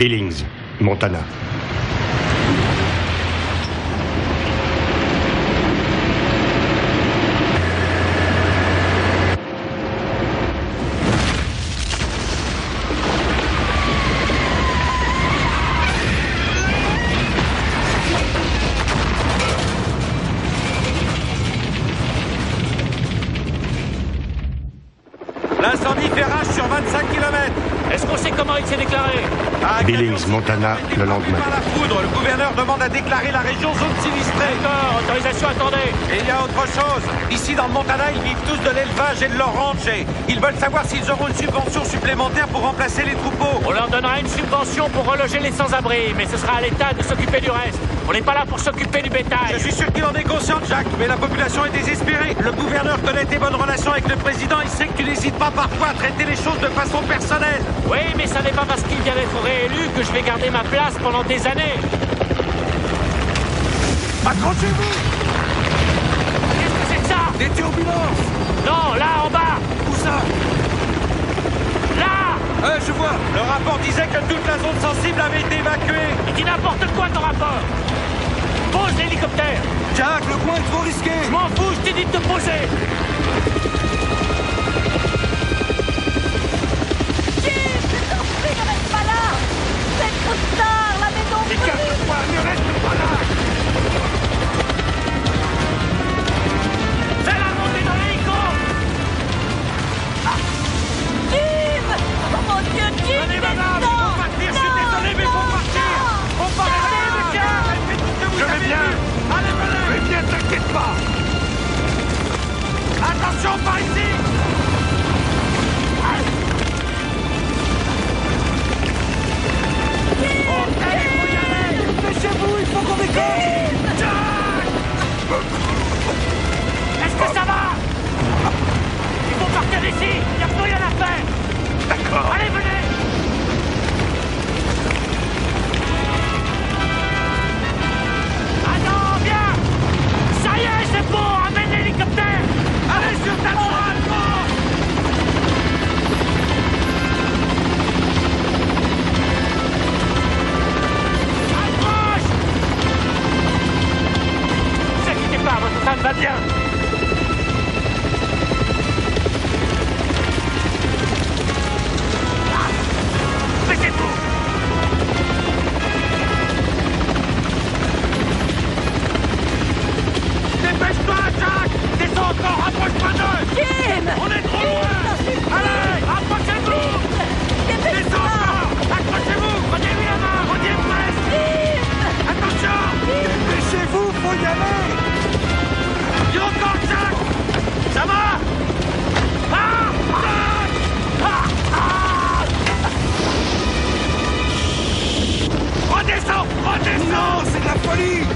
Billings, Montana. L'incendie fait rage sur 25 km. Est-ce qu'on sait comment il s'est déclaré? Billings, Montana, le lendemain. Par la foudre, le gouverneur demande à déclarer la région zone sinistrée. D'accord, autorisation attendez. Et il y a autre chose. Ici, dans le Montana, ils vivent tous de l'élevage et de leur ranch. Et ils veulent savoir s'ils auront une subvention supplémentaire pour remplacer les troupeaux. On leur donnera une subvention pour reloger les sans-abri, mais ce sera à l'État de s'occuper du reste. On n'est pas là pour s'occuper du bétail. Je suis sûr qu'il en est conscient, Jack, mais la population est désespérée. Le gouverneur connaît tes bonnes relations avec le président. Il sait que tu n'hésites pas parfois à traiter les choses de façon personnelle. Oui, mais ça n'est pas parce qu'il vient d'être réélu que je vais garder ma place pendant des années. Accrochez-vous! Qu'est-ce que c'est que ça? Des turbulences! Non, là, en bas. Où ça? Là! Je vois. Le rapport disait que toute la zone sensible avait été évacuée. Il dit n'importe quoi, ton rapport. Pose l'hélicoptère. Jack, le coin est trop risqué. Je m'en fous, je t'ai dit de te poser. Calme-toi, ne reste pas là. Fais la montée dans l'hélico. Jim! Oh mon Dieu, Jim! Allez, madame, il faut partir, je suis désolé, mais faut partir. On part rester, monsieur. Je vais bien. Allez, venez. Mais viens, t'inquiète pas. Attention, par ici. Dépêchez-vous, il faut qu'on décolle. Jack! Est-ce que ça va? Il faut partir d'ici. Il n'y a plus rien à faire. D'accord. Allez, venez. Ah non, viens. Ça y est, c'est bon. Amène l'hélicoptère. Allez sur ta droite, bon. Approche. Ne vous inquiétez pas, votre femme va bien. Baissez-vous. Dépêche-toi, Jack. Descends encore, rapproche-toi d'eux. Jim! On est trop loin. Allez, rapprochez-vous. Descends encore. Accrochez-vous. Prenez-lui la main. On y est presque. Attention. Dépêchez-vous, faut y aller. Il y a encore Jack. Ça va? Ah! Jack! Ah! Ah! Redescends. Redescends. Non, c'est de la folie.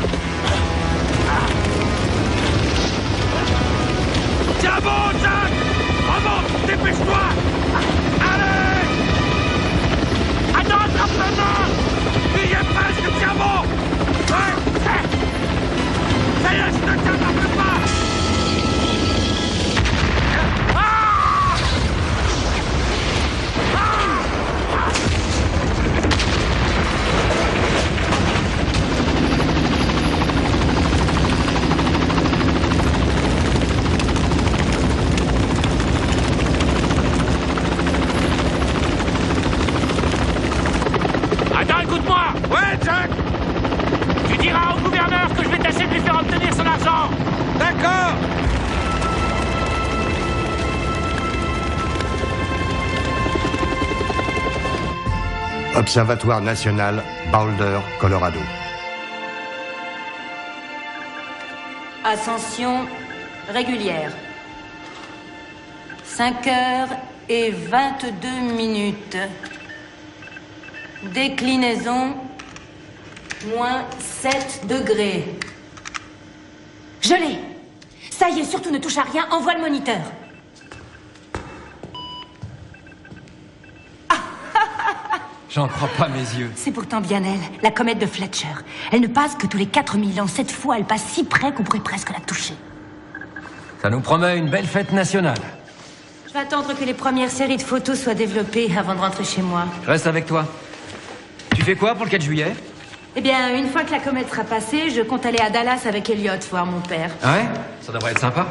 Tiens bon, Jack. Remonte, dépêche-toi. Allez. Attends, attrape-le-moi. Il y est presque, tiens bon. Ouais. Ça y est, je te tiens, t'en fais pas. Ah! Attends, écoute-moi. Ouais, Jack. Tu diras au gouverneur que je vais tâcher de lui faire obtenir son argent. D'accord. Observatoire national, Boulder, Colorado. Ascension régulière. 5h22. Déclinaison, moins 7 degrés. Je l'ai. Ça y est, surtout ne touche à rien, envoie le moniteur. J'en crois pas mes yeux. C'est pourtant bien elle, la comète de Fletcher. Elle ne passe que tous les 4000 ans. Cette fois, elle passe si près qu'on pourrait presque la toucher. Ça nous promet une belle fête nationale. Je vais attendre que les premières séries de photos soient développées avant de rentrer chez moi. Je reste avec toi. Tu fais quoi pour le 4 juillet? Eh bien, une fois que la comète sera passée, je compte aller à Dallas avec Elliot voir mon père. Ah ouais? Ça devrait être sympa.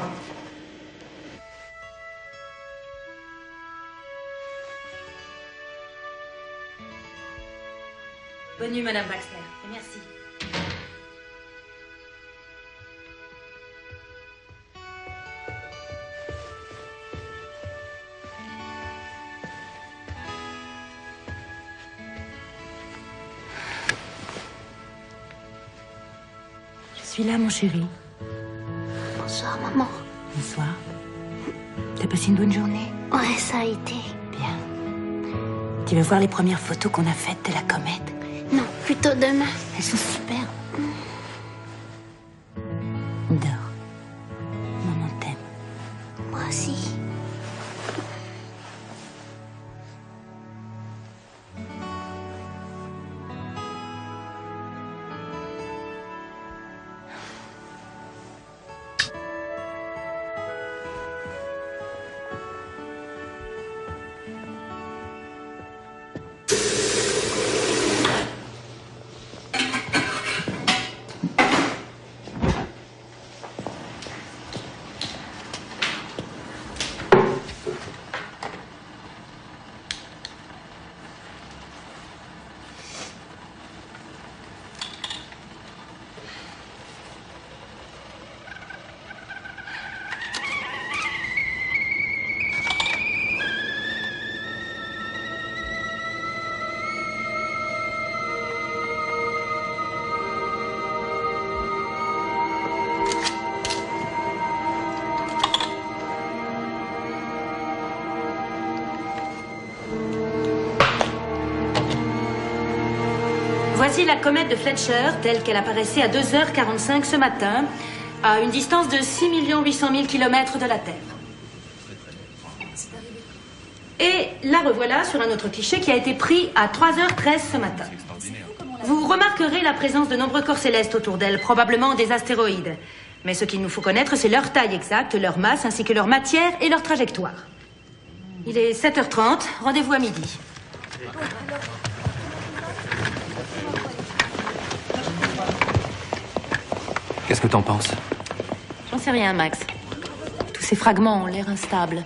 Bonne nuit, Madame Baxter. Et merci. Je suis là, mon chéri. Bonsoir, maman. Bonsoir. T'as passé une bonne journée? Ouais, ça a été. Bien. Tu veux voir les premières photos qu'on a faites de la comète? Non, plutôt demain. Elles sont super. Dors. Maman t'aime. Moi aussi. Voici la comète de Fletcher, telle qu'elle apparaissait à 2h45 ce matin, à une distance de 6 800 000 km de la Terre. Et la revoilà sur un autre cliché qui a été pris à 3h13 ce matin. Vous remarquerez la présence de nombreux corps célestes autour d'elle, probablement des astéroïdes. Mais ce qu'il nous faut connaître, c'est leur taille exacte, leur masse, ainsi que leur matière et leur trajectoire. Il est 7h30, rendez-vous à midi. Qu'est-ce que t'en penses? J'en sais rien, Max. Tous ces fragments ont l'air instables.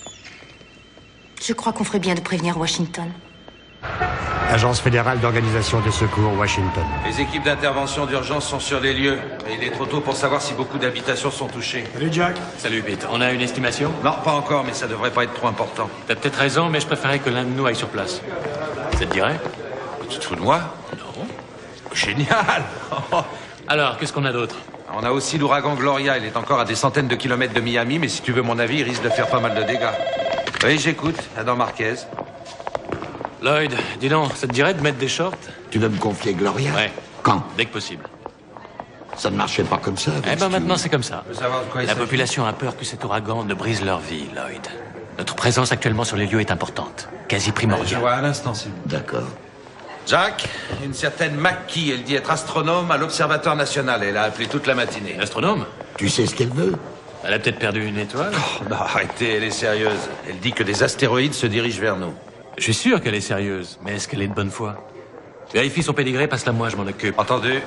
Je crois qu'on ferait bien de prévenir Washington. Agence fédérale d'organisation des secours, Washington. Les équipes d'intervention d'urgence sont sur les lieux. Et il est trop tôt pour savoir si beaucoup d'habitations sont touchées. Salut, Jack. Salut, Pete. On a une estimation? Non, pas encore, mais ça devrait pas être trop important. T'as peut-être raison, mais je préférais que l'un de nous aille sur place. Ça te dirait? Tu te fous de moi? Non. Génial. Alors, qu'est-ce qu'on a d'autre? On a aussi l'ouragan Gloria. Il est encore à des centaines de kilomètres de Miami, mais si tu veux mon avis, il risque de faire pas mal de dégâts. Oui, j'écoute. Adam Marquez. Lloyd, dis donc, ça te dirait de mettre des shorts? Tu veux me confier Gloria? Ouais. Quand? Dès que possible. Ça ne marchait pas comme ça. Eh ben maintenant, c'est comme ça. Je veux savoir de quoi il La s'agit. population a peur que cet ouragan ne brise leur vie, Lloyd. Notre présence actuellement sur les lieux est importante. Quasi Je primordiale. vois à l'instant, c'est bon. D'accord. Jack, une certaine McKee, elle dit être astronome à l'Observatoire National. Elle a appelé toute la matinée. L'astronome? Tu sais ce qu'elle veut? Elle a peut-être perdu une étoile. Oh, non, arrêtez, elle est sérieuse. Elle dit que des astéroïdes se dirigent vers nous. Je suis sûr qu'elle est sérieuse, mais est-ce qu'elle est de bonne foi? Vérifie son pédigré, passe-la moi, je m'en occupe. Entendu?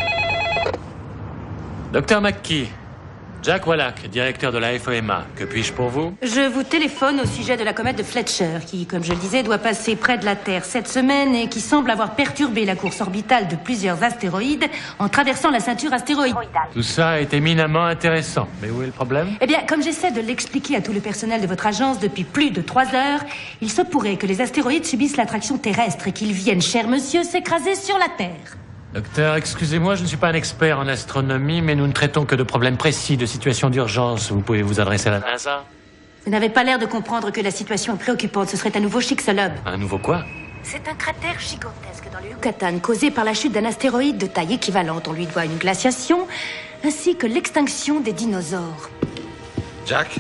Docteur McKee, Jack Wallach, directeur de la FEMA. Que puis-je pour vous? Je vous téléphone au sujet de la comète de Fletcher, qui, comme je le disais, doit passer près de la Terre cette semaine et qui semble avoir perturbé la course orbitale de plusieurs astéroïdes en traversant la ceinture astéroïdale. Tout ça est éminemment intéressant. Mais où est le problème? Eh bien, comme j'essaie de l'expliquer à tout le personnel de votre agence depuis plus de 3 heures, il se pourrait que les astéroïdes subissent l'attraction terrestre et qu'ils viennent, cher monsieur, s'écraser sur la Terre. Docteur, excusez-moi, je ne suis pas un expert en astronomie, mais nous ne traitons que de problèmes précis, de situations d'urgence. Vous pouvez vous adresser à la NASA? Vous n'avez pas l'air de comprendre que la situation est préoccupante. Ce serait un nouveau Chicxulub. Un nouveau quoi? C'est un cratère gigantesque dans le Yucatan, causé par la chute d'un astéroïde de taille équivalente. On lui doit une glaciation, ainsi que l'extinction des dinosaures. Jack?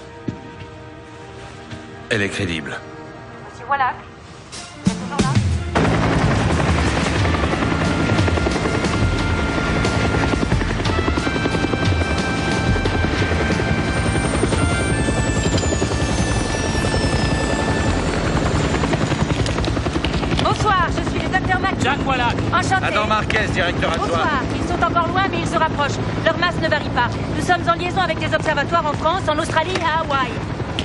Elle est crédible. Monsieur Wallach, vous êtes toujours là? Bonsoir, je suis le docteur McKee. Wallach. Enchanté. Adam Marquez, directeur adjoint. Bonsoir. Ils sont encore loin, mais ils se rapprochent. Leur masse ne varie pas. Nous sommes en liaison avec des observatoires en France, en Australie et à Hawaï.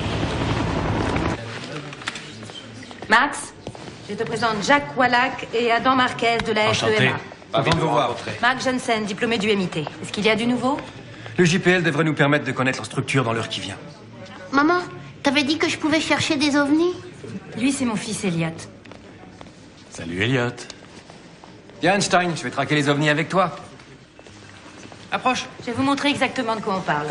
Max, je te présente Jack Wallach et Adam Marquez de la Enchanté. FEMA. Ravi de vous voir. Mark Jensen, diplômé du MIT. Est-ce qu'il y a du nouveau? Le JPL devrait nous permettre de connaître leur structure dans l'heure qui vient. Maman, t'avais dit que je pouvais chercher des ovnis? Lui, c'est mon fils Elliot. Salut, Elliot. Viens, Einstein, je vais traquer les ovnis avec toi. Approche. Je vais vous montrer exactement de quoi on parle.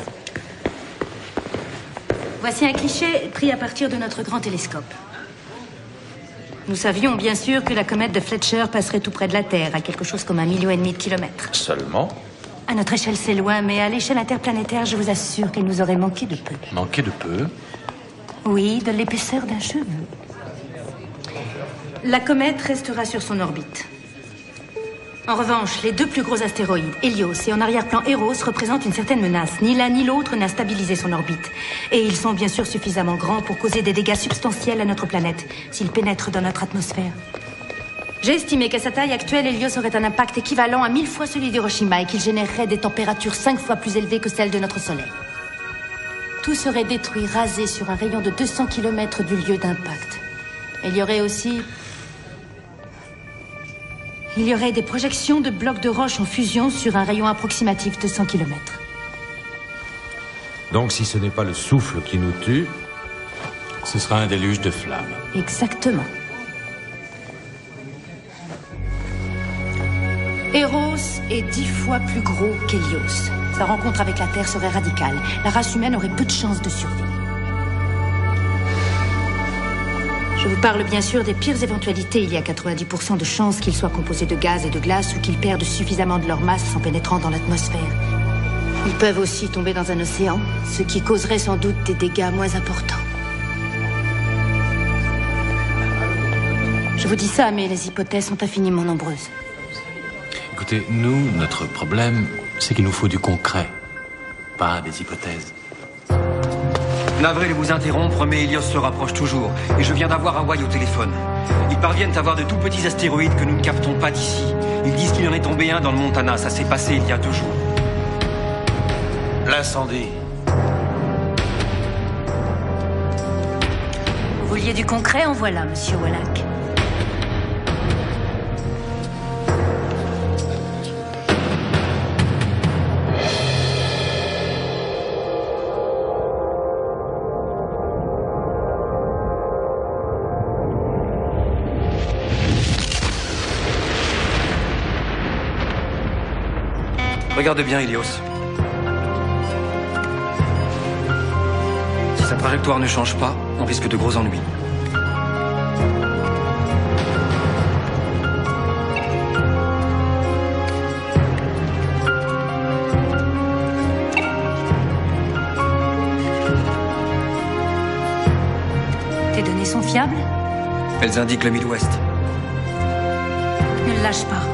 Voici un cliché pris à partir de notre grand télescope. Nous savions bien sûr que la comète de Fletcher passerait tout près de la Terre, à quelque chose comme 1,5 million de kilomètres. Seulement? À notre échelle, c'est loin, mais à l'échelle interplanétaire, je vous assure qu'elle nous aurait manqué de peu. Manqué de peu. Oui, de l'épaisseur d'un cheveu. La comète restera sur son orbite. En revanche, les deux plus gros astéroïdes, Hélios et en arrière-plan Eros, représentent une certaine menace. Ni l'un ni l'autre n'a stabilisé son orbite. Et ils sont bien sûr suffisamment grands pour causer des dégâts substantiels à notre planète, s'ils pénètrent dans notre atmosphère. J'ai estimé qu'à sa taille actuelle, Hélios aurait un impact équivalent à 1000 fois celui d'Hiroshima et qu'il générerait des températures 5 fois plus élevées que celles de notre Soleil. Tout serait détruit, rasé sur un rayon de 200 km du lieu d'impact. Il y aurait aussi... Il y aurait des projections de blocs de roche en fusion sur un rayon approximatif de 100 km. Donc si ce n'est pas le souffle qui nous tue... Ce sera un déluge de flammes. Exactement. Eros est 10 fois plus gros qu'Hélios. Sa rencontre avec la Terre serait radicale. La race humaine aurait peu de chances de survie. Je vous parle bien sûr des pires éventualités. Il y a 90% de chances qu'ils soient composés de gaz et de glace ou qu'ils perdent suffisamment de leur masse en pénétrant dans l'atmosphère. Ils peuvent aussi tomber dans un océan, ce qui causerait sans doute des dégâts moins importants. Je vous dis ça, mais les hypothèses sont infiniment nombreuses. Écoutez, nous, notre problème, c'est qu'il nous faut du concret, pas des hypothèses. Navré de vous interrompre, mais Hélios se rapproche toujours. Et je viens d'avoir Hawaï au téléphone. Ils parviennent à voir de tout petits astéroïdes que nous ne captons pas d'ici. Ils disent qu'il en est tombé un dans le Montana. Ça s'est passé il y a 2 jours. L'incendie. Vous vouliez du concret, en voilà, monsieur Wallach. Regarde bien, Hélios. Si sa trajectoire ne change pas, on risque de gros ennuis. Tes données sont fiables? Elles indiquent le Midwest. Ne le lâche pas.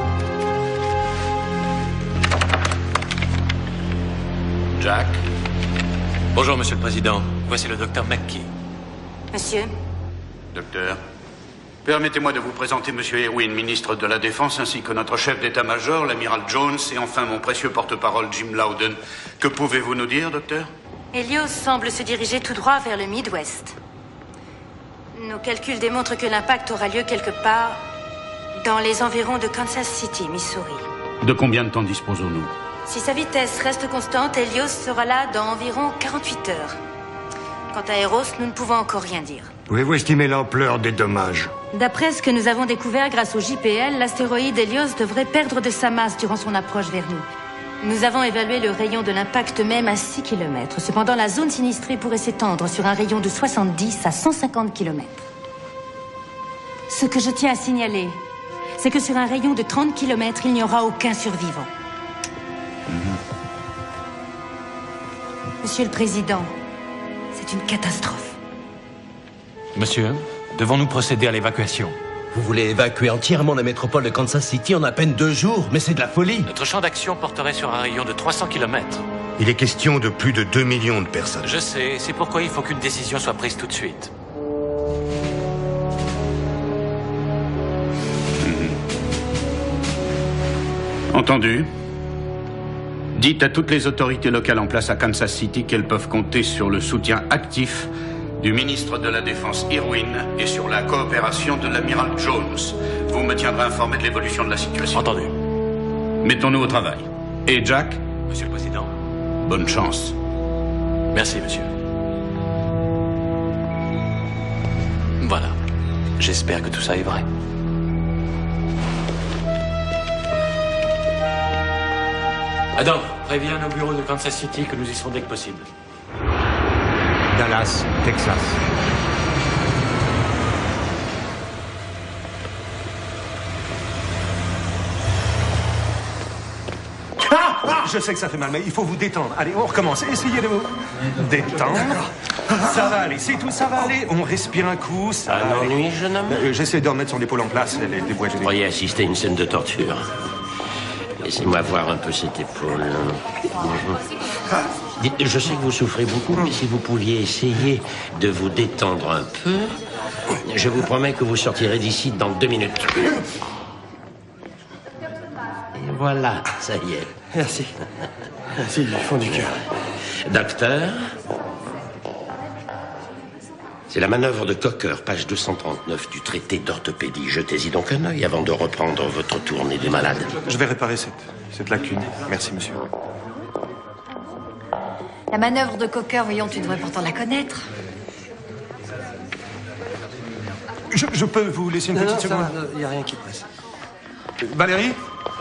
Jack. Bonjour, Monsieur le Président. Voici le docteur McKee. Monsieur? Docteur, permettez-moi de vous présenter Monsieur Irwin, ministre de la Défense, ainsi que notre chef d'état-major, l'amiral Jones, et enfin mon précieux porte-parole, Jim Loudon. Que pouvez-vous nous dire, docteur? Hélios semble se diriger tout droit vers le Midwest. Nos calculs démontrent que l'impact aura lieu quelque part dans les environs de Kansas City, Missouri. De combien de temps disposons-nous? Si sa vitesse reste constante, Hélios sera là dans environ 48 heures. Quant à Eros, nous ne pouvons encore rien dire. Pouvez-vous estimer l'ampleur des dommages? D'après ce que nous avons découvert grâce au JPL, l'astéroïde Hélios devrait perdre de sa masse durant son approche vers nous. Nous avons évalué le rayon de l'impact même à 6 km. Cependant, la zone sinistrée pourrait s'étendre sur un rayon de 70 à 150 km. Ce que je tiens à signaler, c'est que sur un rayon de 30 km, il n'y aura aucun survivant. Monsieur le Président, c'est une catastrophe. Monsieur, devons-nous procéder à l'évacuation? Vous voulez évacuer entièrement la métropole de Kansas City en à peine 2 jours? Mais c'est de la folie! Notre champ d'action porterait sur un rayon de 300 km. Il est question de plus de 2 millions de personnes. Je sais, c'est pourquoi il faut qu'une décision soit prise tout de suite. Entendu. Dites à toutes les autorités locales en place à Kansas City qu'elles peuvent compter sur le soutien actif du ministre de la Défense Irwin et sur la coopération de l'amiral Jones. Vous me tiendrez informé de l'évolution de la situation. Entendu. Mettons-nous au travail. Et Jack? Monsieur le Président. Bonne chance. Merci, monsieur. Voilà. J'espère que tout ça est vrai. Adam, préviens nos bureaux de Kansas City que nous y serons dès que possible. Dallas, Texas. Je sais que ça fait mal, mais il faut vous détendre. Allez, on recommence. Essayez de vous détendre. Ça va aller, c'est tout, ça va aller. On respire un coup, ça va aller. ennui, jeune homme? J'essaie de remettre son épaule en place. Elle est déboîtée. Vous pourriez assister à une scène de torture. Laissez-moi voir un peu cette épaule. Dites, je sais que vous souffrez beaucoup, mais si vous pouviez essayer de vous détendre un peu, je vous promets que vous sortirez d'ici dans 2 minutes. Voilà, ça y est. Merci. Merci du fond du cœur. Docteur, c'est la manœuvre de Cocker, page 239 du traité d'orthopédie. Jetez-y donc un œil avant de reprendre votre tournée des malades. Je vais réparer cette lacune. Merci, monsieur. La manœuvre de Cocker, voyons, tu devrais pourtant la connaître. Je peux vous laisser une petite seconde? Il n'y a rien qui presse. Valérie?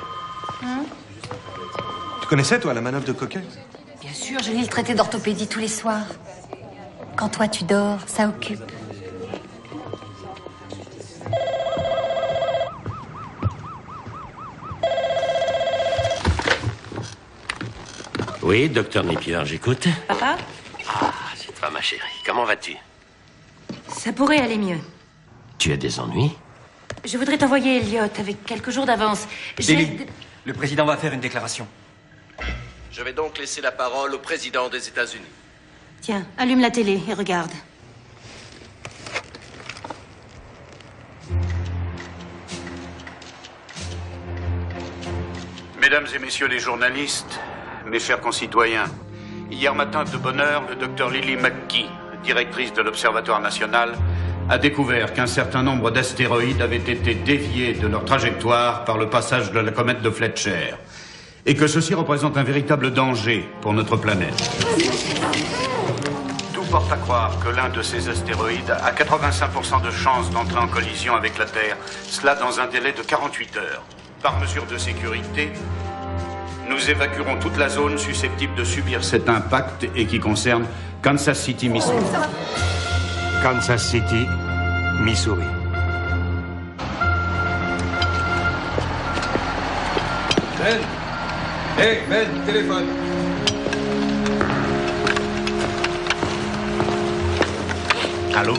Tu connaissais, toi, la manœuvre de Cocker? Bien sûr, je lis le traité d'orthopédie tous les soirs. Quand toi tu dors, ça occupe. Oui, docteur Napier, j'écoute. Papa? Ah, c'est toi, ma chérie. Comment vas-tu? Ça pourrait aller mieux. Tu as des ennuis? Je voudrais t'envoyer Elliot avec quelques jours d'avance. Billy, le président va faire une déclaration. Je vais donc laisser la parole au président des États-Unis. Tiens, allume la télé et regarde. Mesdames et messieurs les journalistes, mes chers concitoyens, hier matin de bonne heure, le docteur Lily McKee, directrice de l'Observatoire national, a découvert qu'un certain nombre d'astéroïdes avaient été déviés de leur trajectoire par le passage de la comète de Fletcher, et que ceci représente un véritable danger pour notre planète. Tout porte à croire que l'un de ces astéroïdes a 85% de chances d'entrer en collision avec la Terre, cela dans un délai de 48 heures. Par mesure de sécurité, nous évacuerons toute la zone susceptible de subir cet impact et qui concerne Kansas City, Missouri. Kansas City, Missouri. Ben! Hey, Ben, téléphone! Allô?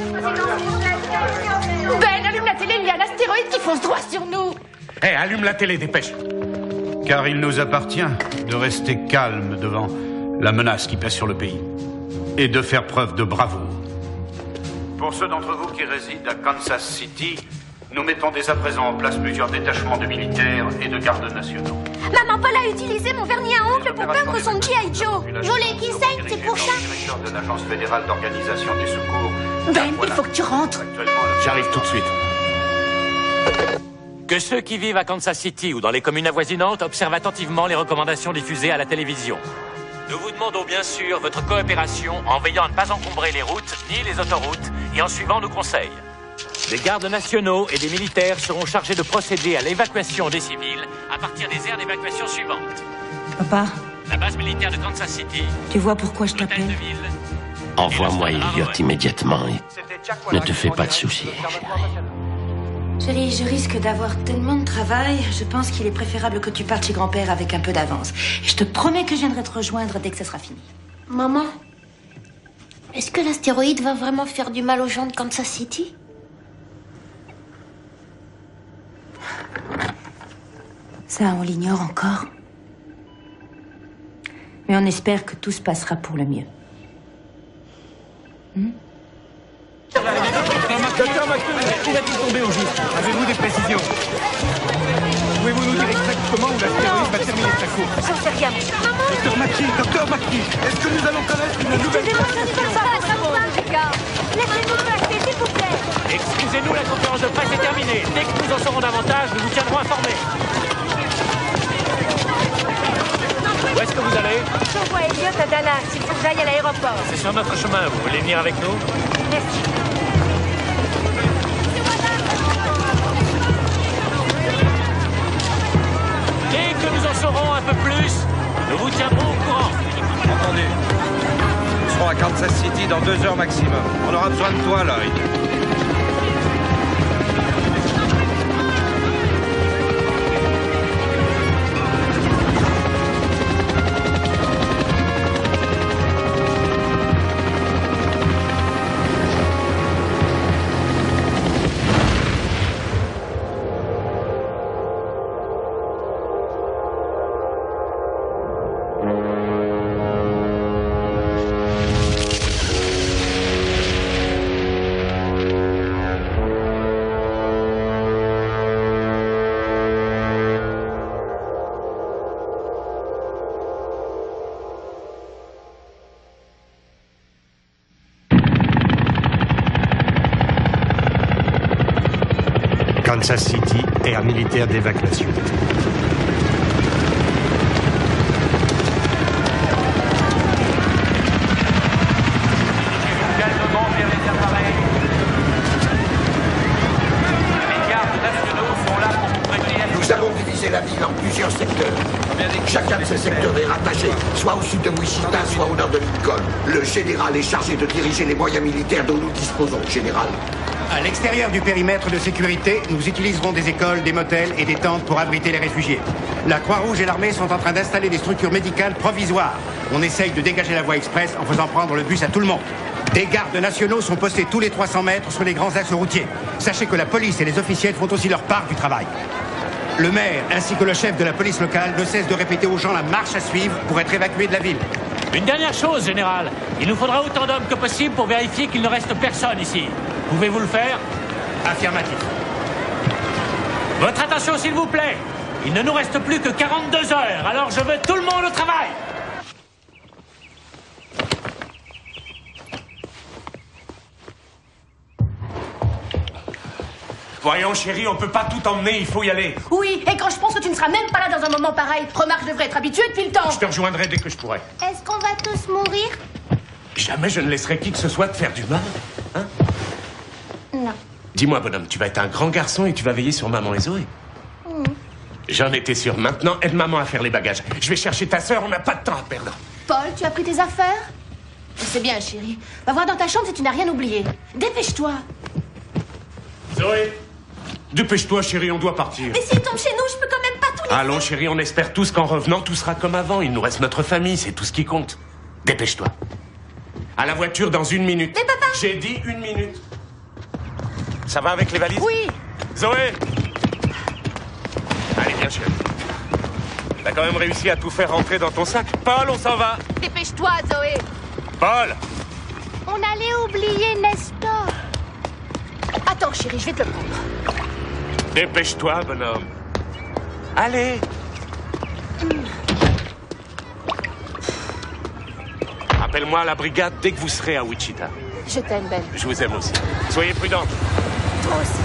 Ben, allume la télé, il y a un astéroïde qui fonce droit sur nous! Hé, allume la télé, dépêche! Car il nous appartient de rester calme devant la menace qui pèse sur le pays et de faire preuve de bravoure. Pour ceux d'entre vous qui résident à Kansas City, nous mettons dès à présent en place plusieurs détachements de militaires et de gardes nationaux. Maman Paul a utilisé mon vernis à ongles pour peindre son G.I. Joe. Je voulais qu'il saigne, c'est pour ça. Directeur de l'Agence fédérale d'organisation des secours. Ben, il faut que tu rentres. J'arrive tout de suite. Que ceux qui vivent à Kansas City ou dans les communes avoisinantes observent attentivement les recommandations diffusées à la télévision. Nous vous demandons bien sûr votre coopération en veillant à ne pas encombrer les routes ni les autoroutes et en suivant nos conseils. Des gardes nationaux et des militaires seront chargés de procéder à l'évacuation des civils à partir des aires d'évacuation suivantes. Papa, La base militaire de Kansas City, tu vois pourquoi je t'appelle? Envoie-moi Elliot immédiatement et ne te fais pas de soucis. Chérie, je risque d'avoir tellement de travail. Je pense qu'il est préférable que tu partes chez grand-père avec un peu d'avance. Je te promets que je viendrai te rejoindre dès que ça sera fini. Maman, est-ce que l'astéroïde va vraiment faire du mal aux gens de Kansas City? Ça, on l'ignore encore. Mais on espère que tout se passera pour le mieux. Docteur McClure, où va-t-il tomber au juste? Avez-vous des précisions? Pouvez-vous nous dire exactement où l'astéroïde va terminer sa course? J'en sais rien. Docteur McKee, est-ce que nous allons connaître une nouvelle... Laissez-nous passer, s'il vous plaît. Excusez-nous, la conférence de presse est terminée. Dès que nous en saurons davantage, nous vous tiendrons informés. Où est-ce que vous allez? J'envoie Elliot à Dallas. Il faut que j'aille à l'aéroport. C'est sur notre chemin. Vous voulez venir avec nous? Merci. Dès que nous en saurons un peu plus, nous vous tiendrons au courant. Entendu. Nous serons à Kansas City dans 2 heures maximum. On aura besoin de toi, Lloyd. Kansas City, aire militaire d'évacuation. Calmement vers les appareils. Les gardes nationaux sont là pour vous prévenir. Nous avons divisé la ville en plusieurs secteurs. Chacun de ces secteurs est rattaché, soit au sud de Wichita, soit au nord de Lincoln. Le général est chargé de diriger les moyens militaires dont nous disposons, général. À l'extérieur du périmètre de sécurité, nous utiliserons des écoles, des motels et des tentes pour abriter les réfugiés. La Croix-Rouge et l'armée sont en train d'installer des structures médicales provisoires. On essaye de dégager la voie express en faisant prendre le bus à tout le monde. Des gardes nationaux sont postés tous les 300 mètres sur les grands axes routiers. Sachez que la police et les officiels font aussi leur part du travail. Le maire ainsi que le chef de la police locale ne cessent de répéter aux gens la marche à suivre pour être évacués de la ville. Une dernière chose, général. Il nous faudra autant d'hommes que possible pour vérifier qu'il ne reste personne ici. Pouvez-vous le faire? Affirmatif. Votre attention, s'il vous plaît. Il ne nous reste plus que 42 heures, alors je veux tout le monde au travail. Voyons, chérie, on peut pas tout emmener, il faut y aller. Oui, et quand je pense que tu ne seras même pas là dans un moment pareil, remarque, je devrais être habitué depuis le temps. Je te rejoindrai dès que je pourrai. Est-ce qu'on va tous mourir? Jamais je ne laisserai qui que ce soit te faire du mal. Hein? Non. Dis-moi, bonhomme, tu vas être un grand garçon et tu vas veiller sur maman et Zoé. J'en étais sûr. Maintenant, aide maman à faire les bagages. Je vais chercher ta sœur, on n'a pas de temps à perdre. Paul, tu as pris tes affaires? C'est bien, chérie. Va voir dans ta chambre si tu n'as rien oublié. Dépêche-toi. Zoé, dépêche-toi, chérie, on doit partir. Mais s'il tombe chez nous, je peux quand même pas tout laisser. Allons, chérie, on espère tous qu'en revenant, tout sera comme avant. Il nous reste notre famille, c'est tout ce qui compte. Dépêche-toi. À la voiture dans 1 minute. Mais papa! J'ai dit 1 minute. Ça va avec les valises? Oui. Zoé! Allez, viens, chérie. T'as quand même réussi à tout faire rentrer dans ton sac. Paul, on s'en va. Dépêche-toi, Zoé. Paul! On allait oublier Nestor. Attends, chérie, je vais te le prendre. Dépêche-toi, bonhomme. Allez! Appelle-moi à la brigade dès que vous serez à Wichita. Je t'aime, Ben. Je vous aime aussi. Soyez prudents. Toi aussi.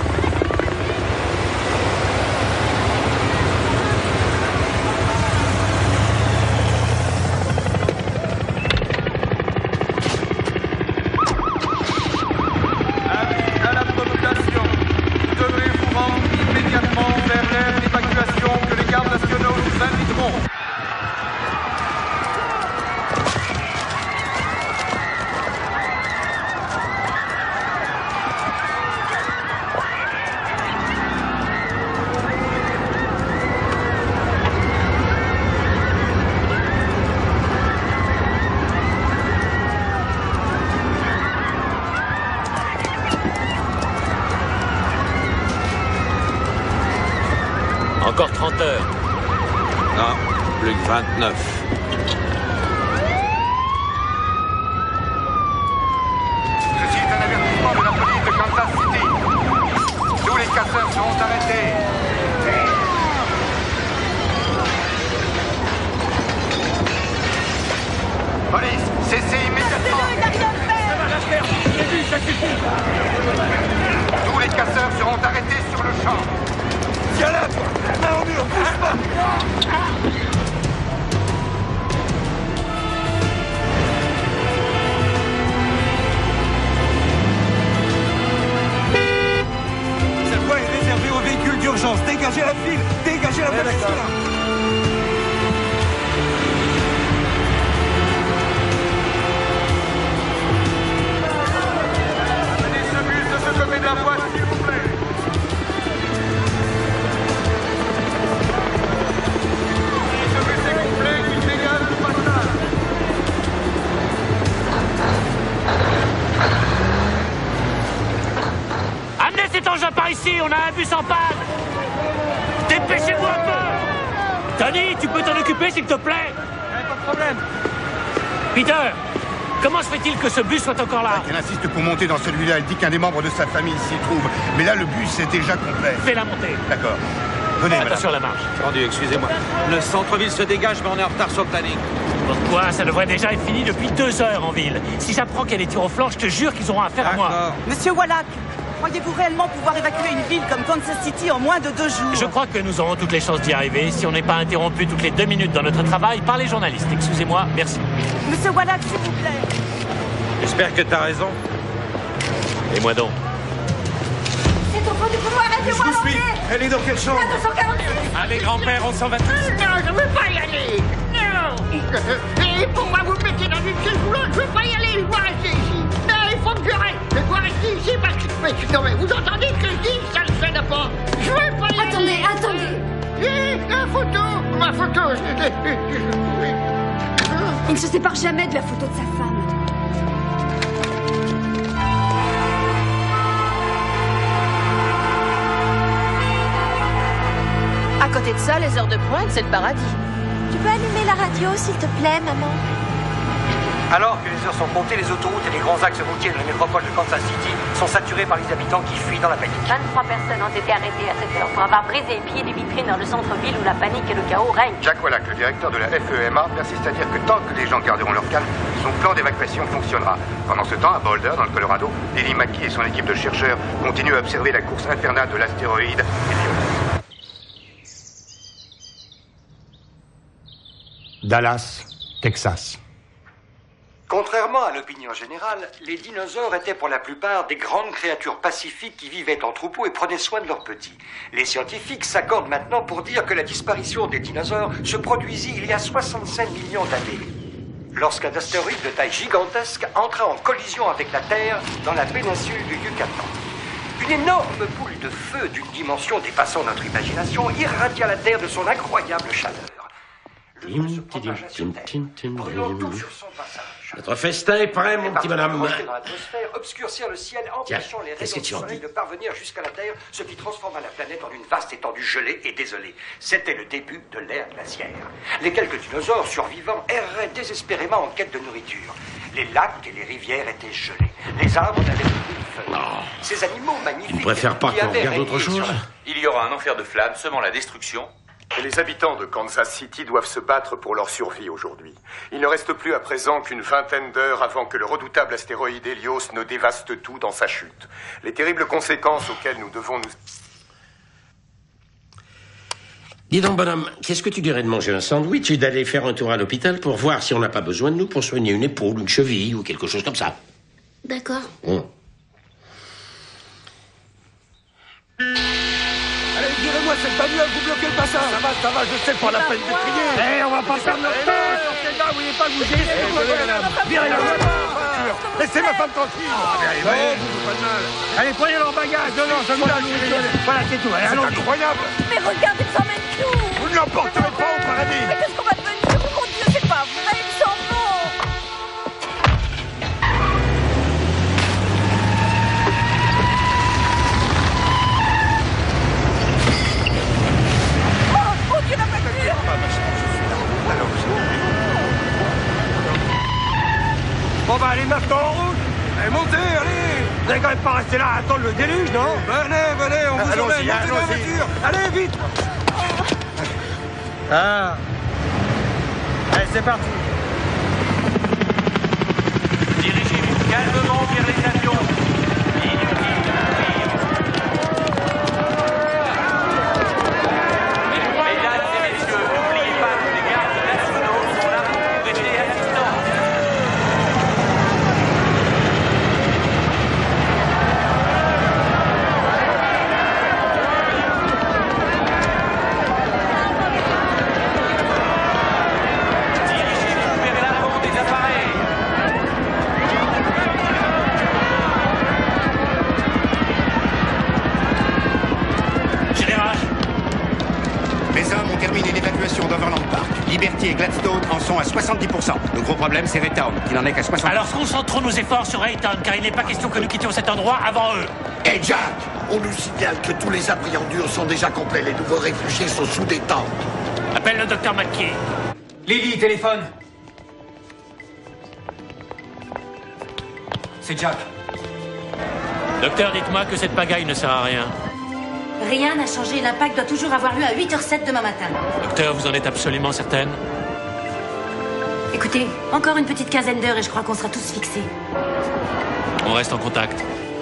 À la population, vous devrez vous rendre immédiatement vers l'aire d'évacuation que les gardes nationaux vous inviteront. Encore 30 heures. Non, plus que 29. Ceci est un avertissement de la police de Kansas casseurs seront arrêtés. Police, cessez immédiatement. Tous les casseurs seront arrêtés sur le champ. Tiens là, toi. Main au mur, bouge pas. Cette voie est réservée aux véhicules d'urgence. Dégagez la file. Dégagez la voie d'ici là. De la voie, s'il vous plaît. Ce bus est complet, il dégage le passage. Amenez cet engin par ici, on a un bus en panne. Dépêchez-vous un peu. Tony, tu peux t'en occuper, s'il te plaît? Pas de problème. Peter, comment se fait-il que ce bus soit encore là? Elle insiste pour monter dans celui-là. Elle dit qu'un des membres de sa famille s'y trouve. Mais là, le bus est déjà complet. Fais-la monter. D'accord. Venez, attention à la marche. Entendu, excusez-moi. Le centre-ville se dégage, mais on est en retard sur le planning. Pourquoi? Ça devrait déjà être fini depuis 2 heures en ville. Si j'apprends qu'il y a des tirs au flanc, je te jure qu'ils auront affaire à moi. Monsieur Wallach, croyez-vous réellement pouvoir évacuer une ville comme Kansas City en moins de 2 jours? Je crois que nous aurons toutes les chances d'y arriver si on n'est pas interrompu toutes les 2 minutes dans notre travail par les journalistes. Excusez-moi, merci. Monsieur Wallach, s'il vous plaît. J'espère que t'as raison. Et moi donc. C'est au fond du couloir, arrêtez-moi à l'entrée. Elle est dans quelle chambre? 246. Allez, grand-père, on s'en va tous. Non, je veux pas y aller. Non. Et pourquoi vous me mettez dans une seule boulot? Je veux pas y aller, je dois rester ici. Non, il faut que je reste. Je dois rester ici parce que... Mais non, mais vous entendez ce que je dis? Ça ne fait pas. Je veux pas y aller. Attendez. La photo. Ma photo. Il ne se sépare jamais de la photo de sa femme. À côté de ça, les heures de pointe, c'est le paradis. Tu peux allumer la radio, s'il te plaît, maman? Alors que les heures sont comptées, les autoroutes et les grands axes routiers de la métropole de Kansas City sont saturés par les habitants qui fuient dans la panique. 23 personnes ont été arrêtées à cette heure pour avoir brisé les pieds des vitrines dans le centre-ville où la panique et le chaos règnent. Jack Wallach, le directeur de la FEMA, persiste à dire que tant que les gens garderont leur calme, son plan d'évacuation fonctionnera. Pendant ce temps, à Boulder, dans le Colorado, Lily Mackie et son équipe de chercheurs continuent à observer la course infernale de l'astéroïde Helios. Dallas, Texas. Contrairement à l'opinion générale, les dinosaures étaient pour la plupart des grandes créatures pacifiques qui vivaient en troupeau et prenaient soin de leurs petits. Les scientifiques s'accordent maintenant pour dire que la disparition des dinosaures se produisit il y a 65 millions d'années, lorsqu'un astéroïde de taille gigantesque entra en collision avec la Terre dans la péninsule du Yucatan. Une énorme boule de feu d'une dimension dépassant notre imagination irradia la Terre de son incroyable chaleur. Notre festin est prêt, mon petit bonhomme. Obscurcir le ciel, Tiens, empêchant les qu'est-ce rayons que du tu en soleil dis? de parvenir jusqu'à la Terre, ce qui transforma la planète en une vaste étendue gelée et désolée. C'était le début de l'ère glaciaire. Les quelques dinosaures survivants erraient désespérément en quête de nourriture. Les lacs et les rivières étaient gelés. Les arbres n'avaient plus de feuilles. Ces animaux magnifiques... Tu préfères pas qui qu'on avaient regarde autre régné chose? sur- Il y aura un enfer de flammes semant la destruction. Et les habitants de Kansas City doivent se battre pour leur survie aujourd'hui. Il ne reste plus à présent qu'une vingtaine d'heures avant que le redoutable astéroïde Helios ne dévaste tout dans sa chute. Les terribles conséquences auxquelles nous devons nous... Dis donc, bonhomme, qu'est-ce que tu dirais de manger un sandwich et d'aller faire un tour à l'hôpital pour voir si on n'a pas besoin de nous pour soigner une épaule, une cheville ou quelque chose comme ça? D'accord. Allez, virez-moi cette bagnole, vous bloquez le passage. Ça va, je sais, pas la peine de crier. On va pas perdre notre temps. Sortez-là, vous voyez pas que vous gênez. Virez la voiture. Laissez ma femme tranquille. Allez, prenez leur bagage. Non, je vous lâche. Voilà, c'est tout. C'est incroyable. Mais regarde, ils s'emmènent tout. Vous ne l'emporterez pas au paradis. Mais qu'est-ce qu'on va devenir? Oh mon Dieu, c'est pas vrai, ils s'en vont. Oh, mon Dieu, la voiture. Bon, bah, allez maintenant en route. Allez, montez, allez. Vous n'allez quand même pas rester là à attendre le déluge, non? Venez, on vous emmène, montez dans la voiture. Allez, vite. Ah. Allez, c'est parti. Dirigez-vous calmement vers les avions. Inutile de courir. Mesdames et messieurs, n'oubliez pas que les gardes nationaux sont là pour vous prêter assistance. Dirigez-vous vers l'avant des appareils. Général, Les hommes ont terminé l'évacuation d'Overland Park. Liberty et Gladstone en sont à 70%. Le gros problème, c'est Raytown, qui n'en est qu'à 60%. alors concentrons nos efforts sur Raytown, car il n'est pas question que nous quittions cet endroit avant eux. Hé Jack, on nous signale que tous les abris en dur sont déjà complets. Les nouveaux réfugiés sont sous des tentes. Appelle le docteur McKay. Lily, téléphone. C'est Jack. Docteur, dites-moi que cette pagaille ne sert à rien. Rien n'a changé. L'impact doit toujours avoir lieu à 8h07 demain matin. Docteur, vous en êtes absolument certaine? Écoutez, encore une petite quinzaine d'heures et je crois qu'on sera tous fixés. On reste en contact.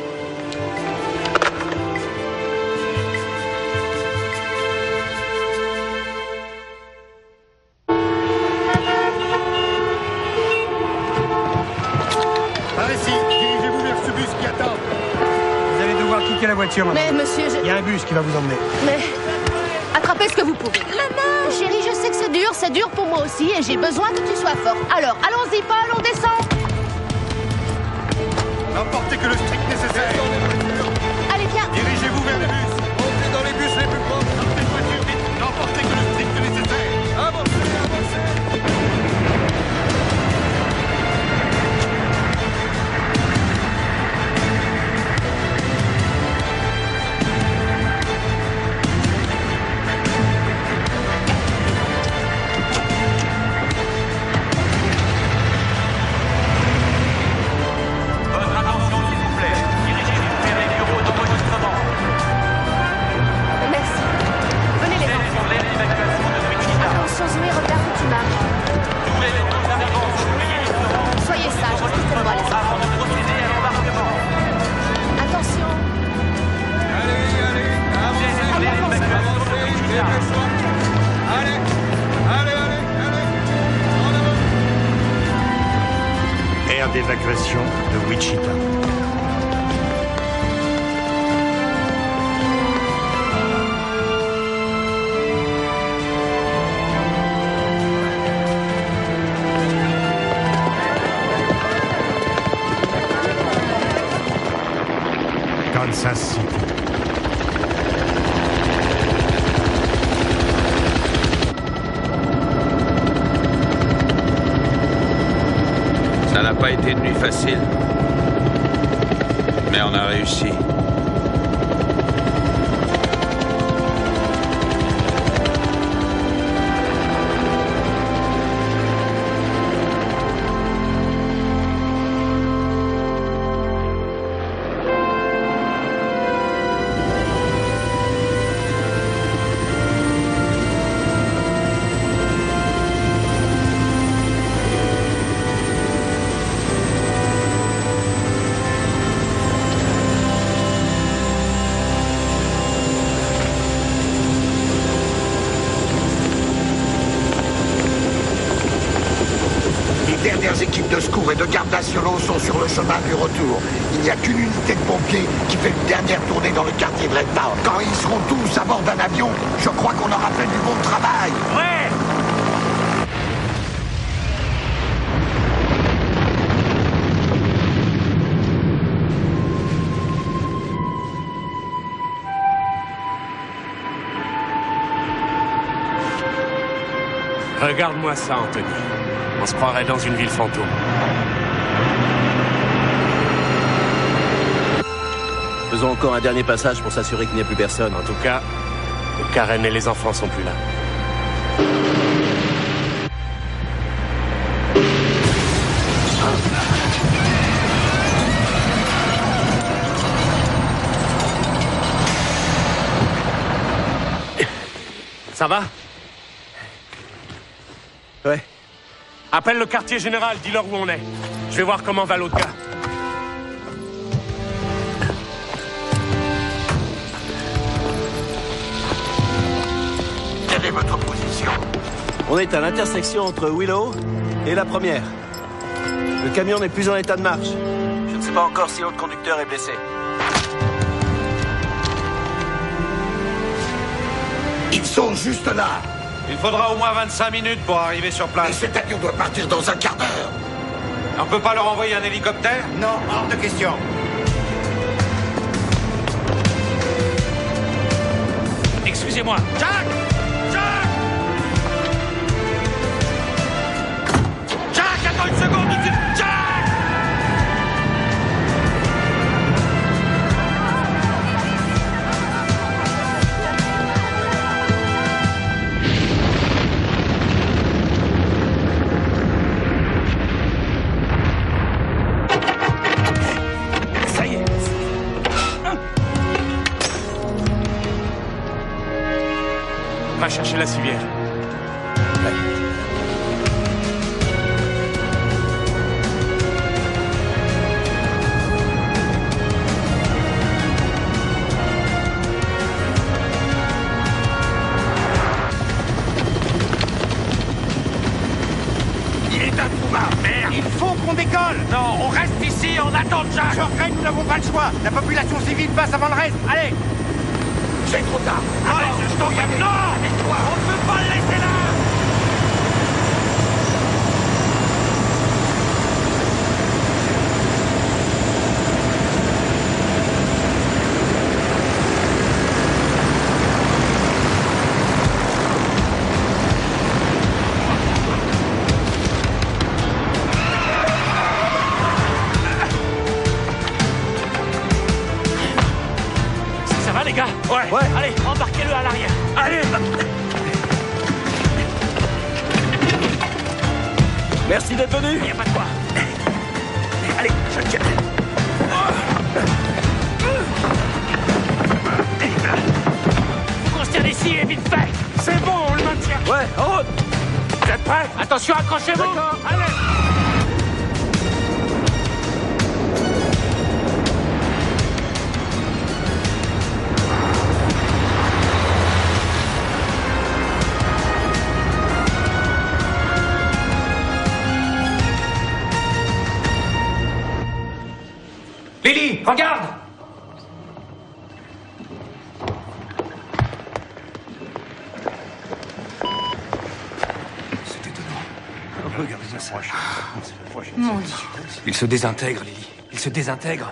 Ici, dirigez-vous vers ce bus qui attend. Vous allez devoir quitter la voiture, madame. Mais monsieur, Il y a un bus qui va vous emmener. Mais attrapez ce que vous pouvez. Maman! Chérie, je sais que c'est dur pour moi aussi et j'ai besoin que tu sois forte. Alors, allons-y, Paul, on descend. N'emportez que le strict nécessaire. Allez, viens. Dirigez-vous vers le bus. Montez dans les bus les plus proches. Sortez de voiture vite. N'emportez que le strict nécessaire. Avancez. Votre attention, s'il vous plaît. Dirigez-vous vers les bureaux d'enregistrement. Merci. Venez les C'est enfants. sur l'aide d'évacuation de Wichita. Attention, Zoé, regarde où tu marches. Tous les autres arrivants sont priés seront Soyez sages, restez-moi les enfants. avant de procéder à l'embarquement. Attention. Allez, avancez. C'est sur l'aide d'évacuation de Wichita. Allez. En avant. Aire d'évacuation de Wichita. Kansas City. Ça n'a pas été une nuit facile. Mais on a réussi. Les dernières équipes de secours et de gardes nationaux sont sur le chemin du retour. Il n'y a qu'une unité de pompiers qui fait une dernière tournée dans le quartier de Redtown. Quand ils seront tous à bord d'un avion, je crois qu'on aura fait du bon travail. Ouais! Regarde-moi ça, Anthony. On se croirait dans une ville fantôme. Faisons encore un dernier passage pour s'assurer qu'il n'y a plus personne. En tout cas, Karen et les enfants sont plus là. Ça va? Ouais. Appelle le quartier général, dis-leur où on est. Je vais voir comment va l'autre gars. Quelle est votre position? On est à l'intersection entre Willow et la première. Le camion n'est plus en état de marche. Je ne sais pas encore si l'autre conducteur est blessé. Ils sont juste là. Il faudra au moins 25 minutes pour arriver sur place. Et cet avion doit partir dans un quart d'heure. On peut pas leur envoyer un hélicoptère? Non, hors de question. Excusez-moi. Jack! Jack! Jack, attends une seconde! Jack! Ça y est. Va chercher la civière. Il est à tout bas, merde! Il faut qu'on décolle. Non, on reste ici, on attend Jack! Je regrette, nous n'avons pas le choix. La population civile passe avant le reste. Allez. C'est trop tard. Allez, je t'en prie! Non! On ne peut pas le laisser là! Ça va les gars? Ouais. Allez, embarquez-le à l'arrière. Allez! Merci d'être venu. Y a pas de quoi. Allez, je le tiens. Faut qu'on se tienne ici et vite fait. C'est bon, on le maintient. Ouais, en route. Vous êtes prêts? Attention, accrochez-vous. Allez! Lily, regarde! C'est étonnant. Regardez ça. Mon Dieu. Il se désintègre, Lily. Il se désintègre.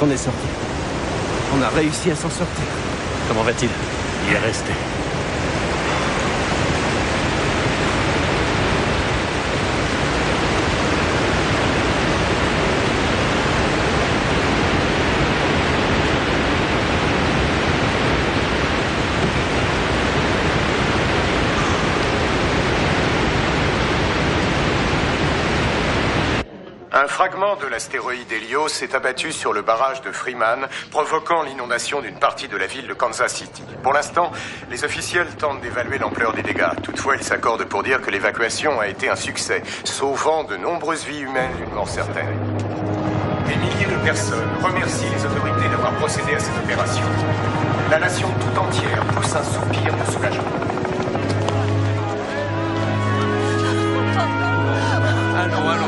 s'en est sorti. On a réussi à s'en sortir. Comment va-t-il? Il est resté. Un fragment de l'astéroïde Helios s'est abattu sur le barrage de Freeman, provoquant l'inondation d'une partie de la ville de Kansas City. Pour l'instant, les officiels tentent d'évaluer l'ampleur des dégâts. Toutefois, ils s'accordent pour dire que l'évacuation a été un succès, sauvant de nombreuses vies humaines d'une mort certaine. Des milliers de personnes remercient les autorités d'avoir procédé à cette opération. La nation tout entière pousse un soupir de soulagement. Allons,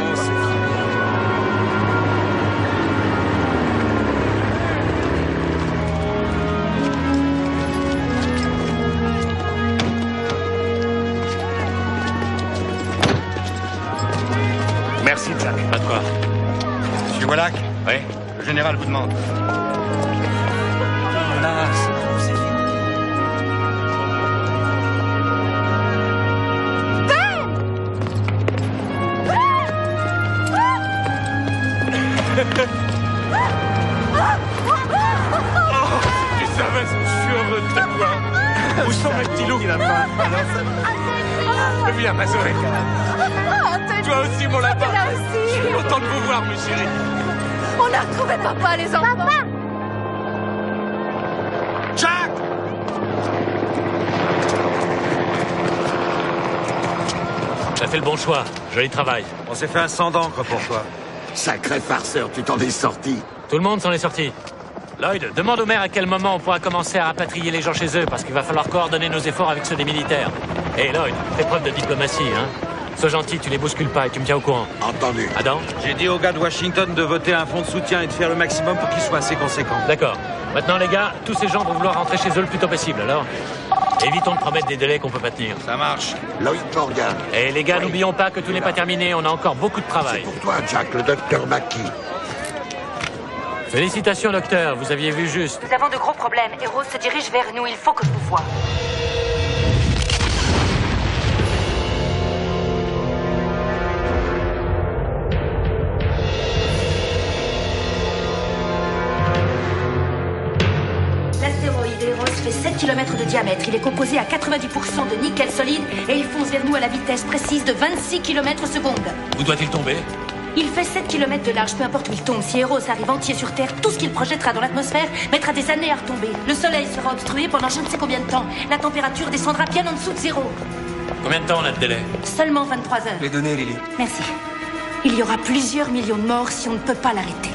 Merci, Jack. Pas de quoi. Monsieur Wallach? Oui. Le général vous demande. Là, c'est fini. Tu savais, je suis heureux de te voir. Où sont mes petits loups? Viens, ma Zoé. Toi aussi, mon lapin. Là aussi. Je suis content de vous voir, mes chéris. On a retrouvé papa, les enfants. Papa! Jack! T'as fait le bon choix. Joli travail. On s'est fait un sang d'encre pour toi. Sacré farceur, tu t'en es sorti. Tout le monde s'en est sorti. Lloyd, demande au maire à quel moment on pourra commencer à rapatrier les gens chez eux, parce qu'il va falloir coordonner nos efforts avec ceux des militaires. Hé, Lloyd, fais preuve de diplomatie, hein. Sois gentil, tu les bouscules pas et tu me tiens au courant. Entendu. Adam? J'ai dit aux gars de Washington de voter un fonds de soutien et de faire le maximum pour qu'il soit assez conséquent. D'accord. Maintenant, les gars, tous ces gens vont vouloir rentrer chez eux le plus tôt possible, alors évitons de promettre des délais qu'on peut pas tenir. Ça marche. Lloyd Morgan. Et les gars, n'oublions pas que tout n'est pas terminé, on a encore beaucoup de travail. C'est pour toi, Jack, le docteur Mackie. Félicitations, docteur, vous aviez vu juste. Nous avons de gros problèmes. Eros se dirige vers nous, il faut que je vous voie. L'astéroïde Eros fait 7 km de diamètre. Il est composé à 90% de nickel solide et il fonce vers nous à la vitesse précise de 26 km/s. Où doit-il tomber? Il fait 7 km de large, peu importe où il tombe. Si Eros arrive entier sur Terre, tout ce qu'il projettera dans l'atmosphère mettra des années à retomber. Le soleil sera obstrué pendant je ne sais combien de temps. La température descendra bien en dessous de zéro. Combien de temps on a de délai? Seulement 23 heures. Les données, Lily. Merci. Il y aura plusieurs millions de morts si on ne peut pas l'arrêter.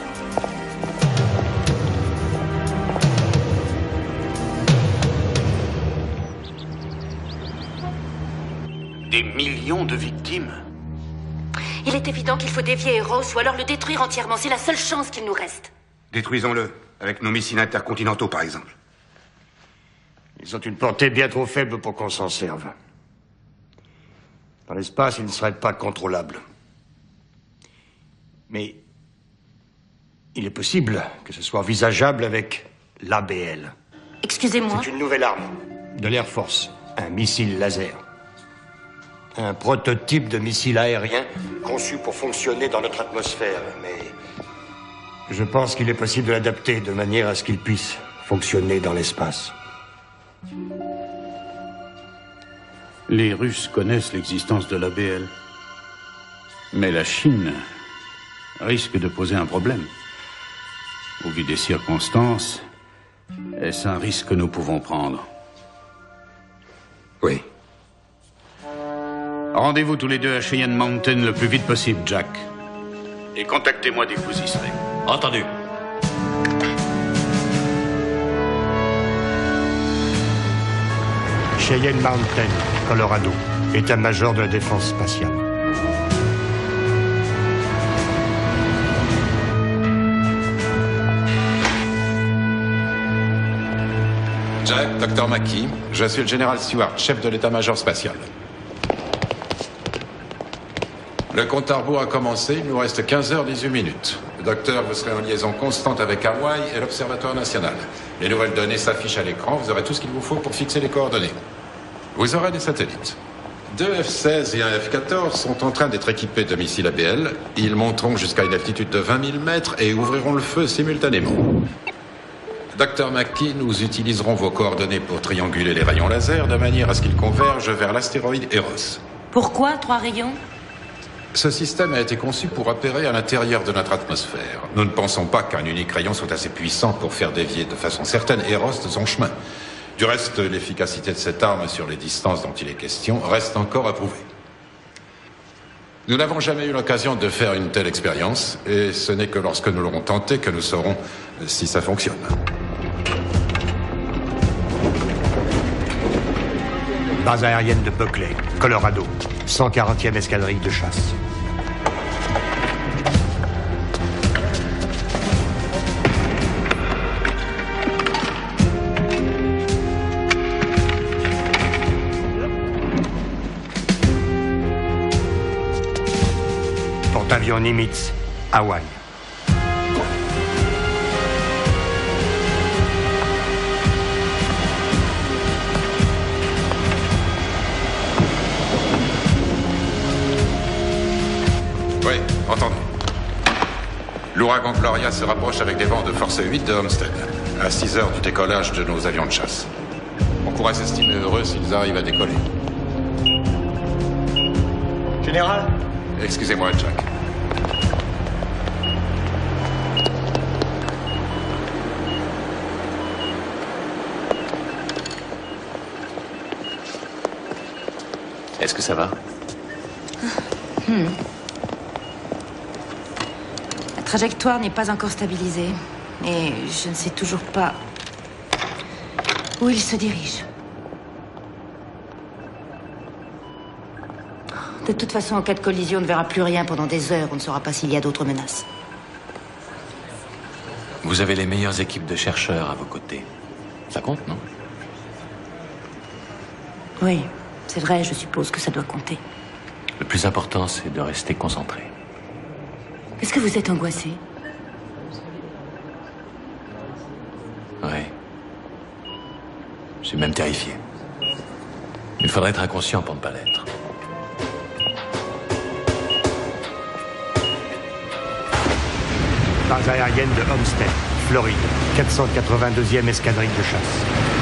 Des millions de victimes? Il est évident qu'il faut dévier Eros ou alors le détruire entièrement. C'est la seule chance qu'il nous reste. Détruisons-le, avec nos missiles intercontinentaux, par exemple. Ils ont une portée bien trop faible pour qu'on s'en serve. Dans l'espace, ils ne seraient pas contrôlables. Mais il est possible que ce soit envisageable avec l'ABL. Excusez-moi. C'est une nouvelle arme de l'Air Force, un missile laser. Un prototype de missile aérien conçu pour fonctionner dans notre atmosphère, mais je pense qu'il est possible de l'adapter de manière à ce qu'il puisse fonctionner dans l'espace. Les Russes connaissent l'existence de l'ABL. Mais la Chine risque de poser un problème. Au vu des circonstances, est-ce un risque que nous pouvons prendre? Oui. Rendez-vous tous les deux à Cheyenne Mountain le plus vite possible, Jack. Et contactez-moi dès que vous y serez. Entendu. Cheyenne Mountain, Colorado, état-major de la défense spatiale. Jack, Dr. Mackie, je suis le général Stewart, chef de l'état-major spatial. Le compte à rebours a commencé, il nous reste 15h18. Docteur, vous serez en liaison constante avec Hawaï et l'Observatoire national. Les nouvelles données s'affichent à l'écran. Vous aurez tout ce qu'il vous faut pour fixer les coordonnées. Vous aurez des satellites. 2 F-16 et un F-14 sont en train d'être équipés de missiles ABL. Ils monteront jusqu'à une altitude de 20 000 mètres et ouvriront le feu simultanément. Docteur McKee, nous utiliserons vos coordonnées pour trianguler les rayons laser de manière à ce qu'ils convergent vers l'astéroïde Eros. Pourquoi 3 rayons? Ce système a été conçu pour opérer à l'intérieur de notre atmosphère. Nous ne pensons pas qu'un unique rayon soit assez puissant pour faire dévier de façon certaine Eros de son chemin. Du reste, l'efficacité de cette arme sur les distances dont il est question reste encore à prouver. Nous n'avons jamais eu l'occasion de faire une telle expérience, et ce n'est que lorsque nous l'aurons tenté que nous saurons si ça fonctionne. Base aérienne de Buckley, Colorado, 140e escadrille de chasse. Porte-avions Nimitz, Hawaï. Oui, entendu. L'ouragan Gloria se rapproche avec des vents de force 8 de Homestead, à 6 heures du décollage de nos avions de chasse. On pourrait s'estimer heureux s'ils arrivent à décoller. Général? Excusez-moi, Jack. Est-ce que ça va? La trajectoire n'est pas encore stabilisée. Et je ne sais toujours pas où il se dirige. De toute façon, en cas de collision, on ne verra plus rien pendant des heures. On ne saura pas s'il y a d'autres menaces. Vous avez les meilleures équipes de chercheurs à vos côtés. Ça compte, non? Oui, c'est vrai, je suppose que ça doit compter. Le plus important, c'est de rester concentré. Est-ce que vous êtes angoissé? Oui. Je suis même terrifié. Il faudrait être inconscient pour ne pas l'être. Base aérienne de Homestead, Floride, 482e escadrille de chasse.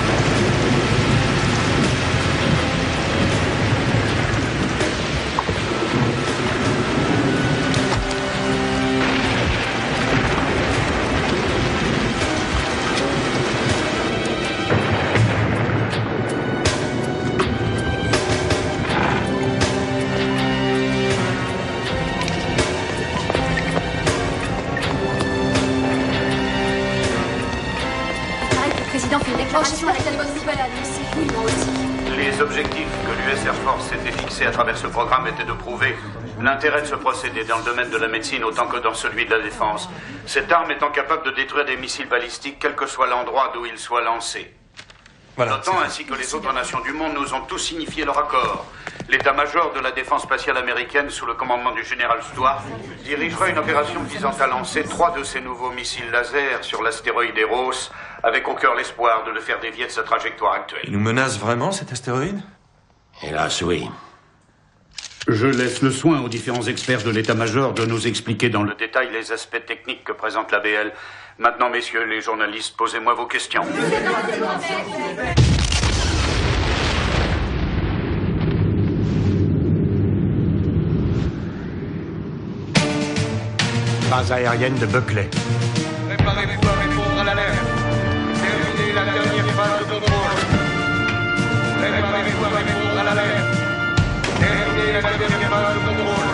Les objectifs que l'US Air Force s'était fixés à travers ce programme étaient de prouver l'intérêt de ce procédé dans le domaine de la médecine autant que dans celui de la défense. Cette arme étant capable de détruire des missiles balistiques quel que soit l'endroit d'où ils soient lancés. L'OTAN ainsi que les autres nations du monde nous ont tous signifié leur accord. L'état-major de la défense spatiale américaine, sous le commandement du général Stuart, dirigera une opération visant à lancer 3 de ces nouveaux missiles laser sur l'astéroïde Eros, avec au cœur l'espoir de le faire dévier de sa trajectoire actuelle. Il nous menace vraiment, cet astéroïde? Hélas, oui. Je laisse le soin aux différents experts de l'état-major de nous expliquer dans le détail les aspects techniques que présente l'ABL. Maintenant, messieurs les journalistes, posez-moi vos questions. Base aérienne de Buckley. Préparez-vous à répondre à l'alerte. Terminez la dernière phase de contrôle. Préparez-vous à répondre à l'alerte. Terminez la dernière phase de contrôle.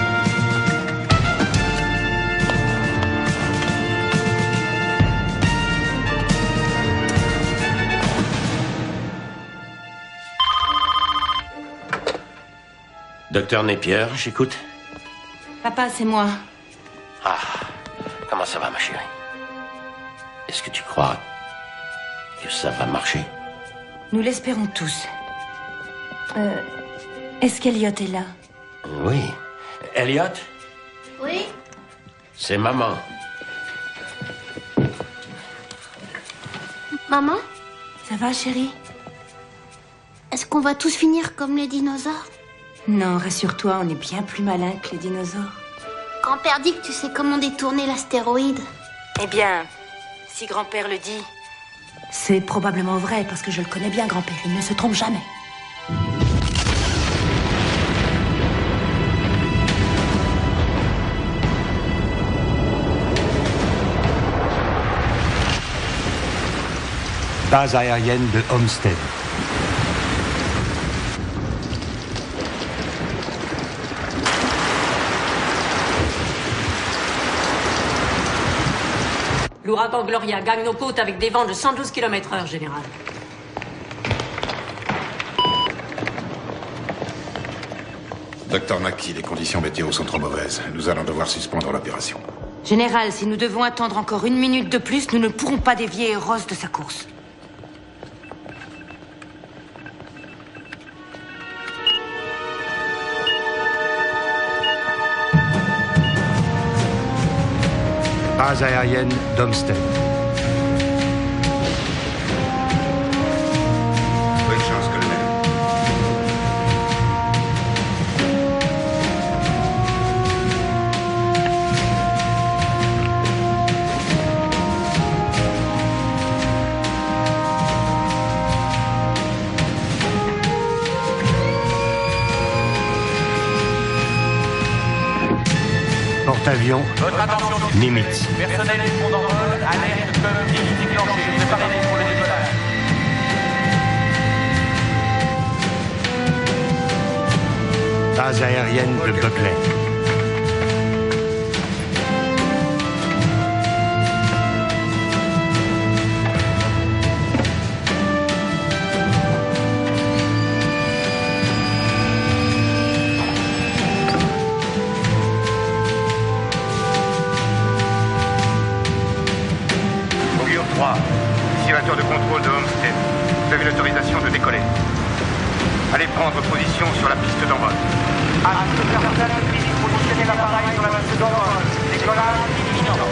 Docteur Napier, j'écoute. Papa, c'est moi. Ah, comment ça va, ma chérie? Est-ce que tu crois que ça va marcher? Nous l'espérons tous. Est-ce qu'Eliott est là? Oui. Elliot? Oui? C'est maman. Maman, Ça va, chérie? est-ce qu'on va tous finir comme les dinosaures? Non, rassure-toi, on est bien plus malins que les dinosaures. Grand-père dit que tu sais comment détourner l'astéroïde. Eh bien, si grand-père le dit, c'est probablement vrai, parce que je le connais bien, grand-père. Il ne se trompe jamais. Base aérienne de Homestead. L'ouragan Gloria gagne nos côtes avec des vents de 112 km/h, général. Docteur Mackie, les conditions météo sont trop mauvaises. Nous allons devoir suspendre l'opération. Général, si nous devons attendre encore 1 minute de plus, nous ne pourrons pas dévier Ross de sa course. Base aérienne d'Homestead. Bonne chance, colonel. Porte-avions, Votre attention, Nimitz. personnel du pont d'envol, alerte, comme unité déclenchée. Préparez-vous pour le décollage. Base aérienne de Buckley. Augure 3, simulateur de contrôle de Homestead. Vous avez l'autorisation de décoller. Allez prendre position sur la piste d'envol. À tout le personnel de physique, positionnez l'appareil sur la piste d'envol. Décollage imminent.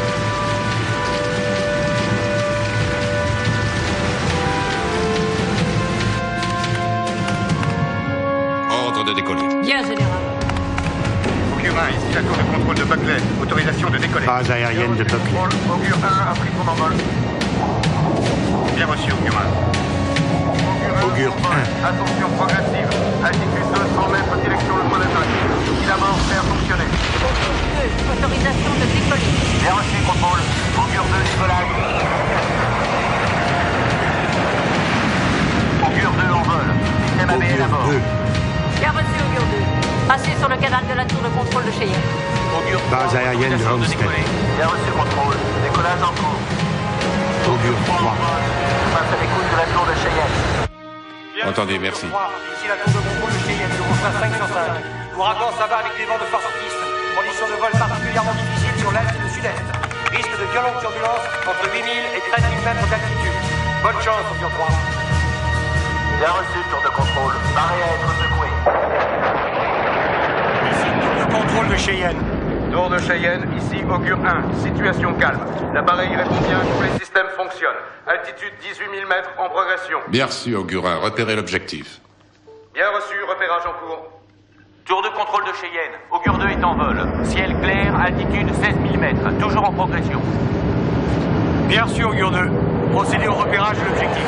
Ordre de décoller. Bien, général. Augure 1, ici la tour de contrôle de Buckley. Autorisation de décoller. Base aérienne de Buckley. Augure 1 a pris son envol. Bien reçu, Augure 1. Augure 1. Ascension progressive. Altitude 200 mètres, direction le point d'attaque. Filaments faire fonctionner. Autorisation de décoller. Bien reçu, contrôle. Augure 2, décollage. Augure 2 en vol. Système ABL à bord. Bien reçu, Augure 2. Passez sur le canal de la tour de contrôle de Cheyenne. Augure 3. Base aérienne de Homestead. Bien reçu, contrôle. Décollage en cours. Augure 3. Face à l'écoute de la tour de Cheyenne. Entendu, merci. Ici la tour de contrôle de Cheyenne, nous reçoit 5 sur 5. L'ouragan s'abat avec des vents de force 6. Conditions de vol particulièrement difficiles sur l'est et le sud-est. Risque de violentes turbulences entre 8000 et 13 000 mètres d'altitude. Bonne chance, Augure 3. Bien reçu, tour de contrôle. Paré à être secoué. Ici tour de contrôle de Cheyenne. Tour de Cheyenne, ici Augure 1. Situation calme. L'appareil répond bien, tous les systèmes fonctionnent. Altitude 18 000 mètres en progression. Bien reçu, Augure 1. Repérez l'objectif. Bien reçu, repérage en cours. Tour de contrôle de Cheyenne. Augure 2 est en vol. Ciel clair, altitude 16 000 mètres. Toujours en progression. Bien reçu, Augure 2. Procédez au repérage de l'objectif.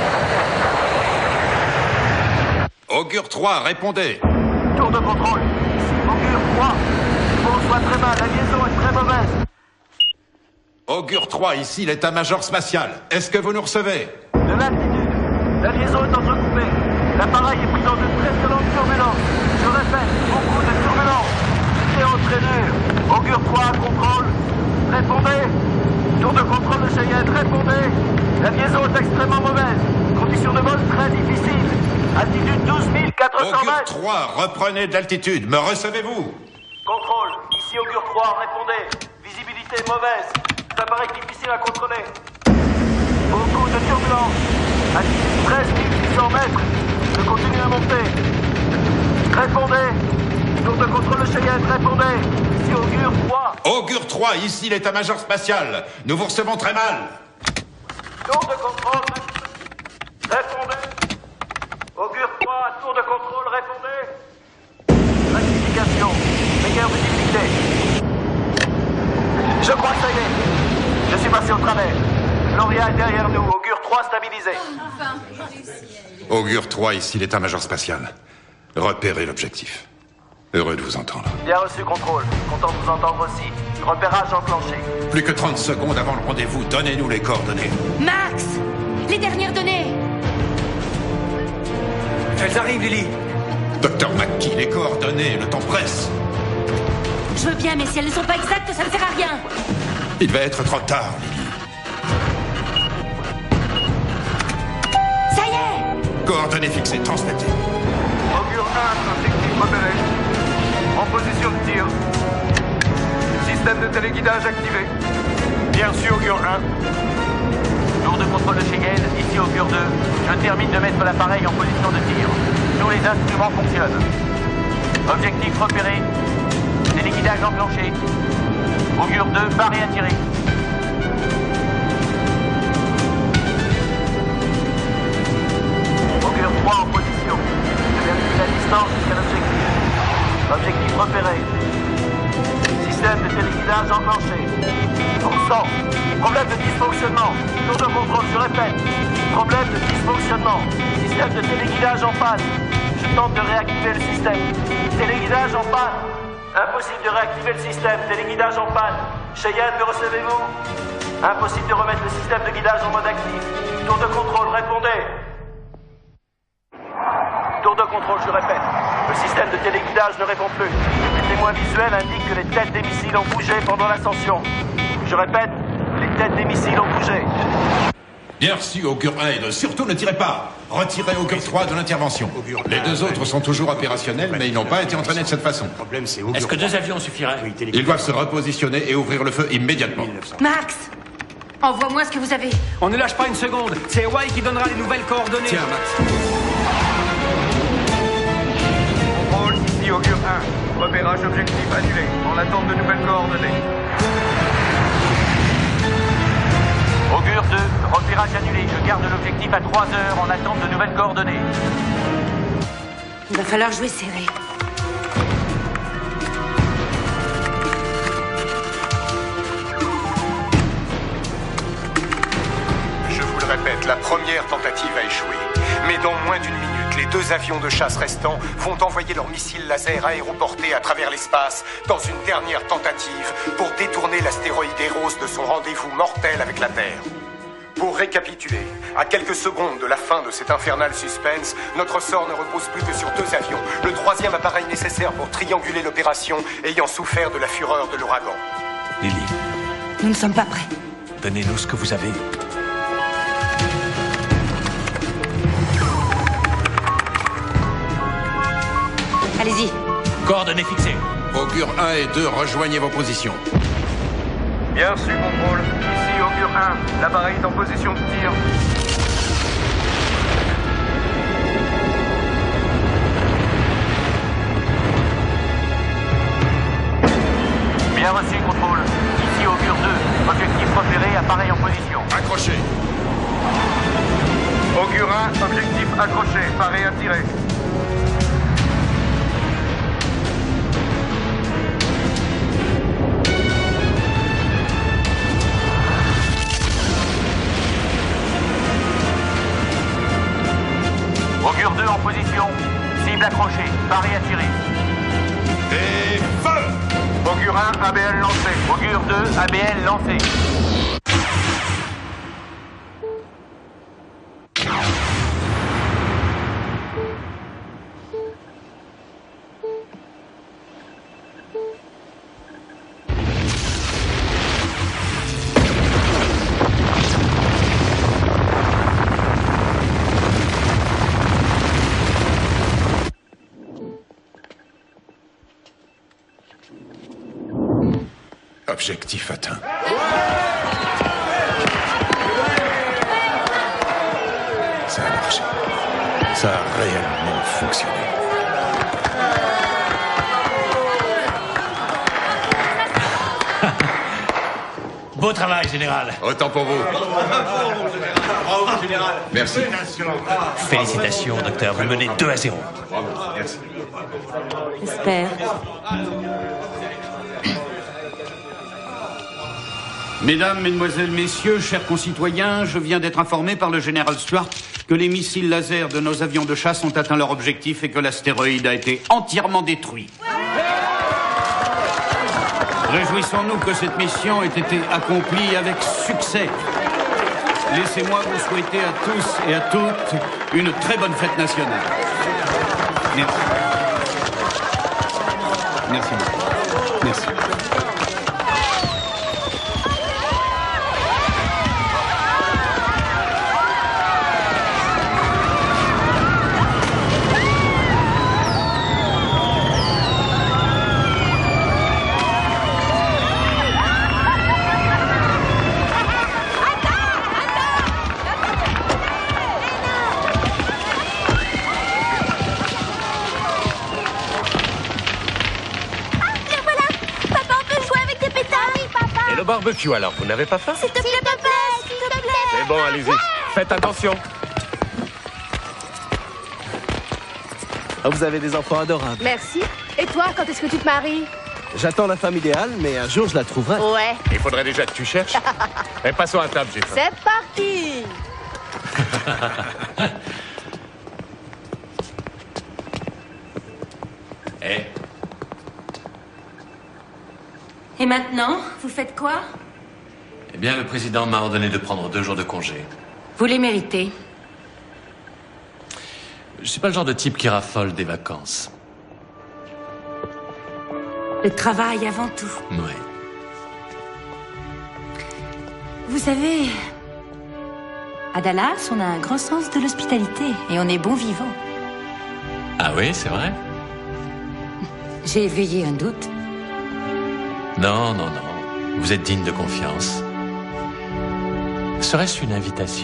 Augure 3, répondez. Tour de contrôle. Augure 3. On reçoit très mal. La liaison est très mauvaise. Augure 3, ici l'état-major spatial. Est-ce que vous nous recevez? De l'altitude. La liaison est entrecoupée. L'appareil est pris dans de très violentes turbulences. Je répète, beaucoup de turbulences. Météo très dur. Augure 3, contrôle. Répondez. Tour de contrôle de Cheyenne, répondez. La liaison est extrêmement mauvaise. Conditions de vol très difficiles. Altitude 12 400 Augure mètres. 3, reprenez de l'altitude. Me recevez-vous? Contrôle. Ici Augure 3, répondez. Visibilité mauvaise. Ça paraît difficile à contrôler. Beaucoup de turbulences. Altitude 13 600 mètres. Je continue à monter. Répondez. Tour de contrôle de Cheyenne, répondez. Ici Augure 3. Augure 3, ici l'état-major spatial. Nous vous recevons très mal. Tour de contrôle. Répondez. Augure 3, tour de contrôle, répondez. Rectification. Meilleure visibilité. Je crois que ça y est. Je suis passé au travers. Gloria est derrière nous. Augure 3 stabilisé. Augure 3, ici l'état-major spatial. Repérez l'objectif. Heureux de vous entendre. Bien reçu, contrôle. Content de vous entendre aussi. Repérage enclenché. Plus que 30 secondes avant le rendez-vous, donnez-nous les coordonnées. Max! Les dernières données! Elles arrivent, Lily. Docteur McKee, les coordonnées, le temps presse. Je veux bien, mais si elles ne sont pas exactes, ça ne sert à rien. Il va être trop tard, Lily. Ça y est! Coordonnées fixées, transmettez. Augure 1, objectif repéré. En position de tir. Système de téléguidage activé. Bien reçu, Augure 1. Tour de contrôle de Cheyenne, ici Augure 2. Je termine de mettre l'appareil en position de tir. Tous les instruments fonctionnent. Objectif repéré. Téléguidage enclenché. Augure 2, barré à tirer. Augure 3 en position. Je vérifie la distance jusqu'à l'objectif. Objectif repéré. Système de téléguidage enclenché. Constant. Problème de dysfonctionnement. Tour de contrôle, je répète. Problème de dysfonctionnement. Système de téléguidage en panne. Je tente de réactiver le système. Téléguidage en panne. Impossible de réactiver le système. Téléguidage en panne. Cheyenne, me recevez-vous? Impossible de remettre le système de guidage en mode actif. Tour de contrôle, répondez. Tour de contrôle, je répète. Le système de téléguidage ne répond plus. Les témoins visuels indiquent que les têtes des missiles ont bougé pendant l'ascension. Je répète, les têtes des missiles ont bougé. Bien reçu, Augure 1 et 2. Surtout ne tirez pas. Retirez Augure 3 de l'intervention. Les deux autres sont toujours opérationnels, mais ils n'ont pas été entraînés de cette façon. Est-ce que 2 avions suffiraient? Ils doivent se repositionner et ouvrir le feu immédiatement. Max! Envoie-moi ce que vous avez. On ne lâche pas une seconde. C'est Hawaii qui donnera les nouvelles coordonnées. Tiens, Max. Contrôle, ici Augure 1. Repérage objectif annulé. En attente de nouvelles coordonnées. Augure 2, repérage annulé. Je garde l'objectif à 3 heures en attente de nouvelles coordonnées. Il va falloir jouer serré. Je vous le répète, la première tentative a échoué. Mais dans moins d'une minute, les 2 avions de chasse restants vont envoyer leurs missiles laser aéroportés à travers l'espace dans une dernière tentative pour détourner l'astéroïde Eros de son rendez-vous mortel avec la Terre. Pour récapituler, à quelques secondes de la fin de cet infernal suspense, notre sort ne repose plus que sur 2 avions, le 3e appareil nécessaire pour trianguler l'opération ayant souffert de la fureur de l'ouragan. Lily, Nous ne sommes pas prêts. donnez-nous ce que vous avez. Allez-y. Coordonnées fixées. Augure 1 et 2, rejoignez vos positions. Bien reçu, contrôle. Ici Augure 1. L'appareil est en position de tir. Bien reçu, contrôle. Ici Augure 2. Objectif repéré, appareil en position. Accrochez. Augure 1, objectif accroché. Paré à tirer. Augure 2 en position. Cible accrochée. Paré à tirer. Et feu! Augure 1, ABL lancé. Augure 2, ABL lancé. Objectif atteint. Ça a marché. Ça a réellement fonctionné. Beau travail, général. Autant pour vous. Bravo, général. Merci. Félicitations, docteur. Vous menez 2-0. Bravo. Merci. J'espère. Mesdames, Mesdemoiselles, Messieurs, chers concitoyens, je viens d'être informé par le général Stuart que les missiles laser de nos avions de chasse ont atteint leur objectif et que l'astéroïde a été entièrement détruit. Réjouissons-nous que cette mission ait été accomplie avec succès. Laissez-moi vous souhaiter à tous et à toutes une très bonne fête nationale. Merci. Merci beaucoup. Merci. Barbecue alors, vous n'avez pas faim? S'il te plaît, papa, s'il te plaît. C'est bon, allez-y. Faites attention. Ah, vous avez des enfants adorables. Merci. Et toi, quand est-ce que tu te maries? J'attends la femme idéale, mais un jour je la trouverai. Ouais. Il faudrait déjà que tu cherches. Et passons à table, j'ai faim. C'est parti. Eh. Et maintenant, vous faites quoi? Eh bien, le président m'a ordonné de prendre 2 jours de congé. Vous les méritez. Je suis pas le genre de type qui raffole des vacances. Le travail avant tout. Oui. Vous savez, à Dallas, on a un grand sens de l'hospitalité et on est bon vivant. Ah oui, c'est vrai? J'ai éveillé un doute. Non, non, non. Vous êtes digne de confiance. Serait-ce une invitation?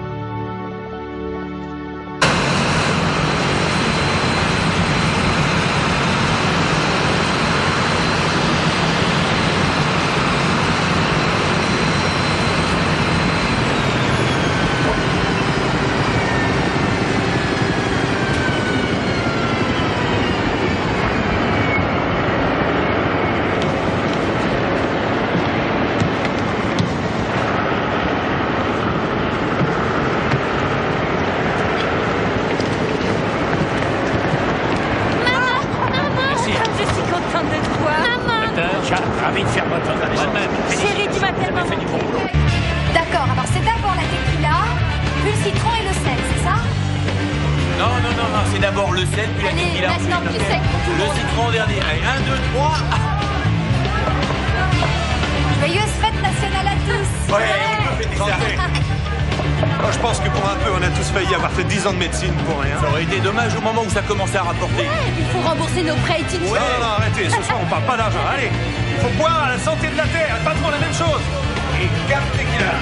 De médecine pour rien. Ça aurait été dommage au moment où ça commençait à rapporter. Ouais, il faut rembourser nos prêts étudiants. Ouais. Non, non, arrêtez, ce soir on parle pas d'argent. Allez, il faut boire à la santé de la terre, pas trop la même chose. Et carte tequila.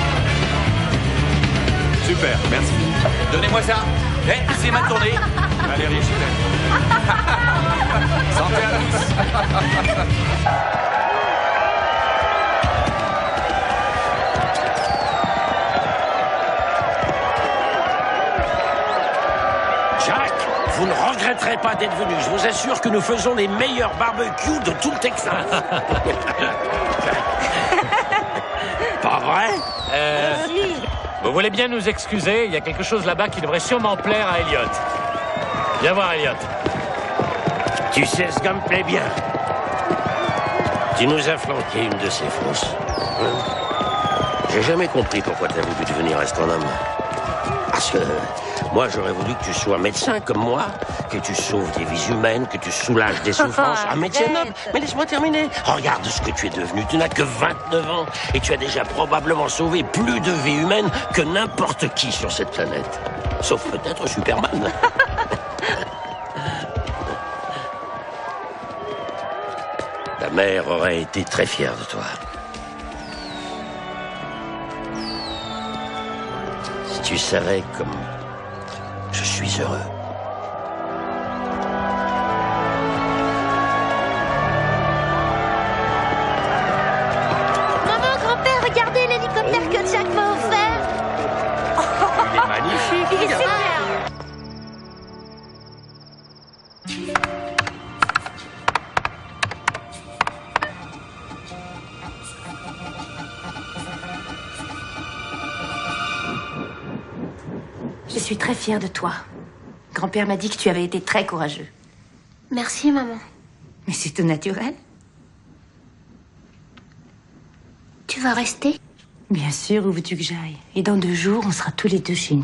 Super, merci. Donnez-moi ça. Eh, c'est ma tournée. Allez, Richard. Santé à tous. Vous ne regretterez pas d'être venu. Je vous assure que nous faisons les meilleurs barbecues de tout le Texas. Pas vrai? Vous voulez bien nous excuser? Il y a quelque chose là-bas qui devrait sûrement plaire à Elliot. Viens voir, Elliot. Tu sais ce gars me plaît bien. Tu nous as flanqué une de ces fausses. J'ai jamais compris pourquoi tu as voulu devenir astronome. Parce que moi, j'aurais voulu que tu sois médecin comme moi, que tu sauves des vies humaines, que tu soulages des souffrances. Un métier noble. Mais laisse-moi terminer. Regarde ce que tu es devenu. Tu n'as que 29 ans et tu as déjà probablement sauvé plus de vies humaines que n'importe qui sur cette planète. Sauf peut-être Superman. Ta mère aurait été très fière de toi. Si tu savais comme je suis heureux. Maman, grand-père, que Jacques m'a offert. Il est magnifique. Il est superbe. Je suis très fière de toi. Grand-père m'a dit que tu avais été très courageux. Merci, maman. Mais c'est tout naturel. Tu vas rester? Bien sûr, où veux-tu que j'aille? Et dans 2 jours, on sera tous les 2 chez nous.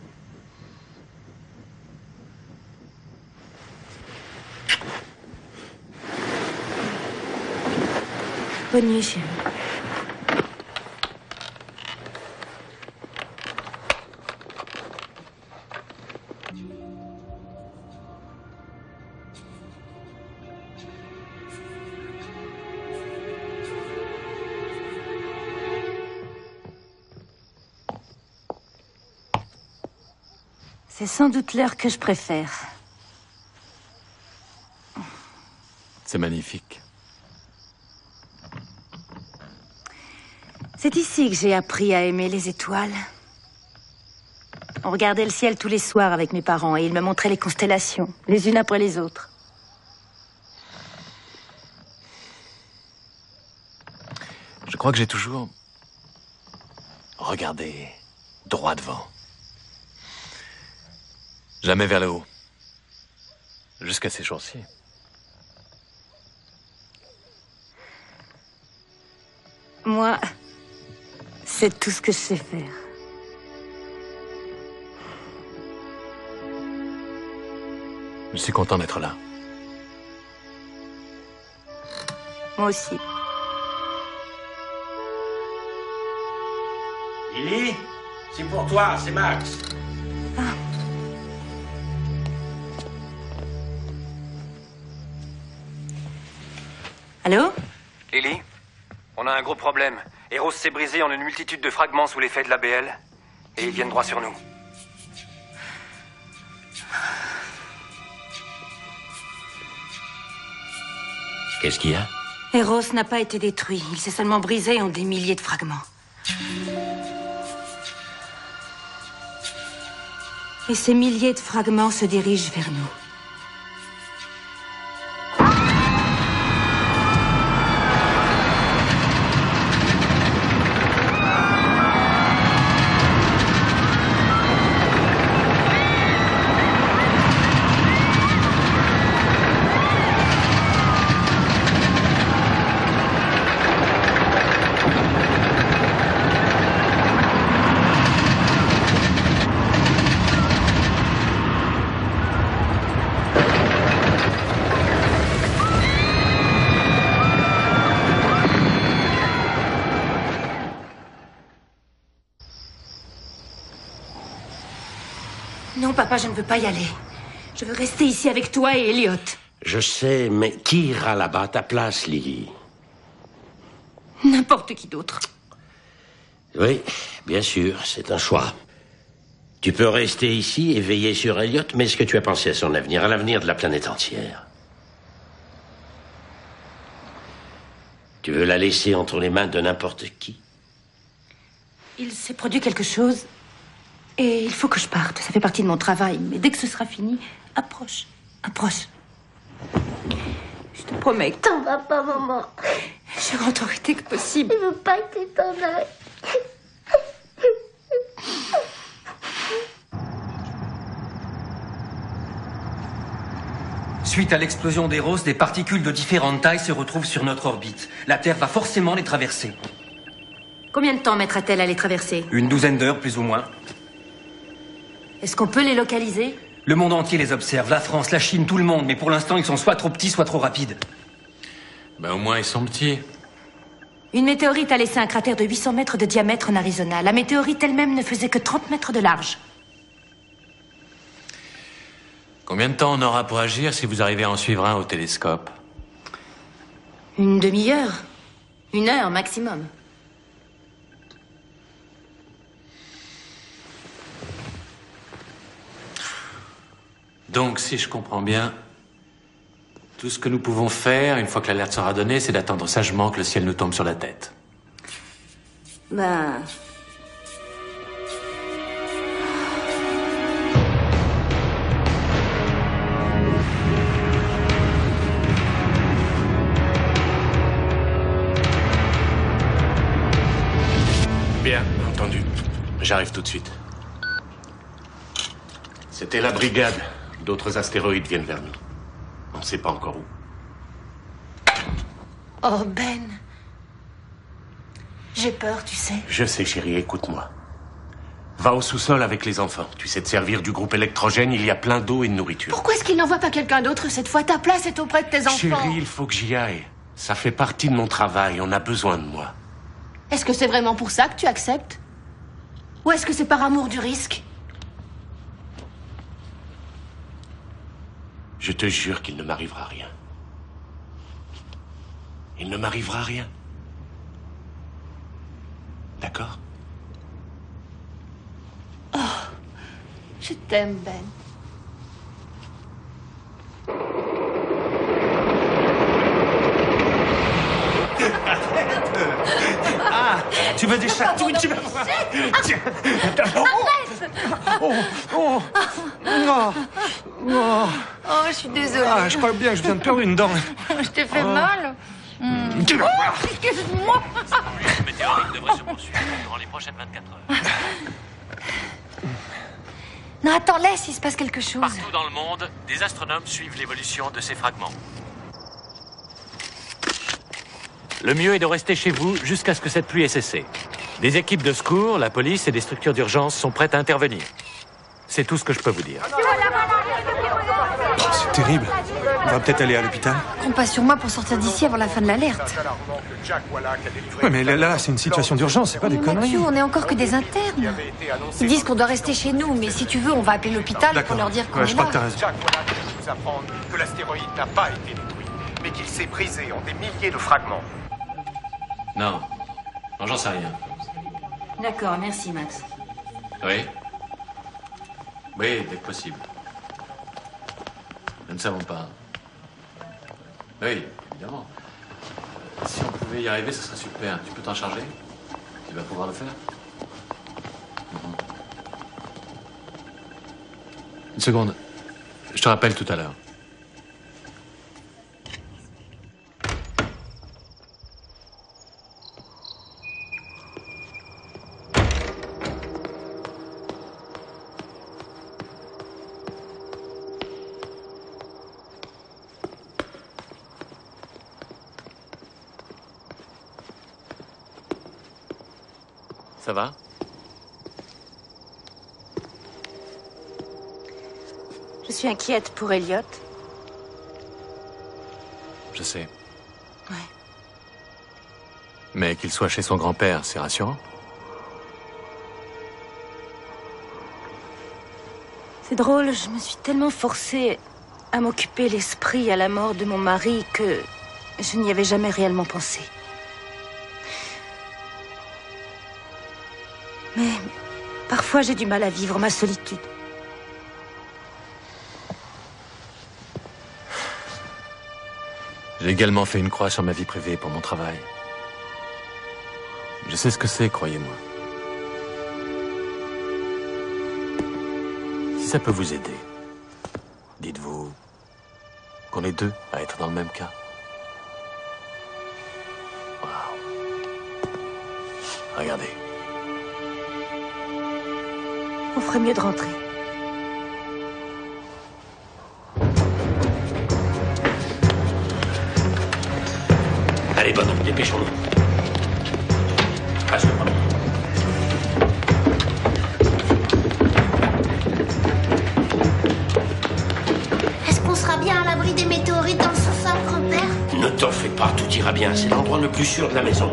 Bonne nuit, chérie. C'est sans doute l'heure que je préfère. C'est magnifique. C'est ici que j'ai appris à aimer les étoiles. On regardait le ciel tous les soirs avec mes parents et ils me montraient les constellations, les unes après les autres. Je crois que j'ai toujours regardé droit devant. Jamais vers le haut. Jusqu'à ces jours-ci. Moi, c'est tout ce que je sais faire. Je suis content d'être là. Moi aussi. Lily, c'est pour toi, c'est Max. Allô? Lily, on a un gros problème. Eros s'est brisé en une multitude de fragments sous l'effet de l'ABL. Et ils viennent droit sur nous. Qu'est-ce qu'il y a? Eros n'a pas été détruit. Il s'est seulement brisé en des milliers de fragments. Et ces milliers de fragments se dirigent vers nous. Non, papa, je ne veux pas y aller. Je veux rester ici avec toi et Elliot. Je sais, mais qui ira là-bas à ta place, Lily? N'importe qui d'autre. Oui, bien sûr, c'est un choix. Tu peux rester ici et veiller sur Elliot, mais est-ce que tu as pensé à son avenir, à l'avenir de la planète entière? Tu veux la laisser entre les mains de n'importe qui? Il s'est produit quelque chose et il faut que je parte. Ça fait partie de mon travail. Mais dès que ce sera fini, approche. Approche. Je te promets. T'en vas pas, maman. Je rentrerai dès que possible. Je veux pas que tu t'en ailles. Suite à l'explosion d'Eros, des particules de différentes tailles se retrouvent sur notre orbite. La Terre va forcément les traverser. Combien de temps mettra-t-elle à les traverser? Une douzaine d'heures, plus ou moins. Est-ce qu'on peut les localiser? Le monde entier les observe, la France, la Chine, tout le monde. Mais pour l'instant, ils sont soit trop petits, soit trop rapides. Ben au moins, ils sont petits. Une météorite a laissé un cratère de 800 mètres de diamètre en Arizona. La météorite elle-même ne faisait que 30 mètres de large. Combien de temps on aura pour agir si vous arrivez à en suivre un au télescope? Une demi-heure. 1 heure maximum. Donc, si je comprends bien, tout ce que nous pouvons faire, une fois que l'alerte sera donnée, c'est d'attendre sagement que le ciel nous tombe sur la tête. Ben, J'arrive tout de suite. C'était la brigade. D'autres astéroïdes viennent vers nous. On ne sait pas encore où. Oh, Ben. J'ai peur, tu sais. Je sais, chérie, écoute-moi. Va au sous-sol avec les enfants. Tu sais te servir du groupe électrogène, il y a plein d'eau et de nourriture. Pourquoi est-ce qu'il n'envoie pas quelqu'un d'autre cette fois? Ta place est auprès de tes enfants. Chérie, il faut que j'y aille. Ça fait partie de mon travail, on a besoin de moi. Est-ce que c'est vraiment pour ça que tu acceptes? Ou est-ce que c'est par amour du risque? Je te jure qu'il ne m'arrivera rien. Il ne m'arrivera rien. D'accord? Oh, je t'aime, Ben. Ah, tu veux des chatouilles? Tu vas voir. Tiens. Oh, oh, oh, oh. Oh, je suis désolée. Ah, je crois bien que je viens de perdre une dent. Je t'ai fait mal. Tu vas voir. Excuse-moi. Le météorite devrait se poursuivre durant les prochaines 24 heures. Non, attends, laisse, il se passe quelque chose. Partout dans le monde, des astronomes suivent l'évolution de ces fragments. Le mieux est de rester chez vous jusqu'à ce que cette pluie ait cessé. Des équipes de secours, la police et des structures d'urgence sont prêtes à intervenir. C'est tout ce que je peux vous dire. Oh, c'est terrible. On va peut-être aller à l'hôpital. Compte pas sur moi pour sortir d'ici avant la fin de l'alerte. Ouais, mais là, c'est une situation d'urgence, c'est pas des conneries. Mathieu, on est encore que des internes. Ils disent qu'on doit rester chez nous, mais si tu veux, on va appeler l'hôpital pour leur dire qu'on est je crois là. que t'as raison. Jack Wallach vient de nous apprendre que l'astéroïde n'a pas été détruit, mais qu'il s'est brisé en des milliers de fragments. Non. Non, j'en sais rien. D'accord, merci Max. Oui? Oui, dès que possible. Nous ne savons pas. Oui, évidemment. Si on pouvait y arriver, ce serait super. Tu peux t'en charger? Tu vas pouvoir le faire? Une seconde. Je te rappelle tout à l'heure. Ça va? Je suis inquiète pour Elliot. Je sais. Ouais. Mais qu'il soit chez son grand-père, c'est rassurant. C'est drôle, je me suis tellement forcée à m'occuper l'esprit à la mort de mon mari que je n'y avais jamais réellement pensé. Mais parfois j'ai du mal à vivre ma solitude. J'ai également fait une croix sur ma vie privée pour mon travail. Je sais ce que c'est, croyez-moi. Si ça peut vous aider, dites-vous qu'on est deux à être dans le même cas. Waouh. Regardez. On ferait mieux de rentrer. Allez, bonhomme, dépêchons-nous. Passe le premier. Est-ce qu'on sera bien à l'abri des météorites dans le sous-sol, grand-père? Ne t'en fais pas, tout ira bien. C'est l'endroit le plus sûr de la maison.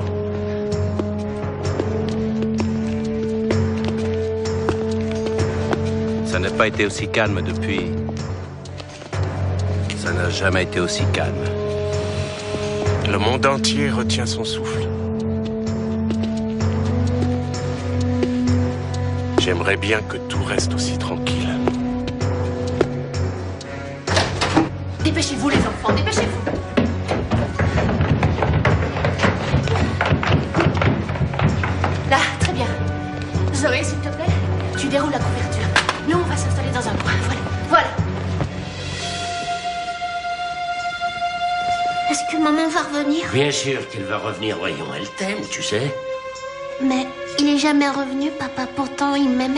Ça n'a pas été aussi calme depuis. Ça n'a jamais été aussi calme. Le monde entier retient son souffle. J'aimerais bien que tout reste aussi tranquille. Dépêchez-vous, les enfants, dépêchez-vous. Là, très bien. Zoé, s'il te plaît, tu déroules la couverture. Nous, on va s'installer dans un coin. Voilà. Voilà. Est-ce que maman va revenir? Bien sûr qu'elle va revenir, voyons. Elle t'aime, tu sais. Mais Il est jamais revenu, papa. Pourtant, il m'aimait.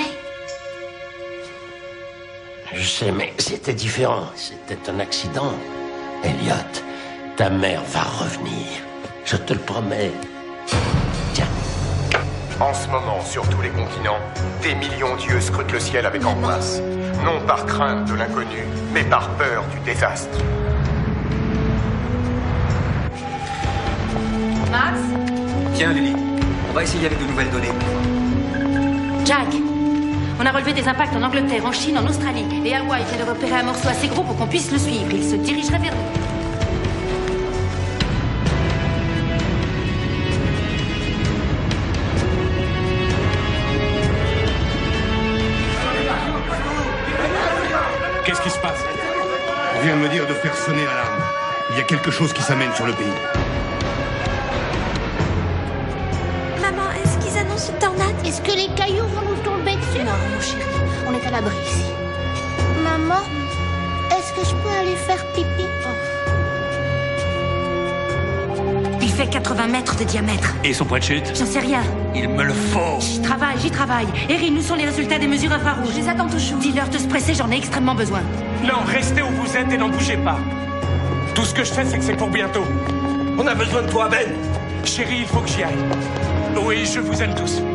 Je sais, mais c'était différent. C'était un accident. Elliot, ta mère va revenir. Je te le promets. Tiens. En ce moment, sur tous les continents, des millions d'yeux scrutent le ciel avec angoisse. Non par crainte de l'inconnu, mais par peur du désastre. Max? Tiens, Lily, on va essayer avec de nouvelles données. Jack, on a relevé des impacts en Angleterre, en Chine, en Australie. Et Hawaï vient de repérer un morceau assez gros pour qu'on puisse le suivre. Il se dirigerait vers nous. Qu'est-ce qui se passe? On vient de me dire de faire sonner l'alarme. Il y a quelque chose qui s'amène sur le pays. Maman, est-ce qu'ils annoncent une tornade? Est-ce que les cailloux vont nous tomber dessus? Non, mon chéri, on est à l'abri ici. Maman, est-ce que je peux aller faire pipi? Il fait 80 mètres de diamètre. Et son point de chute? J'en sais rien. Il me le faut. J'y travaille. Erin, où sont les résultats des mesures infrarouges? Je les attends toujours. Dis-leur de se presser, j'en ai extrêmement besoin. Non, restez où vous êtes et n'en bougez pas. Tout ce que je sais, c'est que c'est pour bientôt. On a besoin de toi, Ben. Chérie, il faut que j'y aille. Oui, je vous aime tous.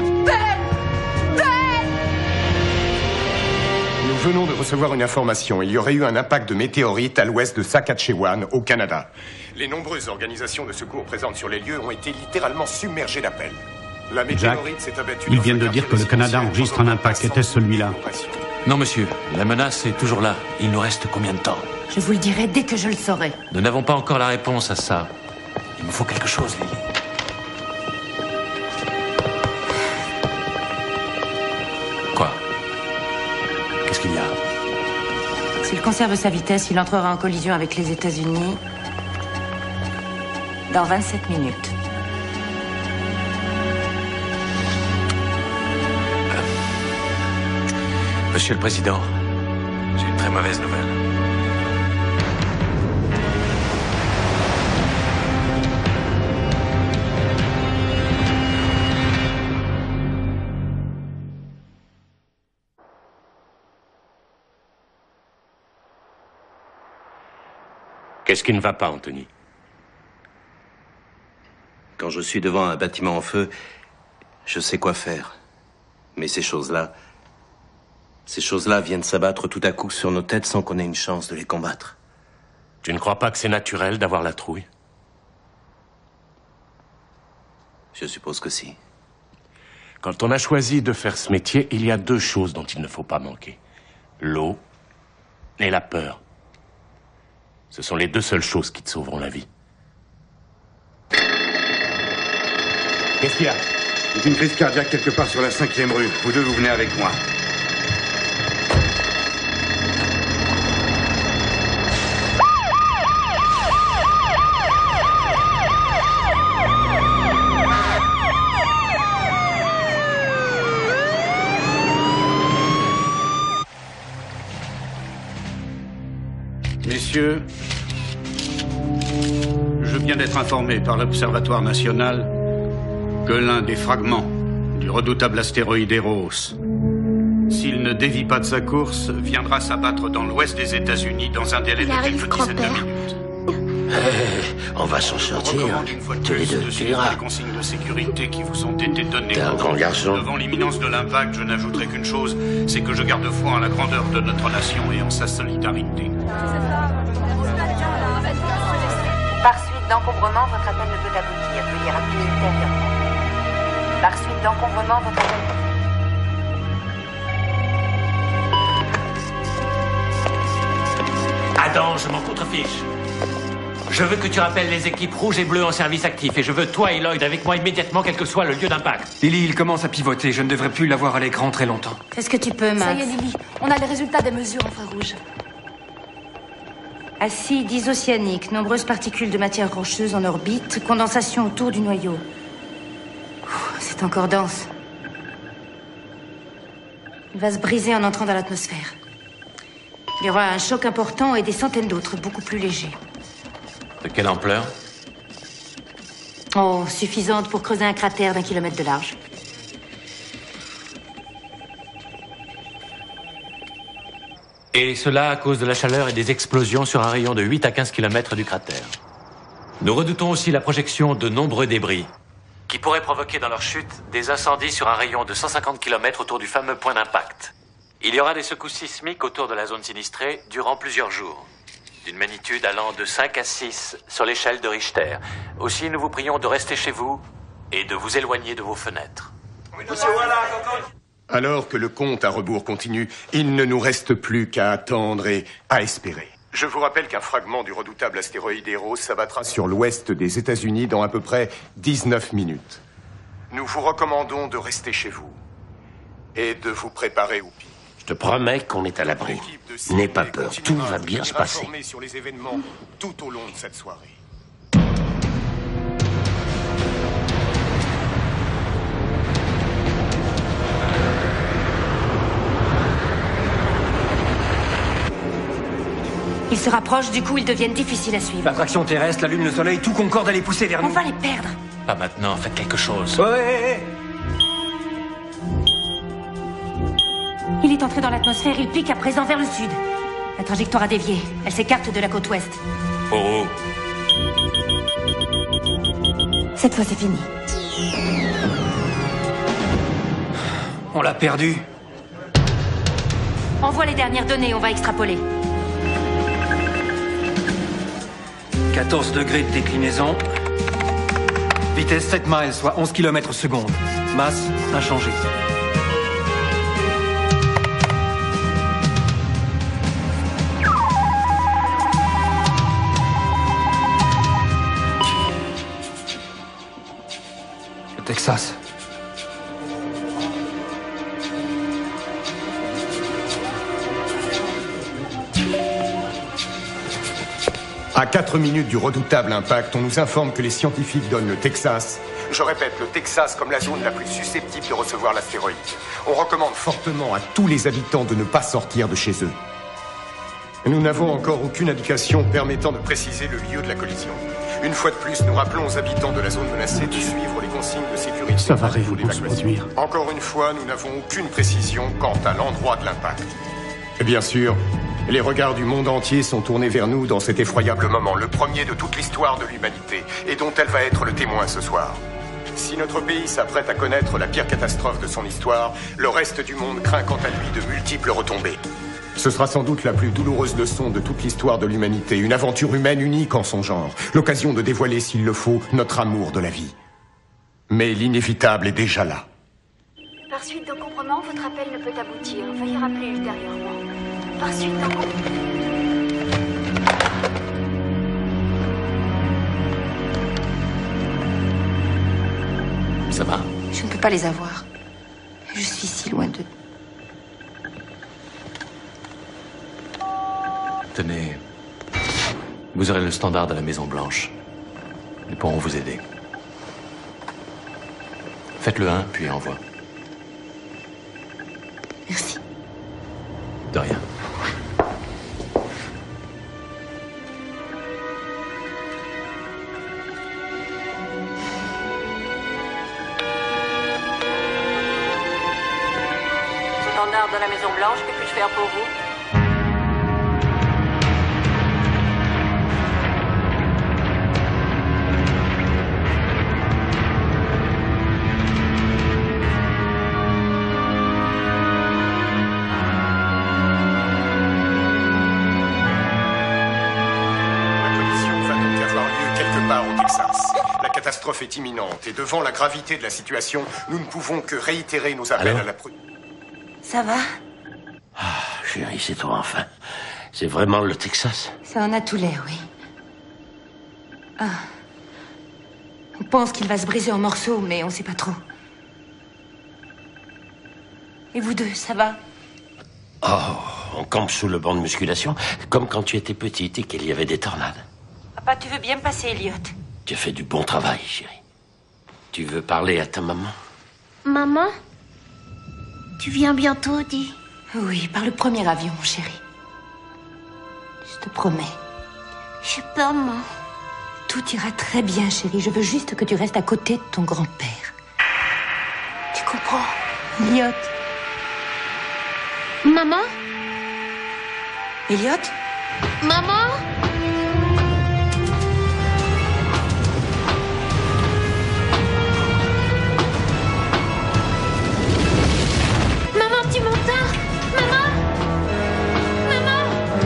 Nous venons de recevoir une information. Il y aurait eu un impact de météorite à l'ouest de Saskatchewan, au Canada. Les nombreuses organisations de secours présentes sur les lieux ont été littéralement submergées d'appels. La météorite s'est abattue. Ils viennent de dire que le Canada enregistre un impact. Était-ce celui-là? Non, monsieur. La menace est toujours là. Il nous reste combien de temps? Je vous le dirai dès que je le saurai. Nous n'avons pas encore la réponse à ça. Il me faut quelque chose, Lily. Quoi? Qu'est-ce qu'il y a? S'il conserve sa vitesse, il entrera en collision avec les États-Unis dans 27 minutes. Monsieur le Président, j'ai une très mauvaise nouvelle. Qu'est-ce qui ne va pas, Anthony? Quand je suis devant un bâtiment en feu, je sais quoi faire. Mais ces choses-là viennent s'abattre tout à coup sur nos têtes sans qu'on ait une chance de les combattre. Tu ne crois pas que c'est naturel d'avoir la trouille? Je suppose que si. Quand on a choisi de faire ce métier, il y a deux choses dont il ne faut pas manquer. L'eau et la peur. Ce sont les deux seules choses qui te sauveront la vie. Qu'est-ce qu'il y a? Il y a une crise cardiaque quelque part sur la 5e rue. Vous deux, vous venez avec moi. Messieurs, je viens d'être informé par l'Observatoire national que l'un des fragments du redoutable astéroïde Eros, s'il ne dévie pas de sa course, viendra s'abattre dans l'ouest des États-Unis dans un délai de quelques dizaines de minutes. On va s'en sortir. Tous les deux, tu verras. Les consignes de sécurité qui vous ont été données. T'es un grand garçon. Devant l'imminence de l'impact, je n'ajouterai qu'une chose, c'est que je garde foi en la grandeur de notre nation et en sa solidarité. Par suite d'encombrement, votre appel ne peut aboutir. Veuillez rappeler ultérieurement. Par suite d'encombrement, votre appel... Adam, je m'en contrefiche. Je veux que tu rappelles les équipes rouges et bleues en service actif et je veux toi et Lloyd avec moi immédiatement quel que soit le lieu d'impact. Lily, il commence à pivoter. Je ne devrais plus l'avoir à l'écran très longtemps. Fais ce que tu peux, Max. Ça y est, Lily. On a les résultats des mesures infrarouges. Acide isocyanique, nombreuses particules de matière rocheuse en orbite, condensation autour du noyau. C'est encore dense. Il va se briser en entrant dans l'atmosphère. Il y aura un choc important et des centaines d'autres, beaucoup plus légers. De quelle ampleur? Oh, suffisante pour creuser un cratère d'1 kilomètre de large. Et cela à cause de la chaleur et des explosions sur un rayon de 8 à 15 km du cratère. Nous redoutons aussi la projection de nombreux débris qui pourraient provoquer dans leur chute des incendies sur un rayon de 150 km autour du fameux point d'impact. Il y aura des secousses sismiques autour de la zone sinistrée durant plusieurs jours, d'une magnitude allant de 5 à 6 sur l'échelle de Richter. Aussi, nous vous prions de rester chez vous et de vous éloigner de vos fenêtres. Alors que le compte à rebours continue, il ne nous reste plus qu'à attendre et à espérer. Je vous rappelle qu'un fragment du redoutable astéroïde Eros s'abattra sur l'ouest des États-Unis dans à peu près 19 minutes. Nous vous recommandons de rester chez vous et de vous préparer au pire. Je te promets qu'on est à l'abri. N'aie pas peur, tout va bien se passer. Sur les événements tout au long de cette soirée. Ils se rapprochent, du coup ils deviennent difficiles à suivre. L'attraction terrestre, la lune, le soleil, tout concorde à les pousser vers On nous. va les perdre. Pas maintenant, faites quelque chose. Ouais. Il est entré dans l'atmosphère, il pique à présent vers le sud. La trajectoire a dévié. Elle s'écarte de la côte ouest. Oh. Cette fois c'est fini. On l'a perdu. Envoie les dernières données, on va extrapoler. 14 degrés de déclinaison. Vitesse 7 miles, soit 11 km secondes. Masse inchangée. Le Texas. À 4 minutes du redoutable impact, on nous informe que les scientifiques donnent le Texas. Je répète, le Texas comme la zone la plus susceptible de recevoir l'astéroïde. On recommande fortement à tous les habitants de ne pas sortir de chez eux. Nous n'avons encore aucune indication permettant de préciser le lieu de la collision. Une fois de plus, nous rappelons aux habitants de la zone menacée de suivre les consignes de sécurité. Ça va réellement se produire. Encore une fois, nous n'avons aucune précision quant à l'endroit de l'impact. Et bien sûr, les regards du monde entier sont tournés vers nous dans cet effroyable moment, le premier de toute l'histoire de l'humanité, et dont elle va être le témoin ce soir. Si notre pays s'apprête à connaître la pire catastrophe de son histoire, le reste du monde craint quant à lui de multiples retombées. Ce sera sans doute la plus douloureuse leçon de toute l'histoire de l'humanité, une aventure humaine unique en son genre, l'occasion de dévoiler, s'il le faut, notre amour de la vie. Mais l'inévitable est déjà là. Par suite d'encombrement, votre appel ne peut aboutir. Veuillez rappeler ultérieurement. Par suite d'encombrement... Ça va? Je ne peux pas les avoir. Je suis si loin d'eux. Tenez, vous aurez le standard de la Maison Blanche. Ils pourront vous aider. Faites-le un, puis envoie. Merci. De rien. Standard de la Maison Blanche, que puis-je faire pour vous? Au Texas. La catastrophe est imminente et devant la gravité de la situation, nous ne pouvons que réitérer nos appels à la prudence. Ça va? Ah, chérie, c'est toi enfin. C'est vraiment le Texas? Ça en a tout l'air, oui. Ah. On pense qu'il va se briser en morceaux, mais on ne sait pas trop. Et vous deux, ça va? Oh, on campe sous le banc de musculation, comme quand tu étais petite et qu'il y avait des tornades. Papa, tu veux bien me passer, Elliot? Tu as fait du bon travail, chérie. Tu veux parler à ta maman? Maman? Tu viens bientôt, dis. Oui, par le premier avion, mon chéri. Je te promets. J'ai peur, maman. Tout ira très bien, chérie. Je veux juste que tu restes à côté de ton grand-père. Tu comprends, Elliot? Maman? Elliot? Maman? Maman, petit montant! Maman! Maman!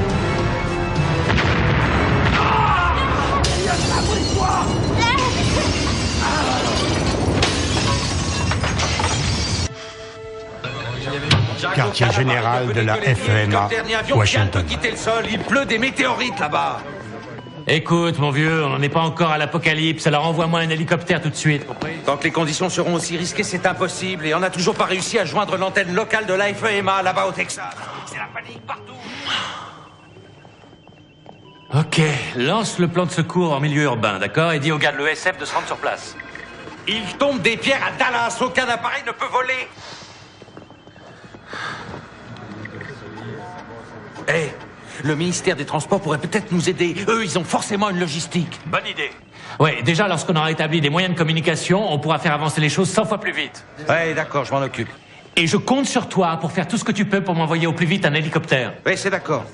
Quartier général de la FEMA, Washington. Quitter le sol, il pleut des météorites là-bas. Écoute, mon vieux, on n'en est pas encore à l'apocalypse, alors envoie-moi un hélicoptère tout de suite. Tant que les conditions seront aussi risquées, c'est impossible. Et on n'a toujours pas réussi à joindre l'antenne locale de la FEMA là-bas au Texas. C'est la panique partout. Ok, lance le plan de secours en milieu urbain, d'accord? Et dis aux gars de l'ESF de se rendre sur place. Il tombe des pierres à Dallas. Aucun appareil ne peut voler. Hé, le ministère des Transports pourrait peut-être nous aider. Eux, ils ont forcément une logistique. Bonne idée. Ouais, déjà, lorsqu'on aura établi des moyens de communication, on pourra faire avancer les choses 100 fois plus vite. Ouais, d'accord, je m'en occupe. Et je compte sur toi pour faire tout ce que tu peux pour m'envoyer au plus vite un hélicoptère. Oui, c'est d'accord.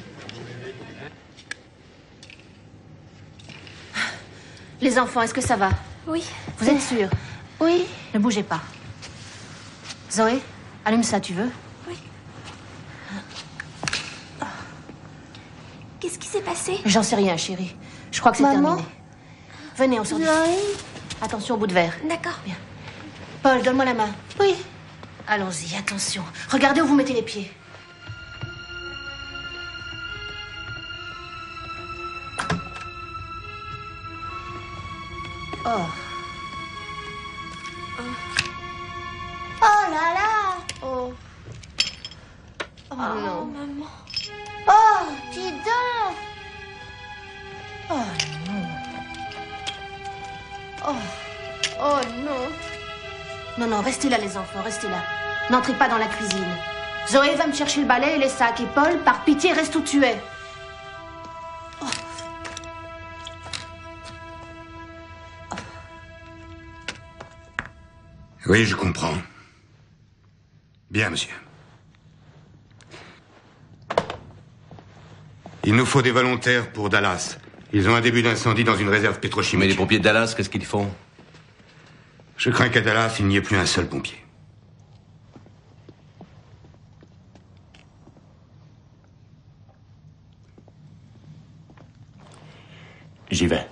Les enfants, est-ce que ça va? Oui. Vous êtes sûrs? Oui. Ne bougez pas. Zoé, allume ça, tu veux? Oui. Qu'est-ce qui s'est passé? J'en sais rien, chérie. Je crois que c'est Maman? terminé. Venez, on sort d'ici. Attention au bout de verre. D'accord. Bien. Paul, donne-moi la main. Oui. Allons-y, attention. Regardez où vous mettez les pieds. Oh. Oh là là. Oh. Oh non. Maman. Oh, dis donc. Oh non. Oh. Oh non. Non, non, restez là, les enfants, restez là. N'entrez pas dans la cuisine. Zoé va me chercher le balai et les sacs. Et Paul, par pitié, reste où tu es. Oh. Oui, je comprends. Bien, monsieur. Il nous faut des volontaires pour Dallas. Ils ont un début d'incendie dans une réserve pétrochimique. Mais les pompiers de Dallas, qu'est-ce qu'ils font? Je crains qu'à Dallas, il n'y ait plus un seul pompier. J'y vais.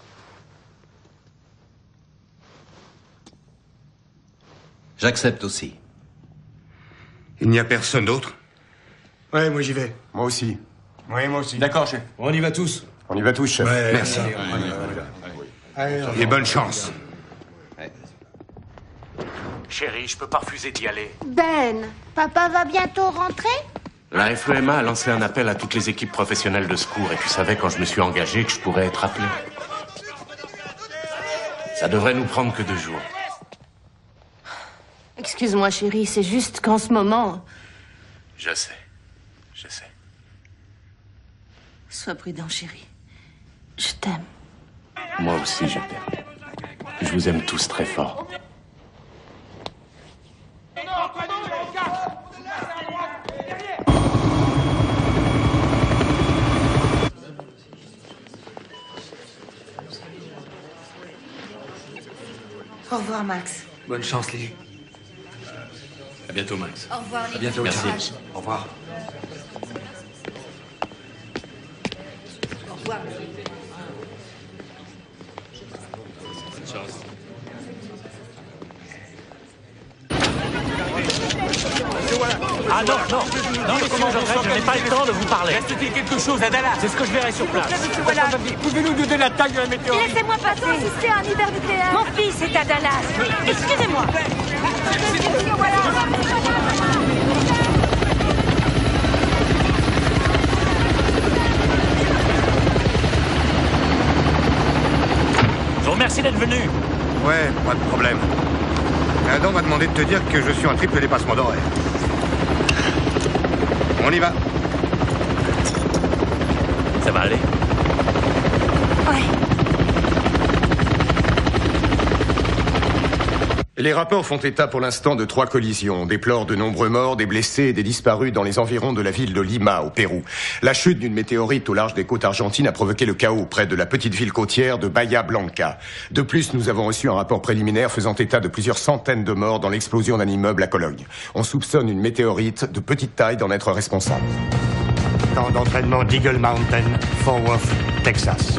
J'accepte aussi. Il n'y a personne d'autre? Ouais, moi j'y vais. Moi aussi. Oui, moi aussi. D'accord, chef. On y va tous. On y va tous, chef. Ouais, merci. Et bonne chance. Chérie, je peux pas refuser d'y aller. Ben, papa va bientôt rentrer? La FEMA a lancé un appel à toutes les équipes professionnelles de secours et tu savais quand je me suis engagé que je pourrais être appelé. Ça devrait nous prendre que 2 jours. Excuse-moi, chérie, c'est juste qu'en ce moment... Je sais. Je sais. Sois prudent, chérie. Je t'aime. Moi aussi, je t'aime. Je vous aime tous très fort. Au revoir, Max. Bonne chance, Lily. À bientôt, Max. Au revoir, À bientôt, Lily. merci. Au revoir. Au revoir. Bonne chance. Ah non, non, non, mais comment je n'ai pas le temps de vous parler. Reste-t-il quelque chose à Dallas? C'est ce que je verrai sur place. Voilà. Pouvez-nous donner la taille de la météorite? Laissez-moi passer. Assister à un hiver nucléaire. Mon fils est à Dallas. Excusez-moi. Je vous remercie d'être venu. Ouais, pas de problème. Adam m'a demandé de te dire que je suis en triple dépassement d'horaire. On y va. Ça va aller? Ouais. Les rapports font état pour l'instant de 3 collisions, déplorent de nombreux morts, des blessés et des disparus dans les environs de la ville de Lima, au Pérou. La chute d'une météorite au large des côtes argentines a provoqué le chaos près de la petite ville côtière de Bahia Blanca. De plus, nous avons reçu un rapport préliminaire faisant état de plusieurs centaines de morts dans l'explosion d'un immeuble à Cologne. On soupçonne une météorite de petite taille d'en être responsable. Camp d'entraînement d'Eagle Mountain, Fort Worth, Texas.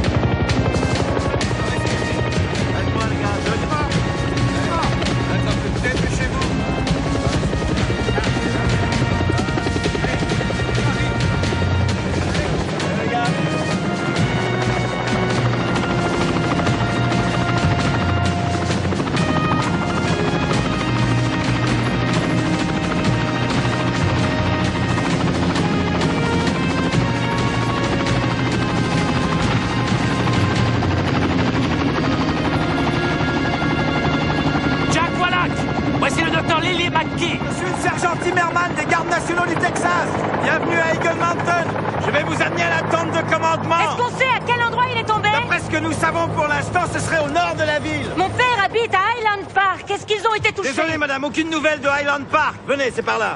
Désolé, madame, aucune nouvelle de Highland Park. Venez, c'est par là.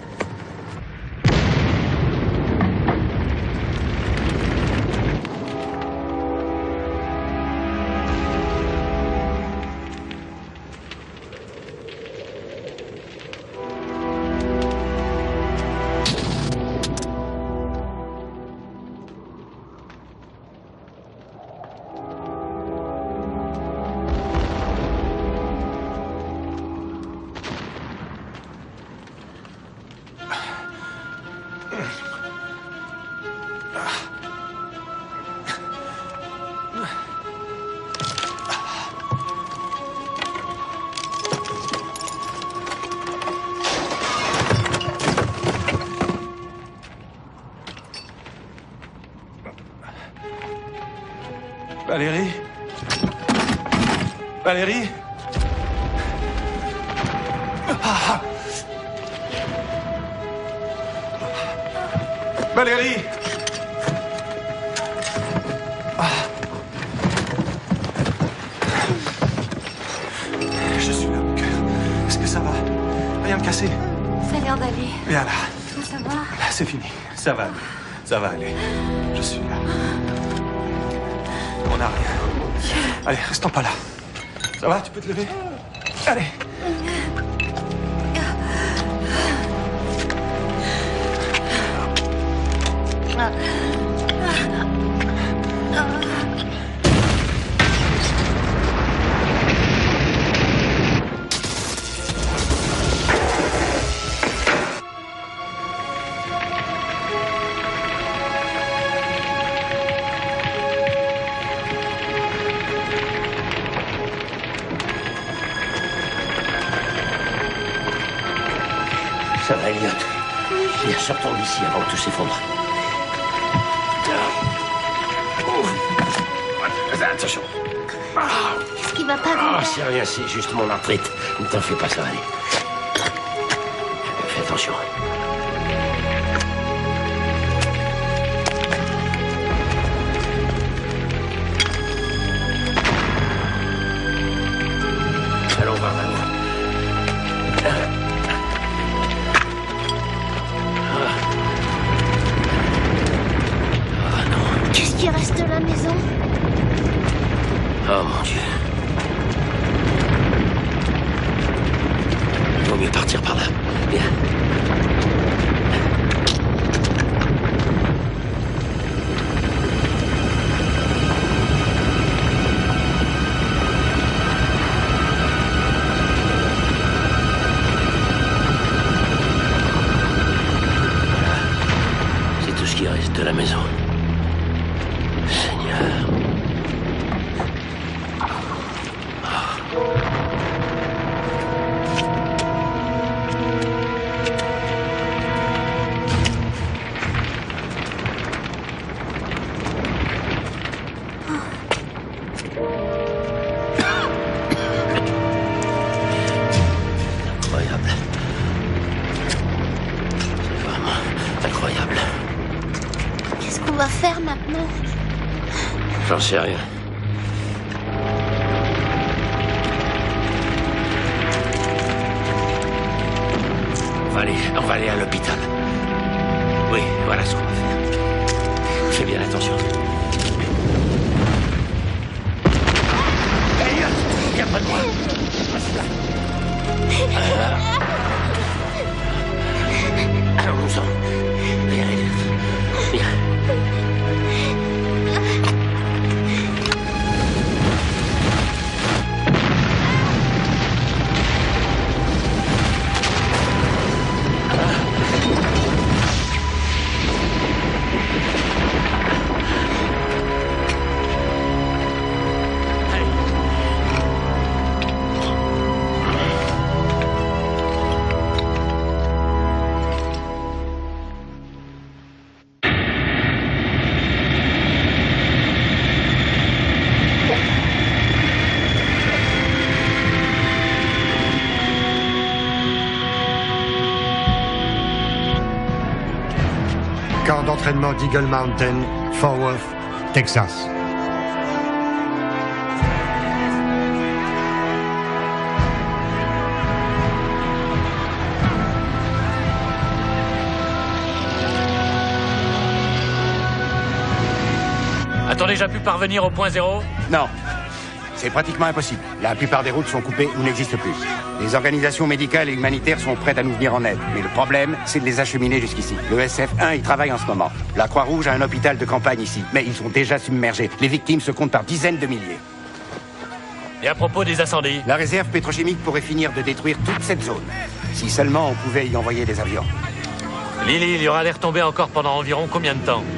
Valérie? Valérie? Ah. Valérie? Ah. Je suis là, mon cœur. Est-ce que ça va? Rien de cassé? Ça a l'air d'aller. Viens là. Ça va? C'est fini. Ça va aller. Ça va aller. Je suis là. On n'a rien. Allez, restons pas là. Ça va? Tu peux te lever? Allez. Ça va, Elliot. Viens, sortons d'ici avant que tout s'effondre. Attention. Qu'est-ce qui va pas, Ah, grand-père? c'est rien, c'est juste mon arthrite. Ne t'en fais pas, ça va aller. Fais attention. Allons voir là-haut. Qu'est-ce qui reste de la maison? Oh mon Dieu. Il vaut mieux partir par là. Viens. C'est tout ce qui reste de la maison. Seigneur. Incroyable. C'est vraiment incroyable. Qu'est-ce qu'on va faire maintenant? J'en sais rien. Allez, on va aller à l'hôpital. Oui, voilà ce qu'on va faire. Fais bien attention. Viens pas de moi. Allons-en. Viens, Elliot. Viens. Camp d'entraînement d'Eagle Mountain, Fort Worth, Texas. A-t-on déjà pu parvenir au point zéro? Non. C'est pratiquement impossible. La plupart des routes sont coupées ou n'existent plus. Les organisations médicales et humanitaires sont prêtes à nous venir en aide. Mais le problème, c'est de les acheminer jusqu'ici. Le SF-1 y travaille en ce moment. La Croix-Rouge a un hôpital de campagne ici. Mais ils sont déjà submergés. Les victimes se comptent par dizaines de milliers. Et à propos des incendies? La réserve pétrochimique pourrait finir de détruire toute cette zone. Si seulement on pouvait y envoyer des avions. Lily, il y aura l'air tombé encore pendant environ combien de temps?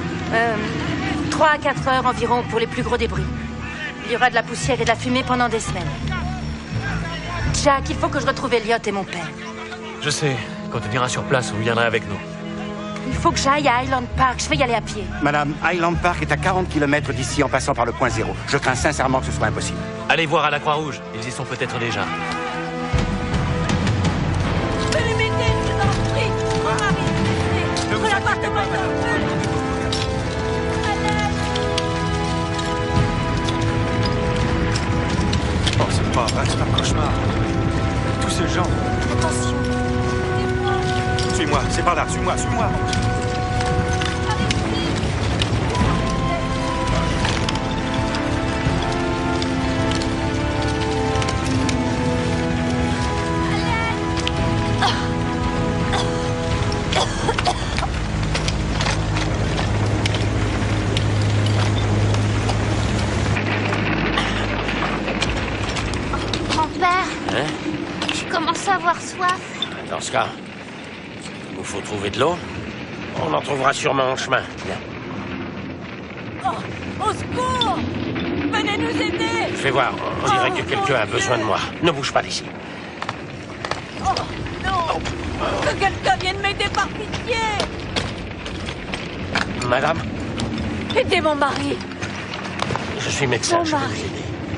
3 à 4 heures environ pour les plus gros débris. Il y aura de la poussière et de la fumée pendant des semaines. Jack, il faut que je retrouve Elliot et mon père. Je sais. Quand on ira sur place, vous viendrez avec nous. Il faut que j'aille à Highland Park. Je vais y aller à pied. Madame, Highland Park est à 40 km d'ici en passant par le point zéro. Je crains sincèrement que ce soit impossible. Allez voir à la Croix-Rouge. Ils y sont peut-être déjà. Oh, c'est pas vrai, c'est un cauchemar. Tous ces gens. Attention. Suis-moi, c'est par là, suis-moi, suis-moi. Dans ce cas, il nous faut trouver de l'eau. On en trouvera sûrement en chemin. Viens. Oh, au secours! Venez nous aider! Je vais voir. On dirait que quelqu'un a besoin de moi. Ne bouge pas d'ici. Oh, non! Que quelqu'un vienne m'aider par pitié! Madame? Aidez mon mari! Je suis médecin, je vais vous aider.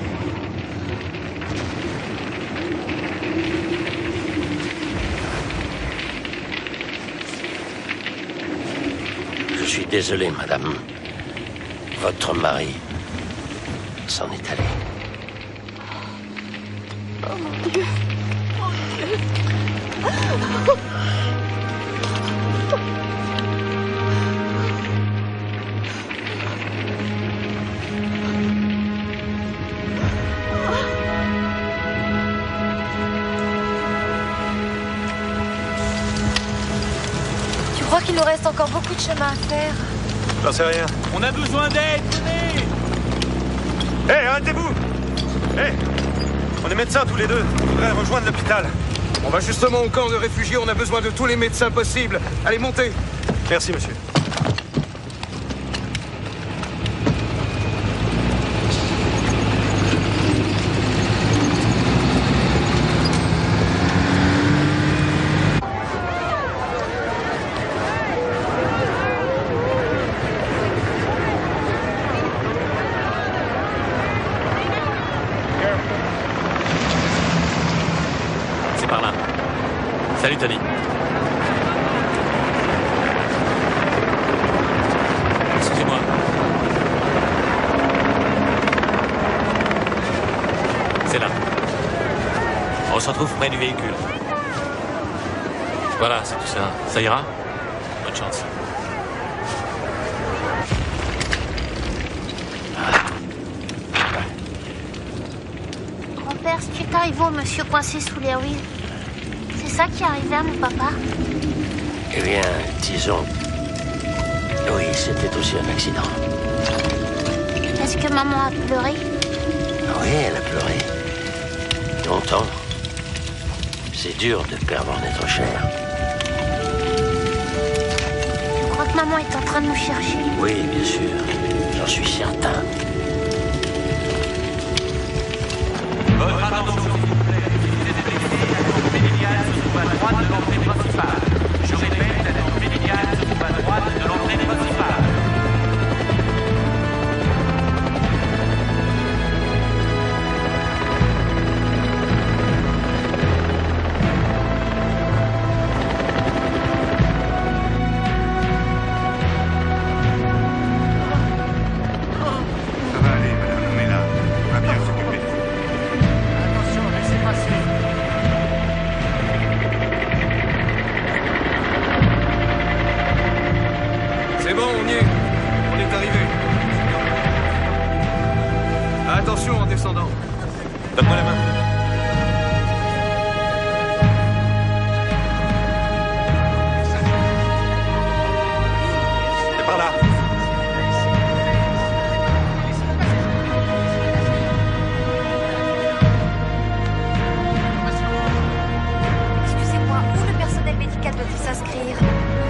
Je suis désolé, madame. Votre mari s'en est allé. Oh mon Dieu! Mon Dieu! Tu crois qu'il nous reste encore beaucoup de chemin à faire? J'en sais rien. On a besoin d'aide, venez! Hé, arrêtez-vous! Hé! On est médecins tous les deux. On voudrait rejoindre l'hôpital. On va justement au camp de réfugiés, on a besoin de tous les médecins possibles. Allez, montez! Merci, monsieur. C'est par là. Salut, Tony. Excusez-moi. C'est là. On se retrouve près du véhicule. Voilà, c'est tout ça. Ça ira? Bonne chance. Grand-père, ce qui est arrivé au monsieur coincé sous les ruines, c'est ça qui est arrivé à mon papa? Eh bien, disons... Oui, c'était aussi un accident. Est-ce que maman a pleuré? Oui, elle a pleuré. Longtemps. C'est dur de perdre un être cher. Je crois que maman est en train de nous chercher. Oui, bien sûr. J'en suis certain. Votre attention, s'il vous plaît. L'attention pédiniale se trouve à droite de l'entrée principale. Je répète, l'attention pédiniale se trouve à droite de l'entrée principale. Ça va aller, madame, on est là. On va bien s'occuper. Attention, laissez passer. C'est bon, on y est. On est arrivé. Attention en descendant. Donne-moi la main. C'est par là. Excusez-moi, où le personnel médical doit-il s'inscrire?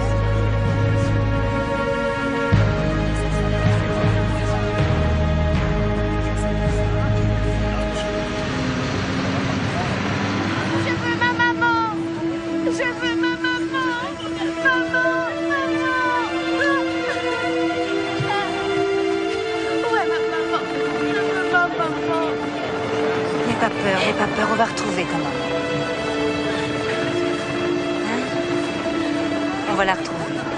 Je veux ma maman! Je veux ma maman! Maman! Où est ma maman? Je veux ma maman! N'aie pas peur, on va retrouver ta maman. Hein? On va la retrouver.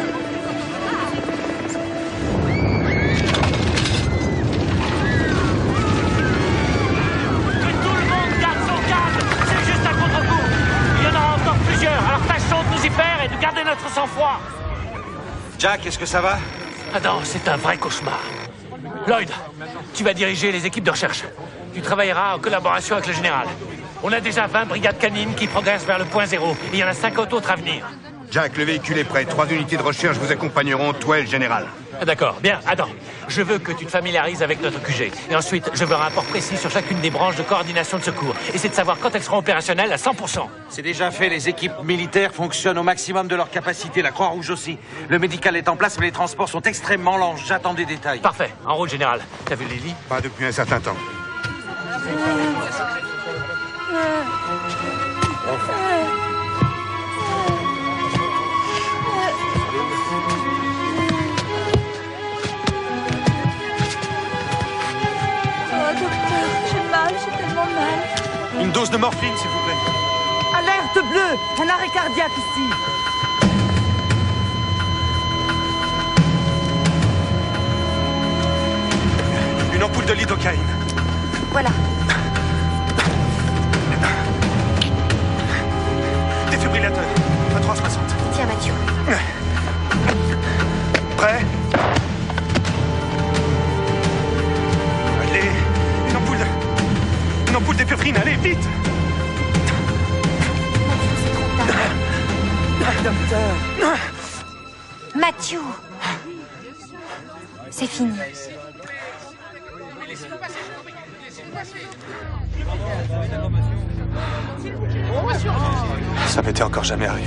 Que tout le monde garde son calme. C'est juste un contre-coup. Il y en aura encore plusieurs. Alors tâchons de nous y faire et de garder notre sang-froid. Jack, est-ce que ça va? Ah non, c'est un vrai cauchemar. Lloyd, tu vas diriger les équipes de recherche. Tu travailleras en collaboration avec le général. On a déjà 20 brigades canines qui progressent vers le point zéro. Et il y en a 50 autres à venir. Jack, le véhicule est prêt. 3 unités de recherche vous accompagneront, toi et le général. Ah, d'accord, bien, attends. Je veux que tu te familiarises avec notre QG. Et ensuite, je veux un rapport précis sur chacune des branches de coordination de secours. Essaie de savoir quand elles seront opérationnelles à 100%. C'est déjà fait, les équipes militaires fonctionnent au maximum de leur capacité, la Croix-Rouge aussi. Le médical est en place, mais les transports sont extrêmement lents. J'attends des détails. Parfait, en route, général. T'as vu Lily? Pas depuis un certain temps. Oh, docteur, j'ai mal, j'ai tellement mal. Une dose de morphine, s'il vous plaît. Alerte bleue! Un arrêt cardiaque ici! Une ampoule de lidocaïne. Voilà. Défibrillateur. À 360. Tiens, Mathieu. Prêt? Allez, une ampoule d'épinéphrine, allez, vite! Docteur! Mathieu! C'est fini. Ça m'était encore jamais arrivé.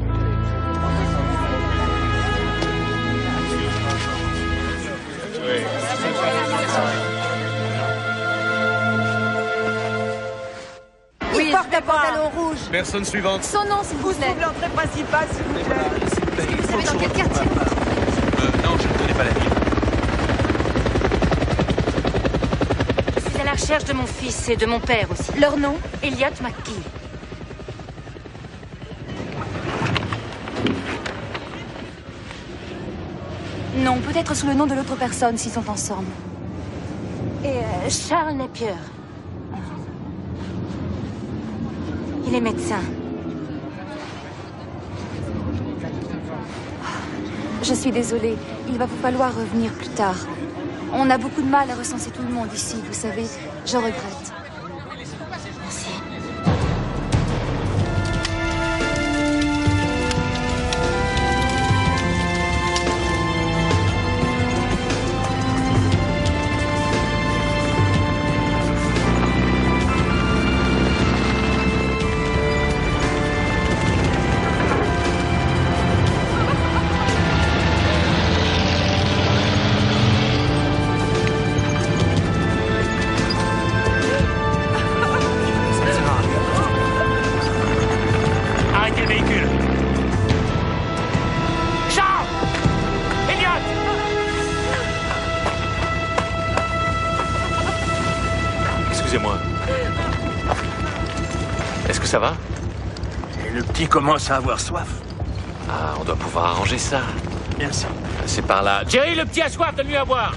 Oui, porte un pantalon rouge. Personne suivante. Son nom, s'il vous plaît. Où se trouve l'entrée principale, s'il vous plaît? Vous savez dans quel quartier? Non, je ne connais pas la ville. Je suis à la recherche de mon fils et de mon père aussi. Leur nom? Elliot McKee. Non, peut-être sous le nom de l'autre personne s'ils sont ensemble. Et Charles Napier. Il est médecin. Je suis désolée. Il va vous falloir revenir plus tard. On a beaucoup de mal à recenser tout le monde ici, vous savez. Je regrette. Merci. Arrêtez le véhicule. Charles! Elliot! Excusez-moi. Est-ce que ça va? Et le petit commence à avoir soif. Ah, on doit pouvoir arranger ça. Merci. C'est par là. Jerry, le petit a soif, donne-lui à boire.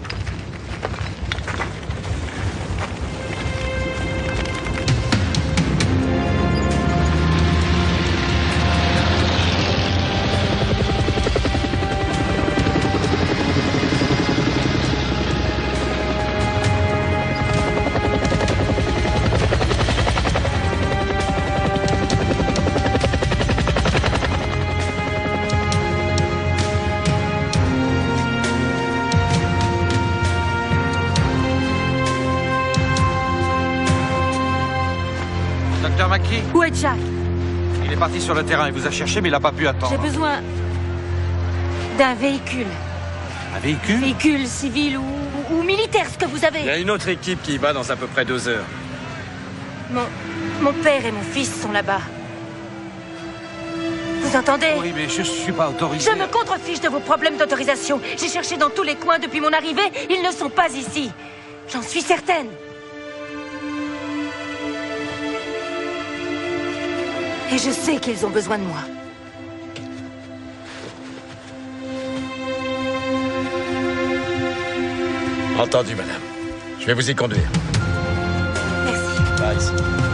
Docteur McKee? Où est Jack? Il est parti sur le terrain. Il vous a cherché, mais il n'a pas pu attendre. J'ai besoin d'un véhicule. Un véhicule? Véhicule civil ou militaire, ce que vous avez. Il y a une autre équipe qui y va dans à peu près 2 heures. Mon père et mon fils sont là-bas. Vous entendez? Oui, mais je suis pas autorisé. Je me contrefiche de vos problèmes d'autorisation. J'ai cherché dans tous les coins depuis mon arrivée. Ils ne sont pas ici. J'en suis certaine. Et je sais qu'ils ont besoin de moi. Entendu, madame. Je vais vous y conduire. Merci. Par ici.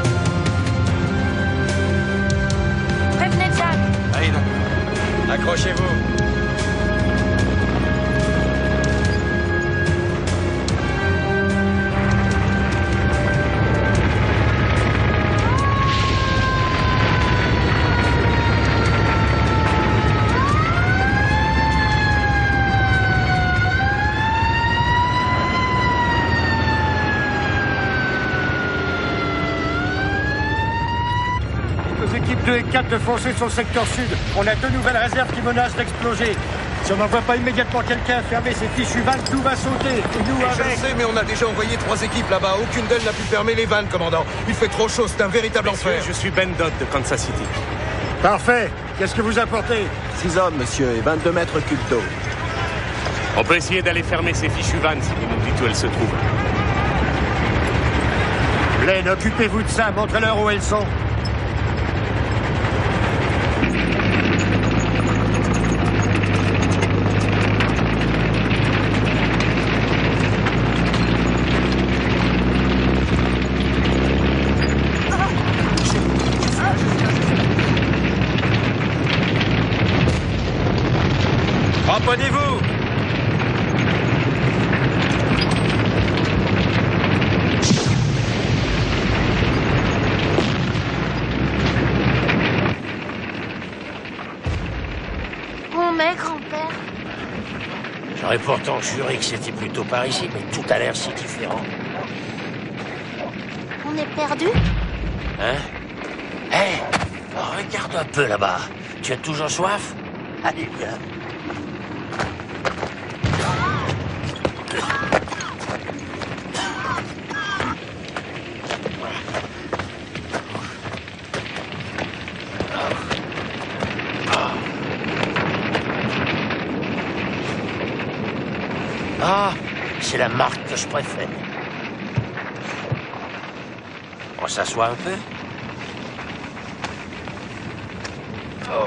Prévenez Jack. Allez, d'accord. Accrochez-vous. Aux équipes 2 et 4 de foncer sur le secteur sud. On a 2 nouvelles réserves qui menacent d'exploser. Si on n'envoie pas immédiatement quelqu'un fermer ces fichues vannes, tout va sauter. Et nous avec... Je sais, mais on a déjà envoyé 3 équipes là-bas. Aucune d'elles n'a pu fermer les vannes, commandant. Il fait trop chaud, c'est un véritable enfer. Je suis Ben Dodd de Kansas City. Parfait. Qu'est-ce que vous apportez? 6 hommes, monsieur, et 22 mètres cubes d'eau. On peut essayer d'aller fermer ces fichues vannes si vous nous dites où elles se trouvent. Blaine, occupez-vous de ça. Montrez-leur où elles sont. Ramponnez-vous! Où on met, grand-père? J'aurais pourtant juré que c'était plutôt par ici, mais tout a l'air si différent. On est perdu? Hein? Hé! Regarde un peu là-bas. Tu as toujours soif? Allez, viens. Ah, c'est la marque que je préfère. On s'assoit un peu? Oh.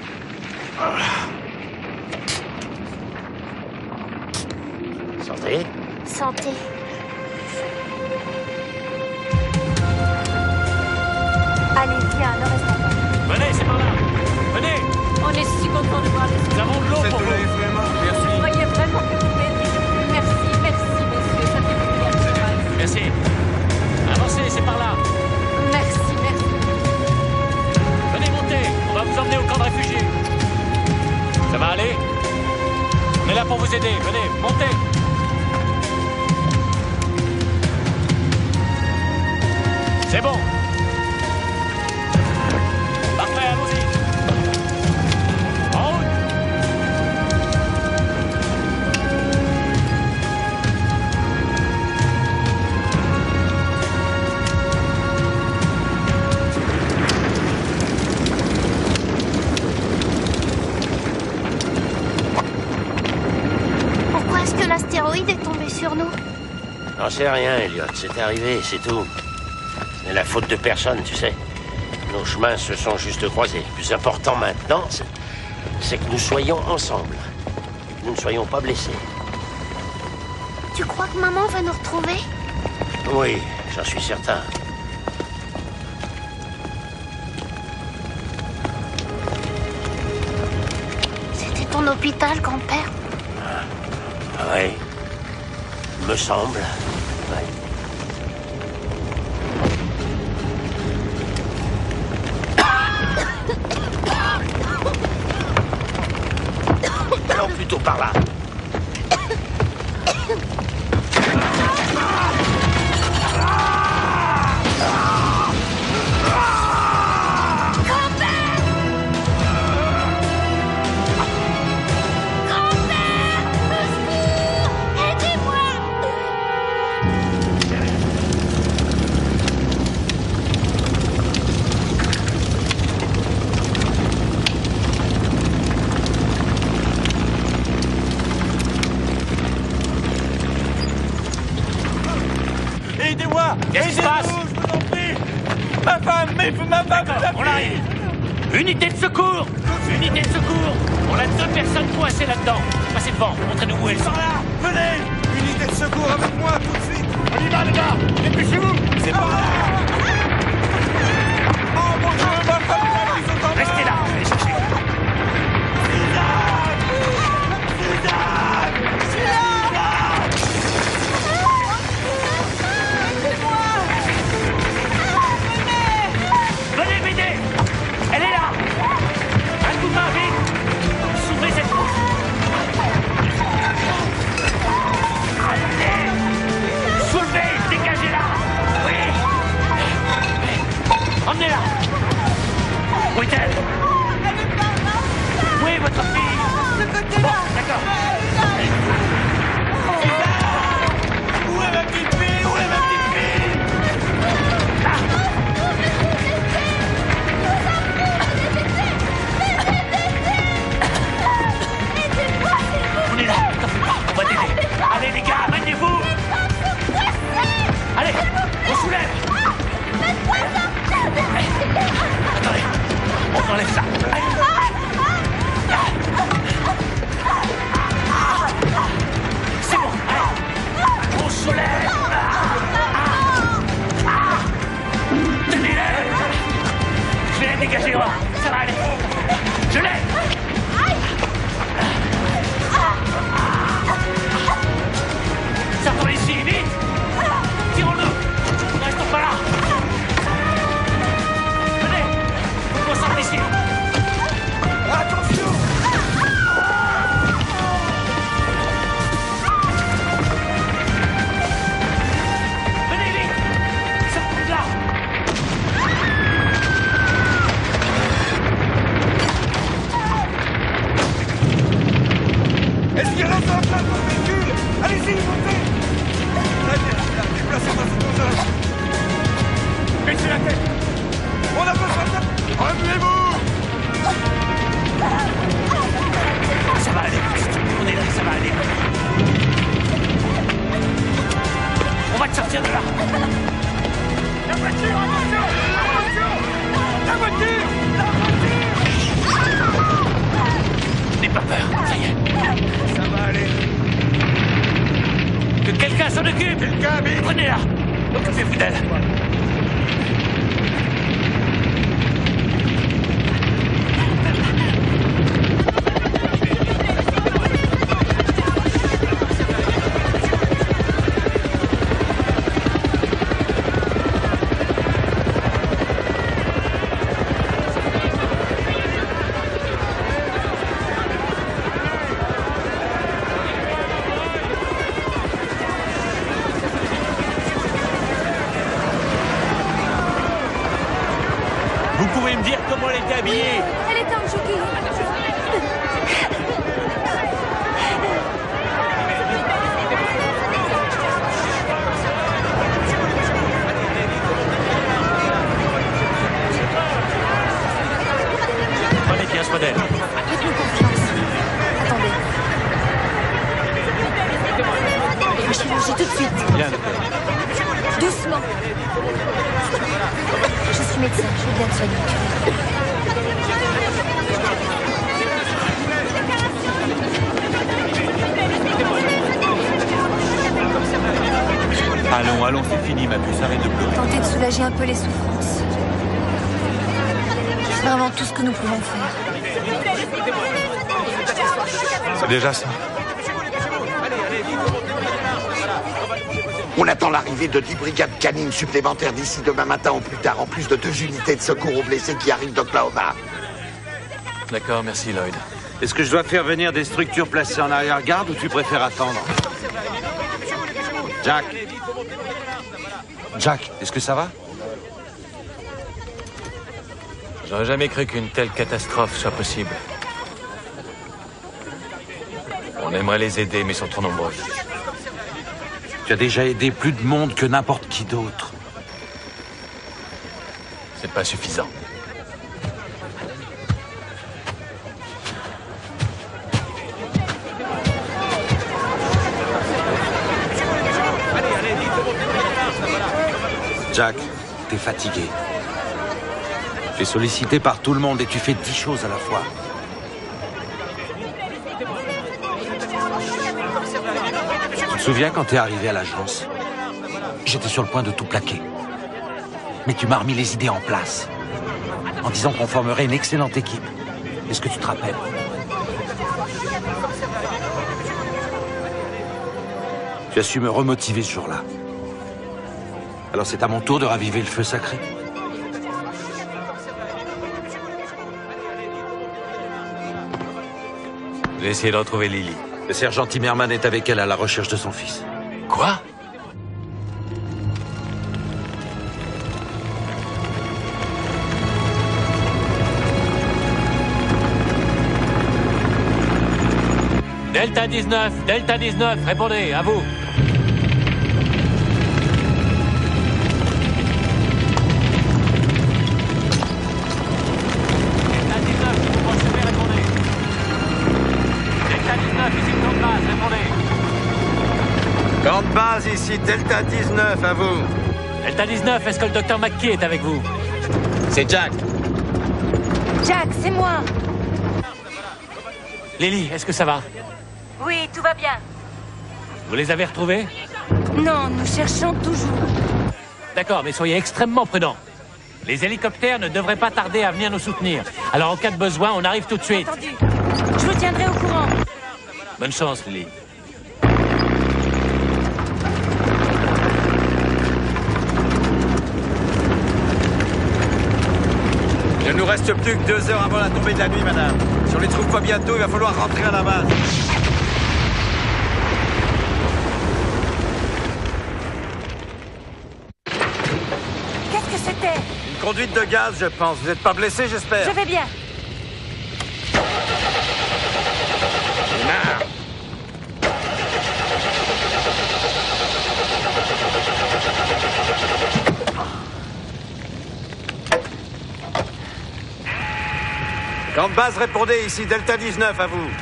Santé? Santé. Allez, viens, ne reste pas. Venez, c'est par là. Venez. On On est si contents de voir les... Nous avons de l'eau pour vous. Merci. Vous voyez vraiment que vous mérites. Merci, merci, messieurs. Ça fait plaisir. Merci. Avancez, c'est par là. Merci, merci. Venez monter, on va vous emmener au camp de réfugiés. Ça va aller? On est là pour vous aider, venez, montez. C'est bon. Parfait, allons-y. En route. Pourquoi est-ce que l'astéroïde est tombé sur nous? J'en sais rien, Elliot. C'est arrivé, c'est tout. Ce n'est la faute de personne, tu sais. Nos chemins se sont juste croisés. Le plus important maintenant, c'est que nous soyons ensemble. Que nous ne soyons pas blessés. Tu crois que maman va nous retrouver? Oui, j'en suis certain. C'était ton hôpital, grand-père? Ah oui, me semble. Ouais. Allons plutôt par là. Aidez-moi! Qu'est-ce qui se passe? Je vous en prie! Ma femme! Ma femme! On arrive! Unité de secours! Unité de secours! On a 2 personnes coincées là-dedans. Passez devant, montrez-nous où elles sont. Par là! Venez! Unité de secours avec moi tout de suite! On y va, les gars! Dépêchez-vous! C'est par là! Oh mon Dieu, ma femme! Ils sont en bas! Restez là, allez chercher. Venez m'aider! Elle est là! Un coup de main, vite! Soulevez cette bouche! Allez! Soulevez! Dégagez-la! Oui! Emmenez-la! Où est-elle? Où est votre fille? Bon, d'accord. Où est ma petite fille? Où est ma petite fille? On est là, t'en fais pas, on va t'aider. Allez les gars, maintenez-vous. Allez, on soulève. Attendez, on enlève ça. Allez. C'est bon, allez. On soulève. Tenez-le. Je vais la dégager, moi. Ça va aller. Je l'ai. Sortons ici, vite! Tirons-nous! Ne restons pas là! Venez! On sort d'ici! Attention! Venez vite! Sortons de là! Est-ce qu'il y a longtemps en place de mon véhicule? Allez-y, montez! Déplacez-moi cette chose. Baissez la tête! On a besoin de... Remuez-vous! Ça va aller! On est là, ça va aller! On va te sortir de là! La voiture, attention! Attention! La voiture! La voiture! N'aie pas peur, ça y est! Ça va aller! Que quelqu'un s'en occupe! Quelqu'un, vite! Prenez-la! Occupez-vous d'elle! elle était habillée? Elle était en jogging. Prenez bien soin d'elle. Faites-nous confiance. Attendez. En chirurgie tout de suite. Bien, docteur. Doucement. Je suis médecin, je vais bien te soigner. Allons, c'est fini, ma puce, arrête de pleurer. Tenter de soulager un peu les souffrances. C'est vraiment tout ce que nous pouvons faire. C'est déjà ça. On attend l'arrivée de 10 brigades canines supplémentaires d'ici demain matin ou plus tard, en plus de 2 unités de secours aux blessés qui arrivent d'Oklahoma. D'accord, merci Lloyd. Est-ce que je dois faire venir des structures placées en arrière-garde ou tu préfères attendre? Jack. Jack, est-ce que ça va? J'aurais jamais cru qu'une telle catastrophe soit possible. On aimerait les aider, mais ils sont trop nombreux. Tu as déjà aidé plus de monde que n'importe qui d'autre. C'est pas suffisant. Jack, t'es fatigué. Tu es sollicité par tout le monde et tu fais 10 choses à la fois. Tu te souviens quand t'es arrivé à l'agence? J'étais sur le point de tout plaquer. Mais tu m'as remis les idées en place. En disant qu'on formerait une excellente équipe. Est-ce que tu te rappelles? Tu as su me remotiver ce jour-là. Alors c'est à mon tour de raviver le feu sacré. J'ai essayé de retrouver Lily. Le sergent Timmerman est avec elle à la recherche de son fils. Quoi? Delta 19, répondez, à vous. Camp de base ici, Delta 19, à vous. Delta 19, est-ce que le docteur McKee est avec vous? C'est Jack. Jack, c'est moi. Lily, est-ce que ça va? Oui, tout va bien. Vous les avez retrouvés? Non, nous cherchons toujours. D'accord, mais soyez extrêmement prudents. Les hélicoptères ne devraient pas tarder à venir nous soutenir. Alors en cas de besoin, on arrive tout de suite. Entendu. Je vous tiendrai au courant. Bonne chance, Lily. Il ne nous reste plus que 2 heures avant la tombée de la nuit, madame. Si on les trouve pas bientôt, il va falloir rentrer à la base. Qu'est-ce que c'était? Une conduite de gaz, je pense. Vous n'êtes pas blessé, j'espère? Je vais bien. Camp de base, répondez ici, Delta 19, à vous.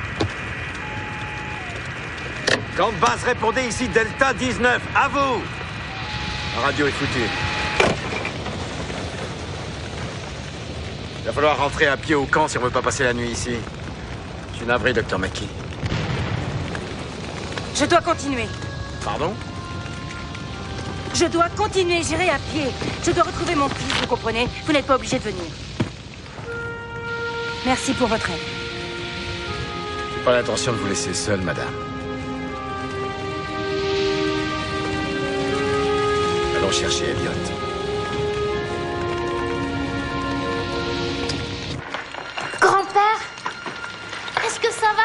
Camp de base, répondez ici, Delta 19, à vous. La radio est foutue. Il va falloir rentrer à pied au camp si on veut pas passer la nuit ici. Je suis navré, docteur McKee. Je dois continuer. Pardon? Je dois continuer, j'irai à pied. Je dois retrouver mon fils, vous comprenez? Vous n'êtes pas obligé de venir. Merci pour votre aide. J'ai pas l'intention de vous laisser seule, madame. Allons chercher Elliot. Grand-père, est-ce que ça va?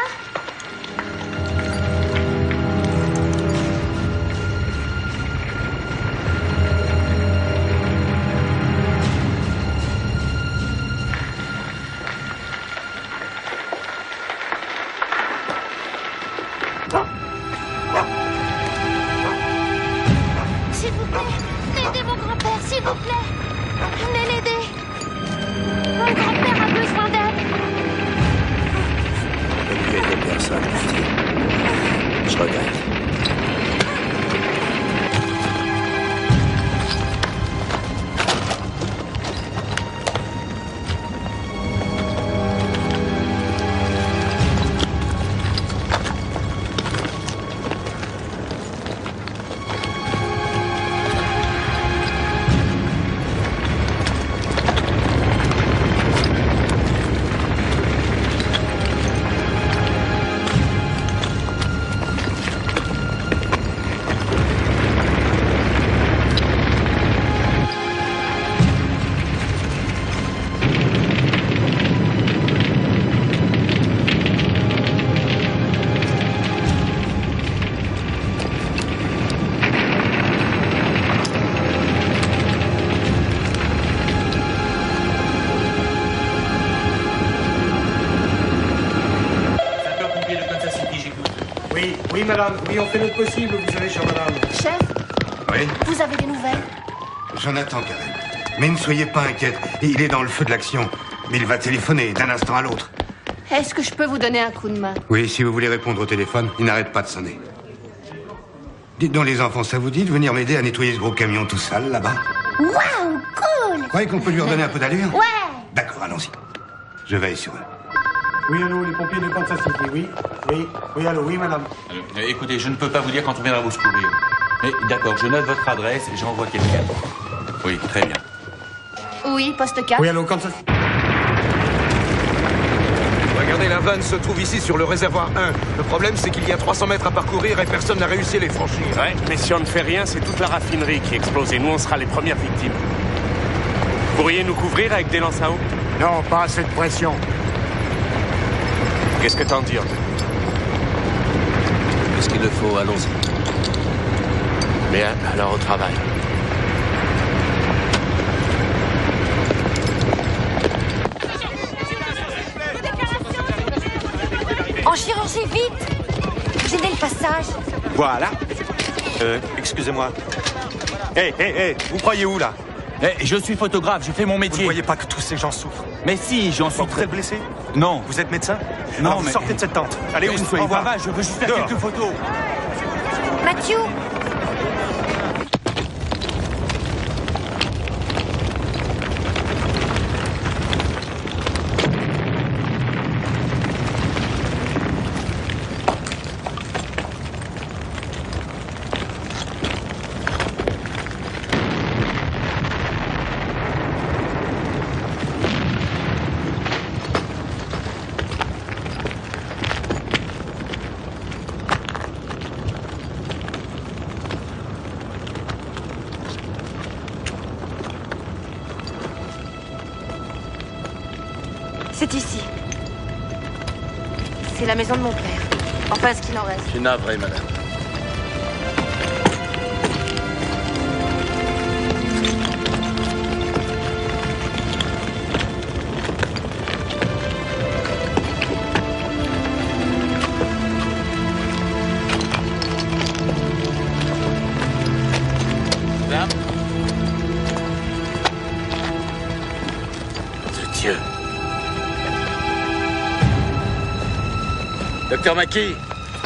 S'il vous plaît, venez l'aider. Mon grand-père a besoin d'aide. Je ne peux aider personne, Christy. Je regrette. Oui, madame. Oui, on fait notre possible, vous savez, chère madame. Chef, Oui. vous avez des nouvelles? J'en attends, Karen. Mais ne soyez pas inquiète. Il est dans le feu de l'action. Mais il va téléphoner d'un instant à l'autre. Est-ce que je peux vous donner un coup de main? Oui, si vous voulez répondre au téléphone, il n'arrête pas de sonner. Dites donc, les enfants, ça vous dit de venir m'aider à nettoyer ce gros camion tout sale, là-bas? Waouh, cool! Vous croyez qu'on peut lui redonner un peu d'allure? Ouais! D'accord, allons-y. Je veille sur eux. Oui, allô, les pompiers de Kansas City, oui. Oui, allô, oui, madame. Écoutez, je ne peux pas vous dire quand on viendra vous secourir. Mais d'accord, je note votre adresse et j'envoie quelqu'un. Oui, très bien. Oui, poste 4. Oui, allô, Kansas. Regardez, la vanne se trouve ici sur le réservoir 1. Le problème, c'est qu'il y a 300 mètres à parcourir et personne n'a réussi à les franchir. Ouais, mais si on ne fait rien, c'est toute la raffinerie qui explose et nous, on sera les premières victimes. Vous pourriez nous couvrir avec des lances à eau? Non, pas assez de pression. Qu'est-ce que t'en dis, Anthony? Qu'est-ce qu'il le faut? Allons-y. Bien, alors au travail. En chirurgie, vite! Gênez le passage. Voilà. Excusez-moi. Hé, vous croyez où, là? Je suis photographe, je fais mon métier. Vous ne voyez pas que tous ces gens souffrent? Mais si, j'en suis Vous êtes blessé? Non. Vous êtes médecin? Non, alors, mais... vous sortez de cette tente. Allez, où ne au soyez revoir. pas vache, je veux juste faire Dehors. quelques photos. Mathieu! C'est ici. C'est la maison de mon père. Enfin, ce qu'il en reste. Je suis navré, madame. Madame? De Dieu. Docteur Mackie.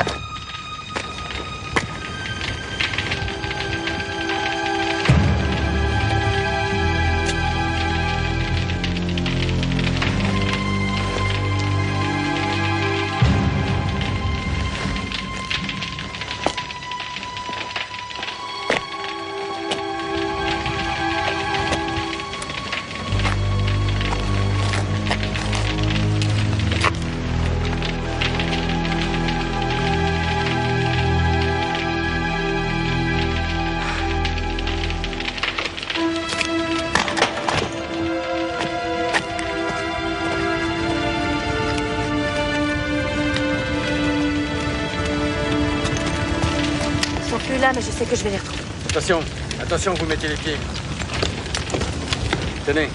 Ils sont plus là, mais je sais que je vais les retrouver. Attention, attention, vous mettez les pieds. Tenez.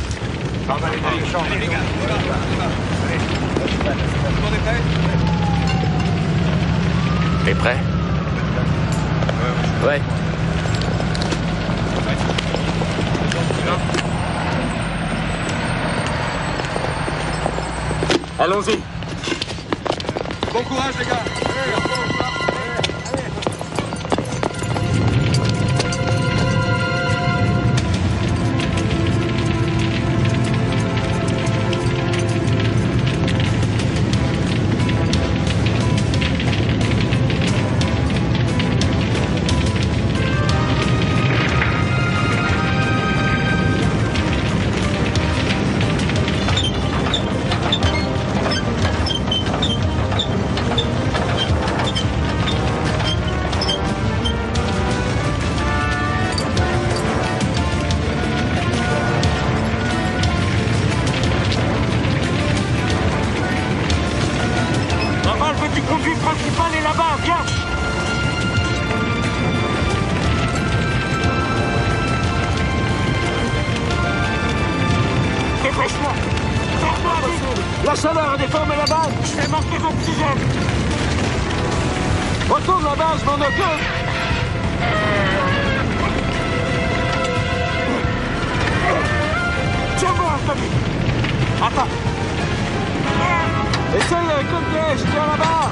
T'es prêt? Ouais. Allons-y. Bon courage, les gars. La chaleur a déformé la base. Je vais manquer d'oxygène. Retourne la base, je m'en occupe. Tiens-moi, Tommy. Attends. Essaye avec le piège, tiens là-bas.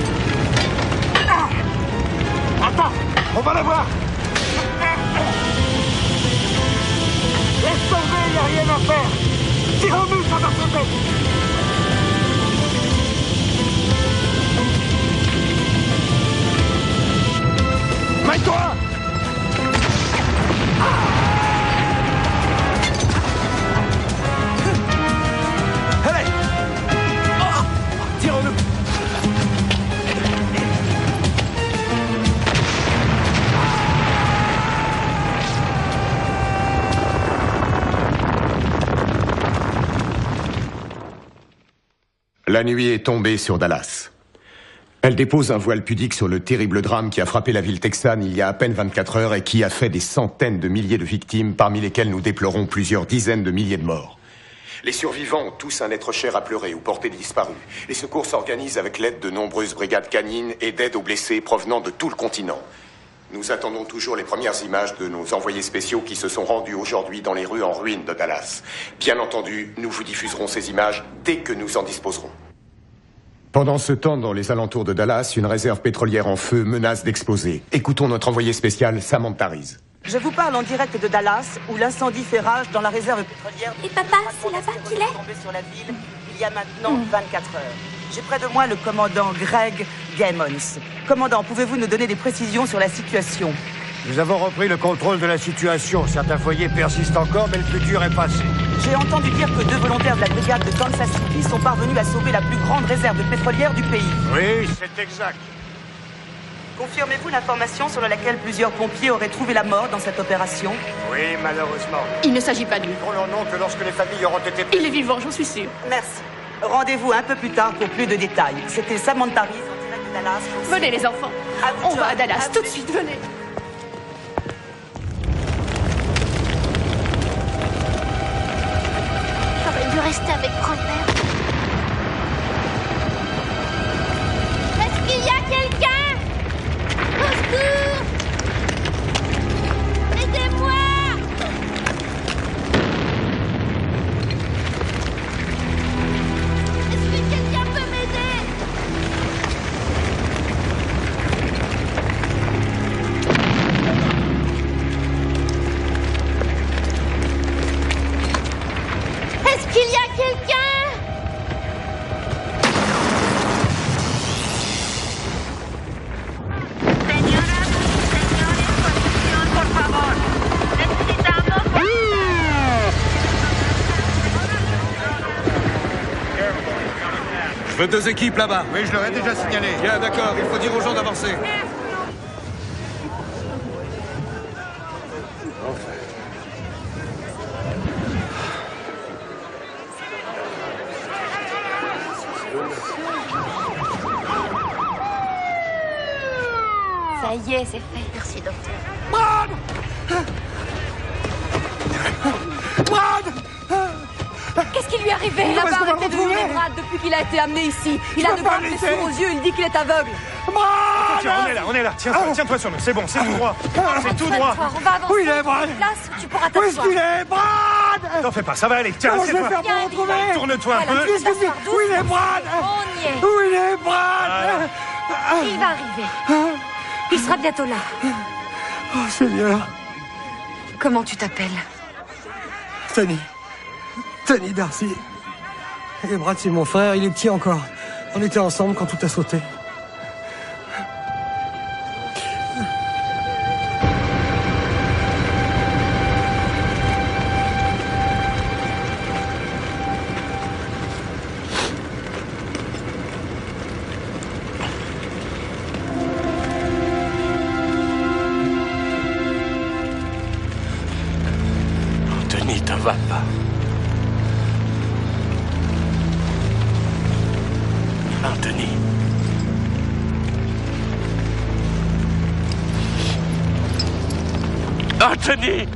Attends, on va la voir. Laisse tomber, il n'y a rien à faire. Tirons-nous, ça va sauter. Mets-toi! Allez! Oh! Tirons-nous! La nuit est tombée sur Dallas. Elle dépose un voile pudique sur le terrible drame qui a frappé la ville texane il y a à peine 24 heures et qui a fait des centaines de milliers de victimes, parmi lesquelles nous déplorons plusieurs dizaines de milliers de morts. Les survivants ont tous un être cher à pleurer ou porter disparu. Les secours s'organisent avec l'aide de nombreuses brigades canines et d'aide aux blessés provenant de tout le continent. Nous attendons toujours les premières images de nos envoyés spéciaux qui se sont rendus aujourd'hui dans les rues en ruine de Dallas. Bien entendu, nous vous diffuserons ces images dès que nous en disposerons. Pendant ce temps, dans les alentours de Dallas, une réserve pétrolière en feu menace d'exploser. Écoutons notre envoyé spécial, Samantha Reese. Je vous parle en direct de Dallas, où l'incendie fait rage dans la réserve pétrolière. Et papa, c'est là-bas qu'il est tombé sur la ville il y a maintenant 24 heures. J'ai près de moi le commandant Greg Gammons. Commandant, pouvez-vous nous donner des précisions sur la situation? Nous avons repris le contrôle de la situation. Certains foyers persistent encore, mais le plus dur est passé. J'ai entendu dire que 2 volontaires de la brigade de Kansas City sont parvenus à sauver la plus grande réserve pétrolière du pays. Oui, c'est exact. Confirmez-vous l'information selon laquelle plusieurs pompiers auraient trouvé la mort dans cette opération? Oui, malheureusement. Il ne s'agit pas de lui. Pour leur nom que lorsque les familles auront été... Il est vivant, j'en suis sûr. Merci. Rendez-vous un peu plus tard pour plus de détails. C'était Samantha Reese en direct de Dallas. Venez les enfants. On va à Dallas tout de suite, venez. J'aurais dû rester avec grand-père. Est-ce qu'il y a quelqu'un? Au secours! Aidez-moi! Est-ce que quelqu'un peut m'aider? Est-ce qu'il y a quelqu'un? Je veux 2 équipes là-bas. Oui, je leur ai déjà signalé. Bien, d'accord, il faut dire aux gens d'avancer. Ça y est, c'est fait. Merci, docteur. Brad! Brad! Qu'est-ce qui lui est arrivé? Il n'a pas arrêté de hurler Brad depuis qu'il a été amené ici. Il a de grandes blessures aux yeux, il dit qu'il est aveugle. Tiens, on est là. Tiens-toi sur nous. C'est bon, c'est tout droit. C'est tout droit. On va avancer. Où il est, Brad? Tu pourras Où est-ce t'asseoir. qu'il est, Brad? T'en fais pas, ça va aller. Tiens, Comment je vais assieds-toi. faire pour le retrouver? Tourne-toi un peu. Qu'est-ce que c'est? Où il est, Brad? On y est. Où il est, Brad? Il va arriver. Il sera bientôt là. Oh, Seigneur. Comment tu t'appelles? Tony. Tony Darcy. Et Brad, c'est mon frère, il est petit encore. On était ensemble quand tout a sauté. Anthony, t'en vas pas. Anthony. Anthony!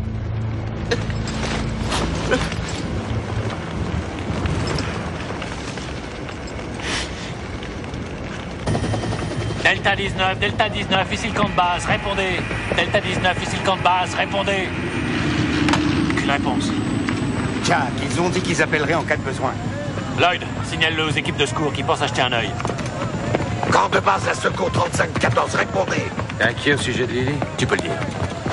Delta 19, ici le camp de base, répondez. Delta 19, ici le camp de base, répondez. Aucune réponse. Jack, ils ont dit qu'ils appelleraient en cas de besoin. Lloyd, signale-le aux équipes de secours qui pensent acheter un œil. Camp de base à secours 35-14, répondez. T'es inquiet au sujet de Lily? Tu peux le dire.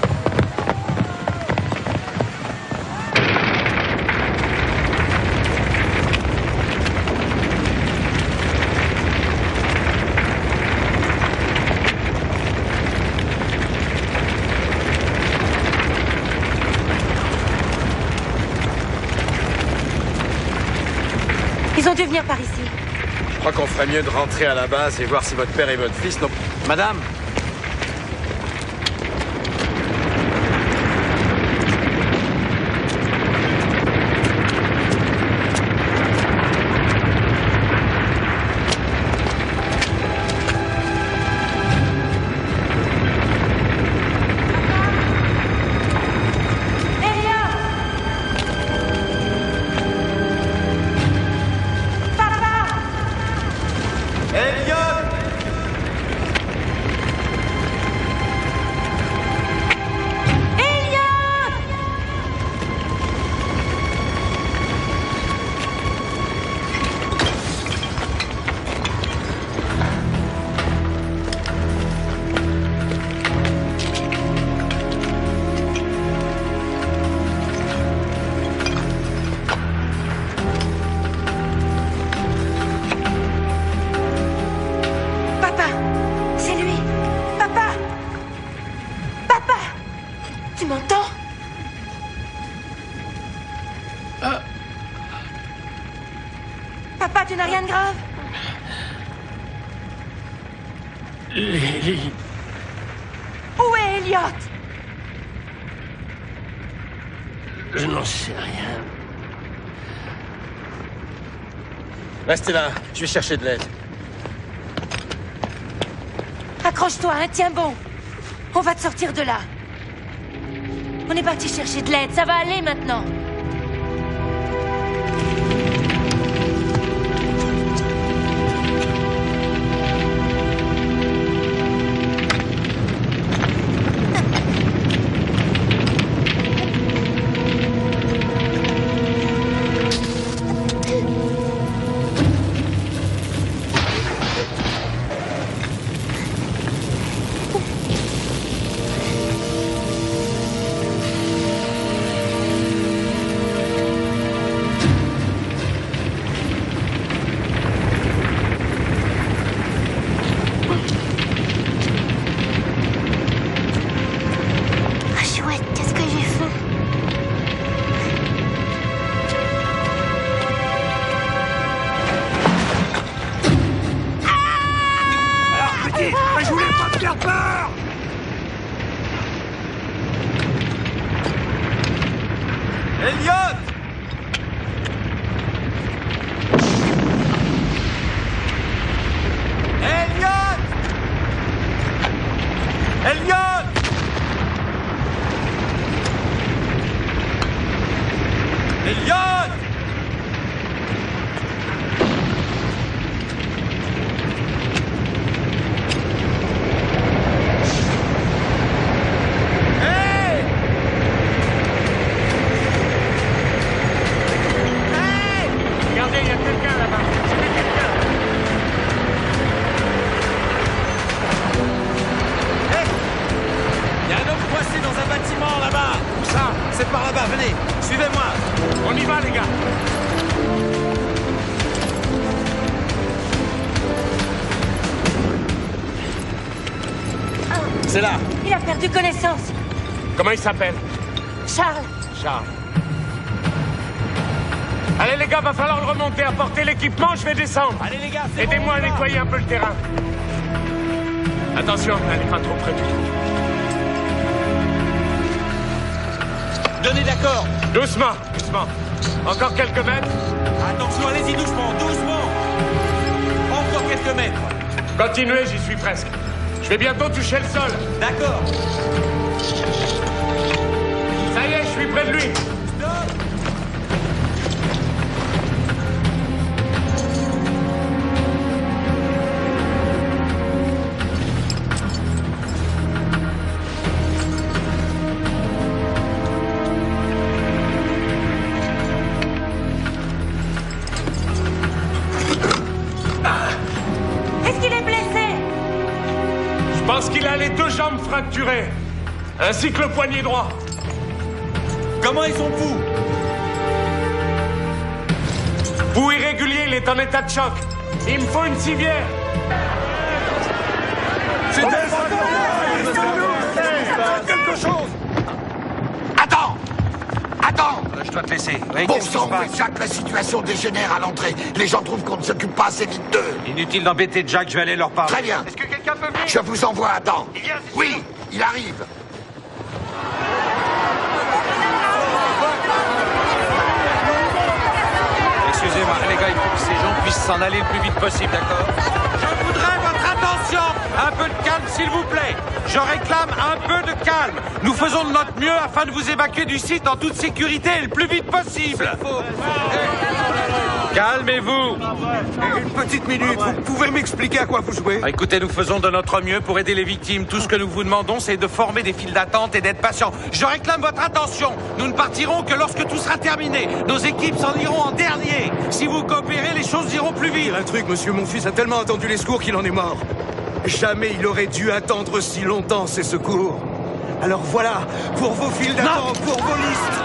Ils ont dû venir par ici. Je crois qu'on ferait mieux de rentrer à la base et voir si votre père et votre fils n'ont... Madame? Papa, tu n'as rien de grave? Lily. Où est Elliot? Je n'en sais rien. Restez là, je vais chercher de l'aide. Accroche-toi, hein, tiens bon. On va te sortir de là. On est parti chercher de l'aide, ça va aller maintenant. c'est par là-bas, venez. Suivez-moi. On y va, les gars. C'est là. Il a perdu connaissance. Comment il s'appelle? Charles. Charles. Allez, les gars, va falloir le remonter. Apportez l'équipement, je vais descendre. Allez, les gars, c'est aidez-moi à nettoyer un peu le terrain. Attention, n'allez pas trop près du trou. Donnez d'accord. Doucement, doucement. Encore quelques mètres. Attention, allez-y doucement, doucement. Encore quelques mètres. Continuez, j'y suis presque. Je vais bientôt toucher le sol. D'accord. Ça y est, je suis près de lui. Est-ce qu'il est blessé? Je pense qu'il a les 2 jambes fracturées, ainsi que le poignet droit. Comment ils sont fous? Pouls irrégulier, il est en état de choc. Il me faut une civière. C'est quelque chose. Attends. Je dois te laisser. Bon Qu'est-ce qui se sang, passe? Jack, la situation dégénère à l'entrée. Les gens trouvent qu'on ne s'occupe pas assez vite d'eux. Inutile d'embêter Jack, je vais aller leur parler. Très bien. Est-ce que quelqu'un peut venir? Je vous envoie Adam. Oui, il arrive. Excusez-moi, les gars, il faut que ces gens puissent s'en aller le plus vite possible, d'accord? Je voudrais votre attention. Un peu de calme, s'il vous plaît. Je réclame un peu de calme. Nous faisons de notre mieux afin de vous évacuer du site en toute sécurité et le plus vite possible. Calmez-vous. Une petite minute, vous pouvez m'expliquer à quoi vous jouez? Écoutez, nous faisons de notre mieux pour aider les victimes. Tout ce que nous vous demandons, c'est de former des files d'attente et d'être patients. Je réclame votre attention. Nous ne partirons que lorsque tout sera terminé. Nos équipes s'en iront en dernier. Si vous coopérez, les choses iront plus vite. Un truc, monsieur, mon fils a tellement attendu les secours qu'il en est mort. Jamais il aurait dû attendre si longtemps ces secours. Alors voilà, pour vos files d'attente, pour vos listes.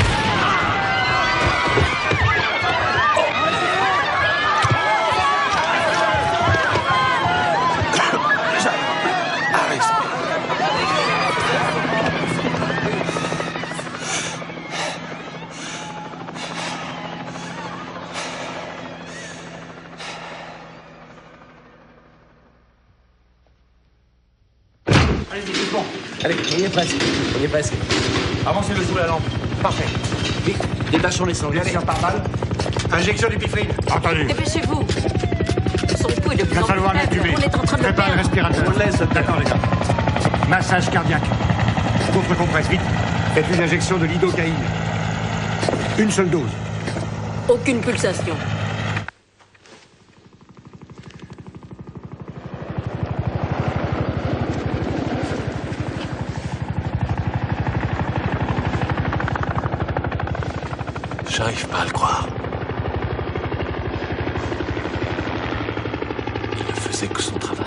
Allez, on y est presque. On y est presque. Avancez-le sous la lampe. Parfait. Vite, détachons les sangles. Allez, par balle. Injection du pifrine. Entendu. Dépêchez-vous. Son pouls est de Il plus va en plus falloir faible. l'intuber. On est en train de le Prépare le perdre. respirateur. On le laisse. D'accord, les gars. Massage cardiaque. Contre-compresse, vite. Faites une injection de lidocaïne. Une seule dose. Aucune pulsation. J'arrive pas à le croire. Il ne faisait que son travail.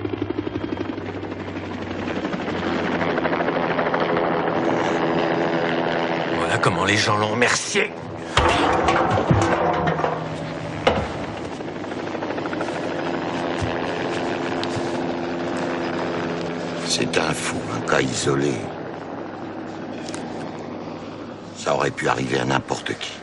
Voilà comment les gens l'ont remercié. C'est un fou, un cas isolé. Ça aurait pu arriver à n'importe qui.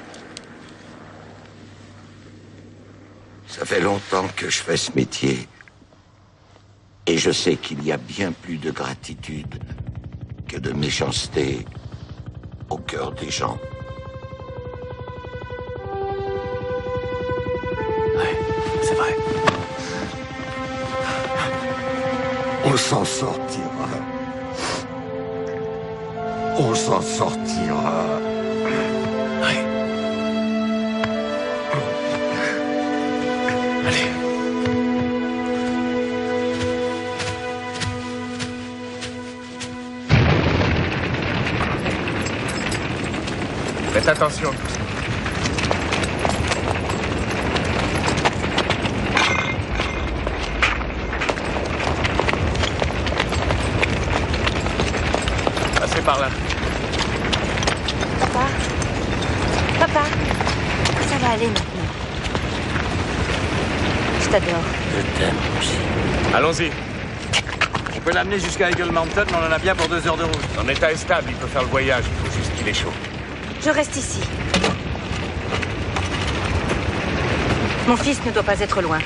Ça fait longtemps que je fais ce métier. Et je sais qu'il y a bien plus de gratitude que de méchanceté au cœur des gens. Ouais, c'est vrai. On s'en sortira. On s'en sortira. Ouais. Allez. Faites attention. Passez par là. Papa? Papa? Ça va aller maintenant. Je t'adore. Je t'aime aussi. Allons-y. On peut l'amener jusqu'à Eagle Mountain, mais on en a bien pour 2 heures de route. En état est stable, il peut faire le voyage. Il faut juste qu'il est chaud. Je reste ici. Mon fils ne doit pas être loin.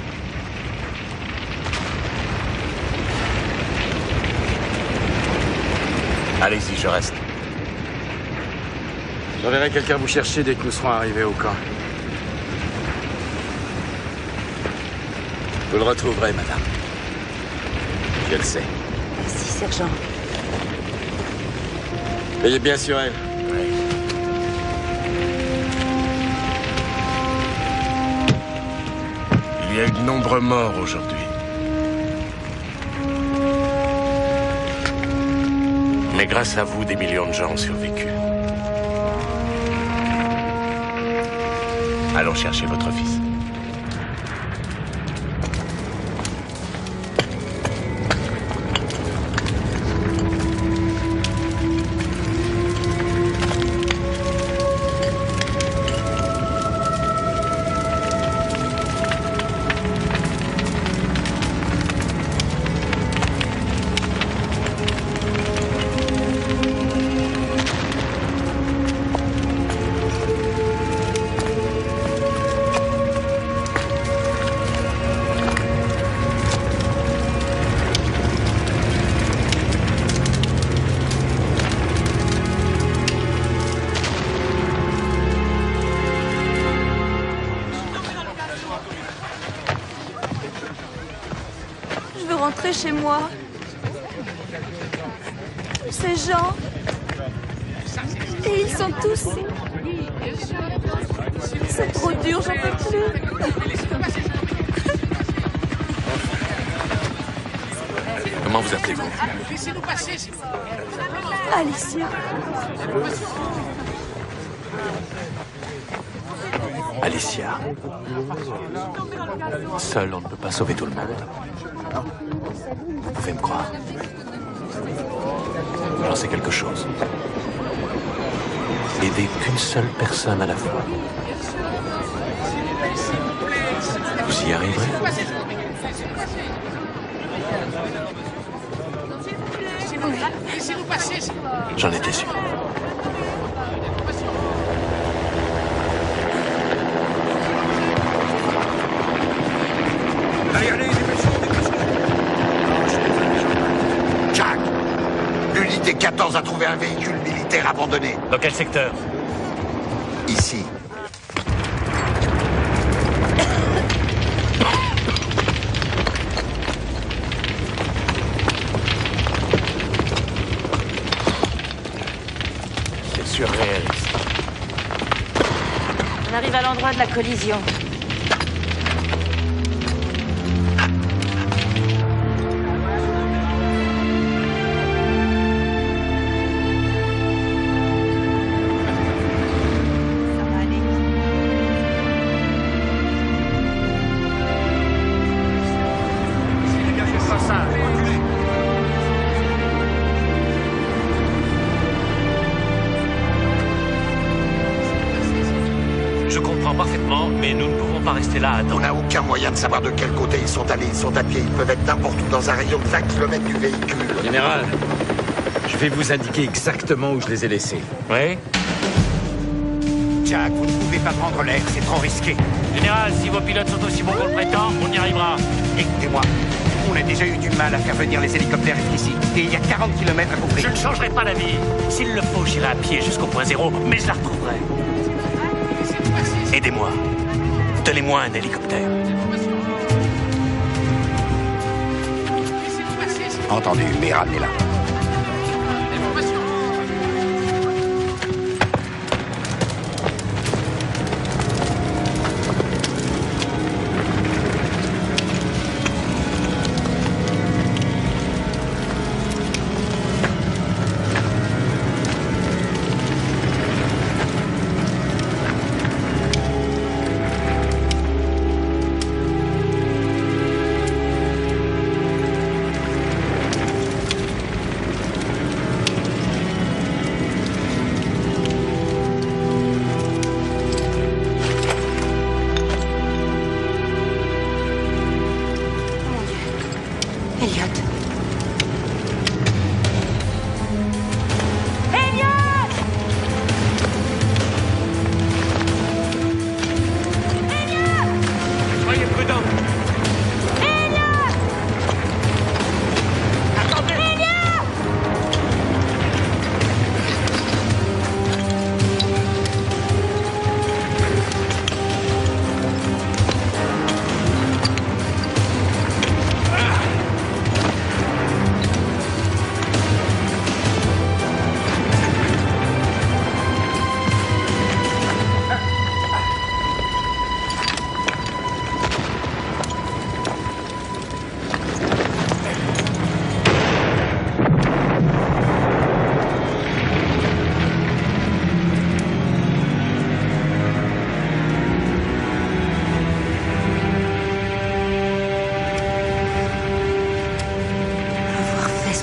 Allez-y, je reste. J'enverrai quelqu'un vous chercher dès que nous serons arrivés au camp. Vous le retrouverez, madame. Je le sais. Merci, sergent. Veillez bien sur elle. Il y a eu de nombreux morts aujourd'hui. Mais grâce à vous, des millions de gens ont survécu. Allons chercher votre fils. Chez moi. Ces gens. Et ils sont tous. C'est trop dur, j'en peux plus. Comment vous appelez-vous? Alicia. Alicia. Seul, on ne peut pas sauver tout le monde. Vous pouvez me croire. J'en sais quelque chose. Aider qu'une seule personne à la fois. Vous y arriverez? J'en étais sûr. Jack, l'unité 14 a trouvé un véhicule militaire abandonné. Dans quel secteur? Ici. C'est surréaliste. On arrive à l'endroit de la collision. On n'a aucun moyen de savoir de quel côté ils sont allés. Ils sont à pied, ils peuvent être n'importe où dans un rayon de 20 km du véhicule. Général, je vais vous indiquer exactement où je les ai laissés. Oui? Jack, vous ne pouvez pas prendre l'air, c'est trop risqué. Général, si vos pilotes sont aussi bons qu'on le prétend, on y arrivera. Écoutez-moi, on a déjà eu du mal à faire venir les hélicoptères jusqu'ici. Et il y a 40 km à couvrir. Je ne changerai pas d'avis. S'il le faut, j'irai à pied jusqu'au point zéro, mais je la retrouverai. Aidez-moi. Donnez-moi un hélicoptère. Entendu, mais ramenez-la.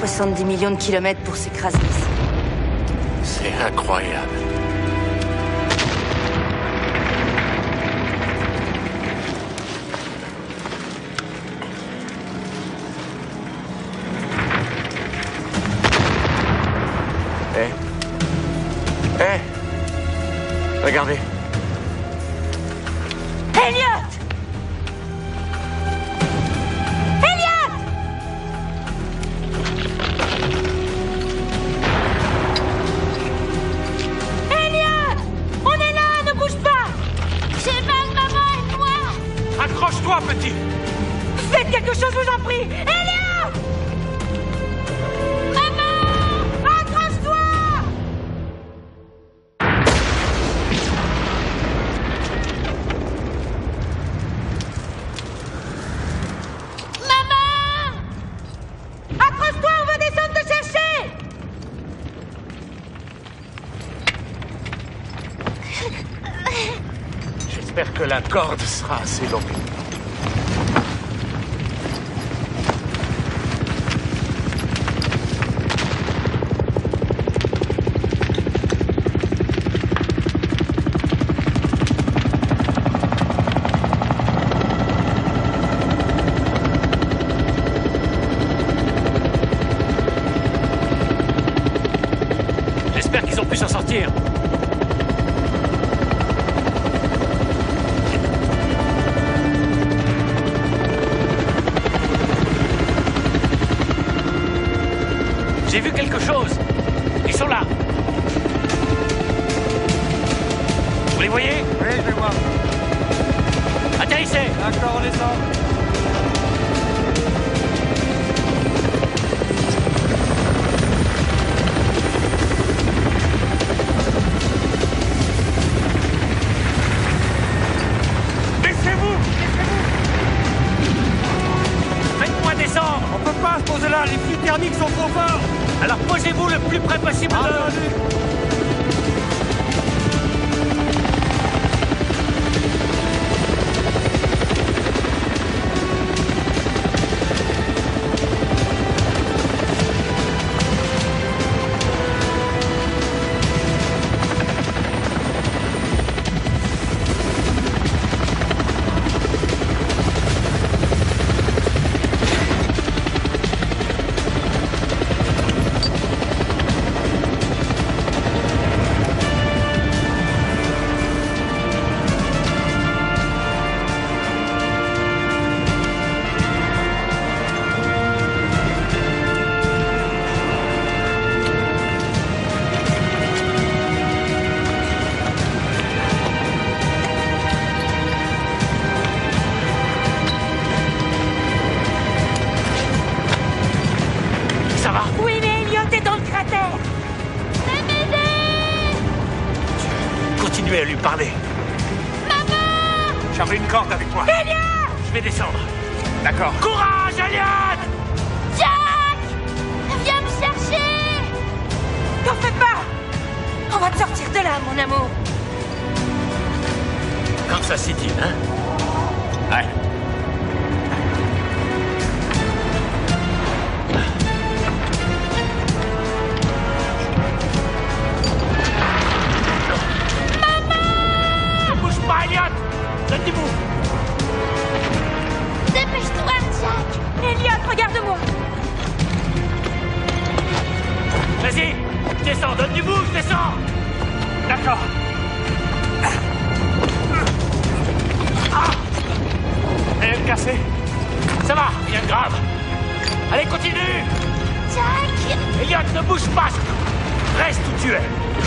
70 millions de kilomètres pour s'écraser ici. C'est incroyable. Regardez. Elliot! Elliot! Elliot! On est là, ne bouge pas! J'ai mal, maman et moi! Accroche-toi, petit! Faites quelque chose, je vous en prie! Elliot! Maman! Accroche-toi! J'espère que la corde sera assez longue. J'espère qu'ils ont pu s'en sortir. J'ai vu quelque chose. Ils sont là. Vous les voyez? Oui, je les vois. Atterrissez. D'accord, on descend. Baissez-vous. Faites-moi descendre. On peut pas se poser là, les flux thermiques sont trop forts. Alors posez-vous le plus près possible de... Oui, mais Elliot est dans le cratère. Continuez à lui parler. Maman! J'avais une corde avec moi. Elliot! Je vais descendre. D'accord. Courage, Elliot! Jack! Viens me chercher! T'en fais pas! On va te sortir de là, mon amour. Kansas City, hein? Ouais. Ne bouge pas, Elliot! Donne-vous! Dépêche-toi, Jack! Elliot, regarde-moi! Vas-y! Descends, donne du bouge, descends! D'accord. Rien de cassé? Ça va, rien de grave. Allez, continue! Jack! Elliot, ne bouge pas! Reste où tu es!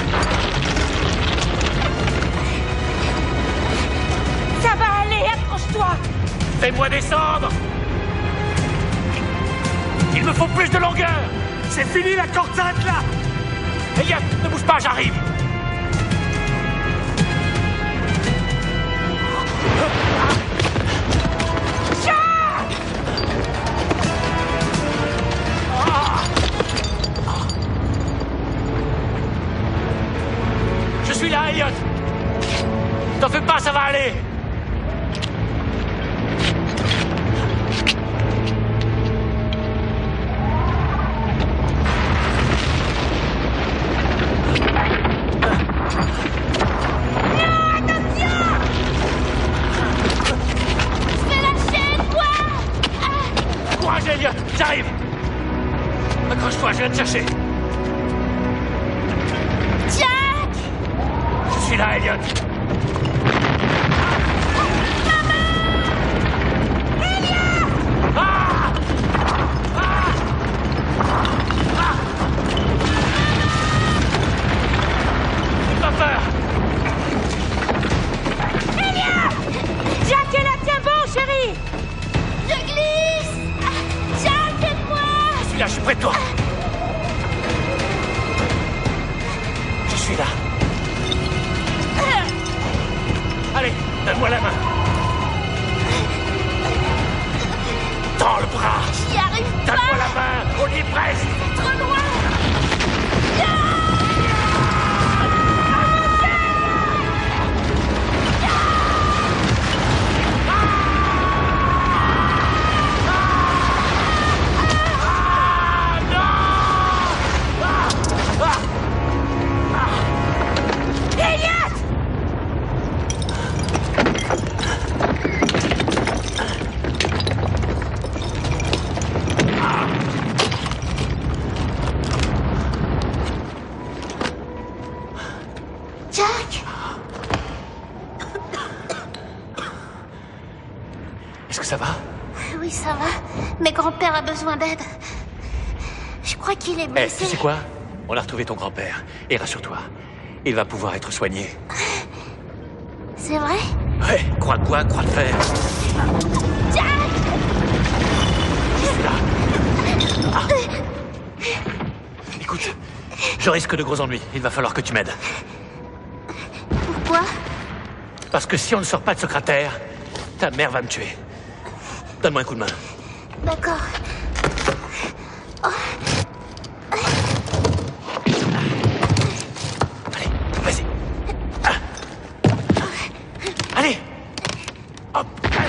Ça va aller, accroche-toi! Fais-moi descendre! Il me faut plus de longueur! C'est fini, la corde s'arrête là! Elliot, ne bouge pas, j'arrive! Je suis là, Elliot! T'en fais pas, ça va aller! Casse-toi, je viens te chercher. Jack! Je suis là, Elliot. Pas peur. Jack est là, tiens bon, chérie. Je glisse! Jack, aide-moi! Je suis là, je suis près de toi. Je suis là. Allez, donne-moi la main. Tends le bras. J'y arrive pas! Donne-moi la main, on y est presque. C'est trop loin! Est-ce que ça va? Oui, ça va. Mais grand-père a besoin d'aide. Je crois qu'il est Eh, blessé. tu sais quoi? On a retrouvé ton grand-père. Et rassure-toi, il va pouvoir être soigné. C'est vrai? Ouais, croix de bois, croix de fer. Jack! Je suis là. Ah. Écoute, je risque de gros ennuis. Il va falloir que tu m'aides. Pourquoi? Parce que si on ne sort pas de ce cratère, ta mère va me tuer. Donne-moi un coup de main. D'accord. Oh. Allez, vas-y. Allez. Hop.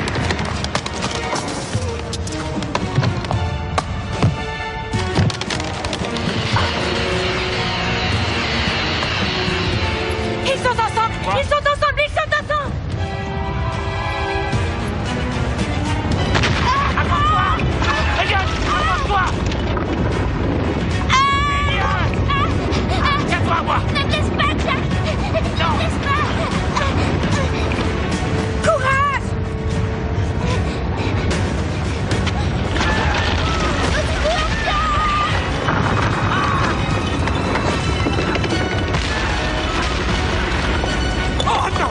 Ils sont ensemble! Ils sont ensemble! Ils sont ensemble! Tiens-toi à moi! Ne me laisse pas, Jack! Ne me laisse pas! Courage! Oh non!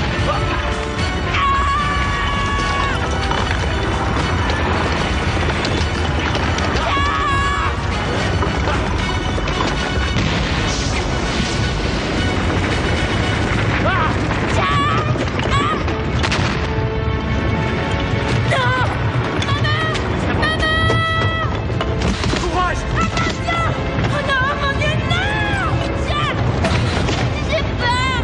Courage! Attention! Oh non, mon Dieu, non! Jack! J'ai peur!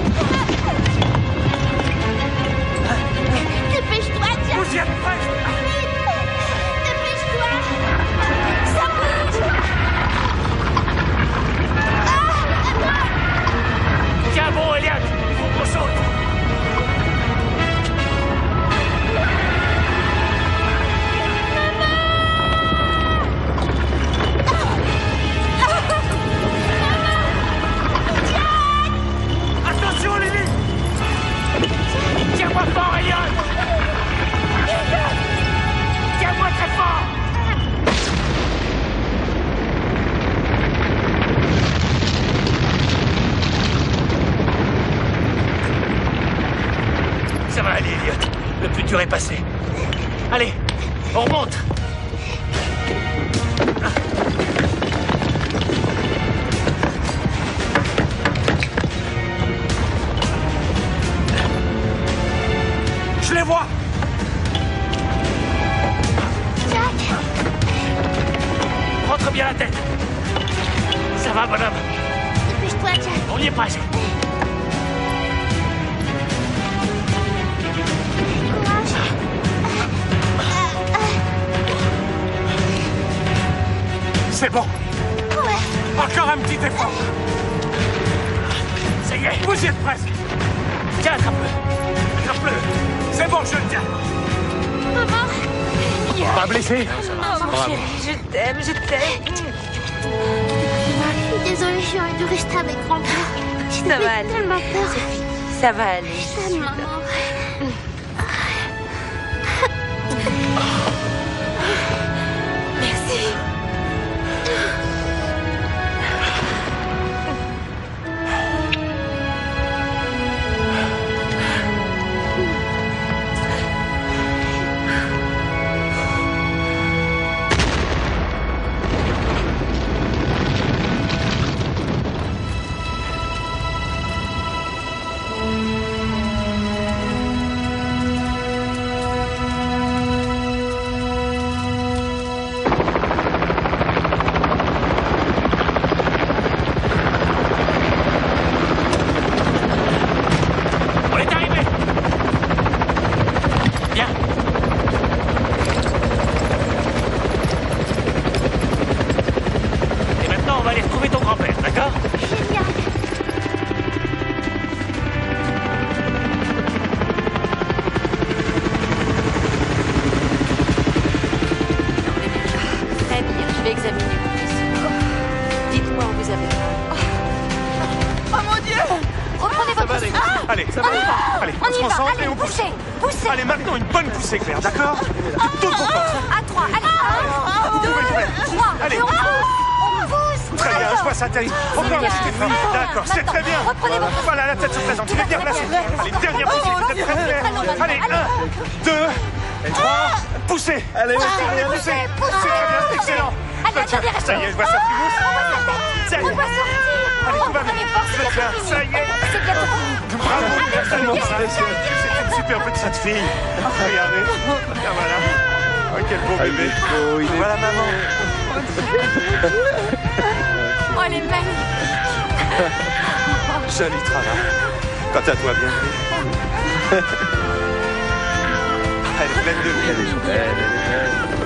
Dépêche-toi, Jack! Vous y êtes presque! Vite! Dépêche-toi! Ça bouge! Tiens bon, Elliot! Il faut qu'on saute! Attention, Lily! Tiens-moi fort, Elliot! Tiens-moi très fort! Ça va aller, Elliot. Le plus dur est passé. Allez, on remonte! Je les vois! Jack! Rentre bien la tête! Ça va, bonhomme? Dépêche-toi, Jack! On y est presque! Courage! C'est bon. Ouais! Encore un petit effort. Ça y est! Vous y êtes presque. Tiens, attrape-le! Attrape-le! C'est bon, je le tiens. Maman! Pas blessé? Oh, mon chéri, je t'aime, je t'aime. dû rester avec grand-père. Ça va aller. Tellement peur. Ça va aller. Je t'aime, maman. Merci. Allez, ça va. Allez, on se concentre et on pousse. Poussez. Allez, maintenant une bonne poussée, Claire, d'accord? Toute ton force. À 3, allez. 2, 3, allez. On pousse. Très bien, je vois ça, Terry. Encore une Stéphanie. D'accord, c'est très bien. Voilà, la tête se présente. Il est bien placé. Allez, dernière poussée, vous êtes prêts, Claire? Allez, 1, 2, 3, poussez. Allez, poussez. C'est très bien, excellent. Ça y est, je vois ça plus haut. Ça y est. Allez, tout va bien. C'est bien, ça y est. Bravo, c'est une super petite fille. Regardez. Ah, voilà. Oh, quel beau bébé. Voilà, maman. Oh, elle est magnifique. Joli travail. Quant à toi, bienvenue. Elle est pleine de vie. Elle est belle.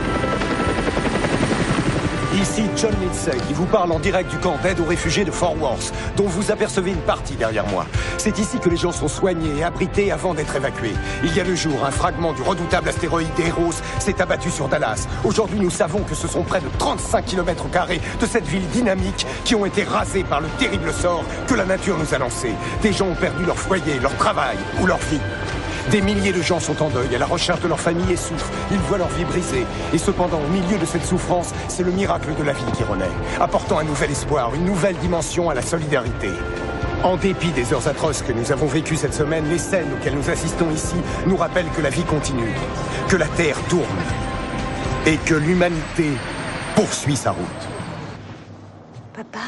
Ici John Lindsay qui vous parle en direct du camp d'aide aux réfugiés de Fort Worth, dont vous apercevez une partie derrière moi. C'est ici que les gens sont soignés et abrités avant d'être évacués. Il y a 2 jours, un fragment du redoutable astéroïde Eros s'est abattu sur Dallas. Aujourd'hui, nous savons que ce sont près de 35 km² de cette ville dynamique qui ont été rasés par le terrible sort que la nature nous a lancé. Des gens ont perdu leur foyer, leur travail ou leur vie. Des milliers de gens sont en deuil, à la recherche de leur famille et souffrent. Ils voient leur vie brisée. Et cependant, au milieu de cette souffrance, c'est le miracle de la vie qui renaît, apportant un nouvel espoir, une nouvelle dimension à la solidarité. En dépit des heures atroces que nous avons vécues cette semaine, les scènes auxquelles nous assistons ici nous rappellent que la vie continue, que la Terre tourne et que l'humanité poursuit sa route. Papa?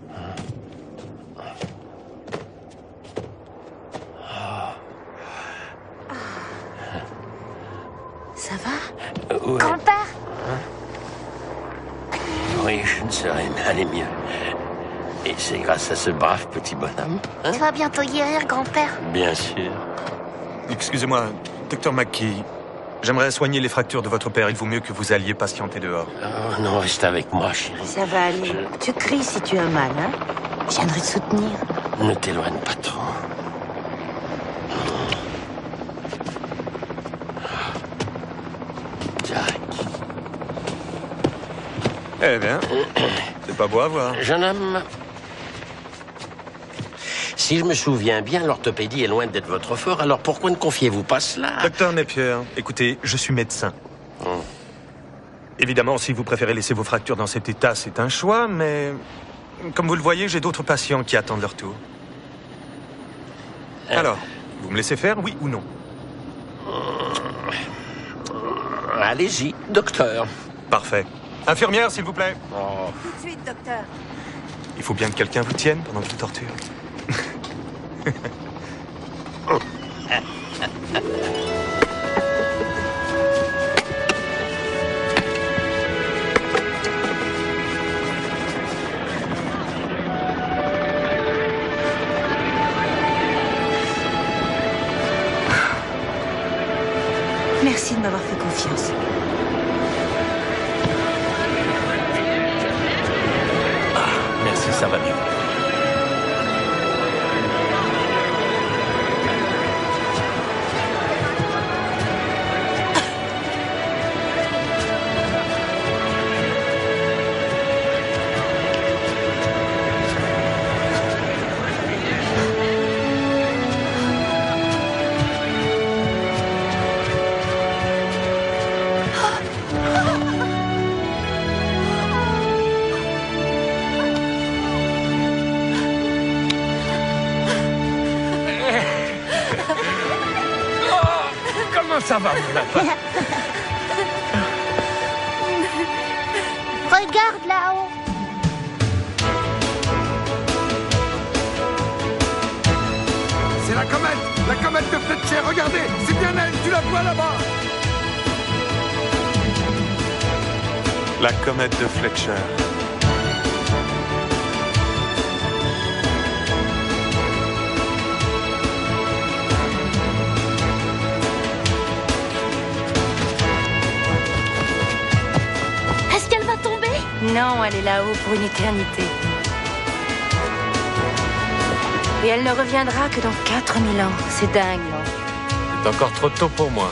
Ça va? Ouais. Grand-père? Oui, je ne serais allé mieux. Et c'est grâce à ce brave petit bonhomme. Hein? Tu vas bientôt guérir, grand-père. Bien sûr. Excusez-moi, Dr. McKee. J'aimerais soigner les fractures de votre père. Il vaut mieux que vous alliez patienter dehors. Oh non, reste avec moi, chérie. Ça va aller. Tu cries si tu as mal, hein? Je viendrai te soutenir. Ne t'éloigne pas trop. Jack. Eh bien, c'est pas beau à voir. Jeune homme, si je me souviens bien, l'orthopédie est loin d'être votre fort, alors pourquoi ne confiez-vous pas cela? Docteur Napier, écoutez, je suis médecin. Évidemment, si vous préférez laisser vos fractures dans cet état, c'est un choix, mais comme vous le voyez, j'ai d'autres patients qui attendent leur tour. Alors, vous me laissez faire, oui ou non? Allez-y, docteur. Parfait. Infirmière, s'il vous plaît. Tout de suite, docteur. Il faut bien que quelqu'un vous tienne pendant que je vous torture. Merci de m'avoir fait confiance. Merci, ça va mieux. Comment ça va, mon lapin? Regarde là-haut. C'est la comète de Fletcher, regardez, c'est bien elle, tu la vois là-bas. La comète de Fletcher. Est-ce qu'elle va tomber? Non, elle est là-haut pour une éternité. Et elle ne reviendra que dans 4000 ans. C'est dingue, non? C'est encore trop tôt pour moi.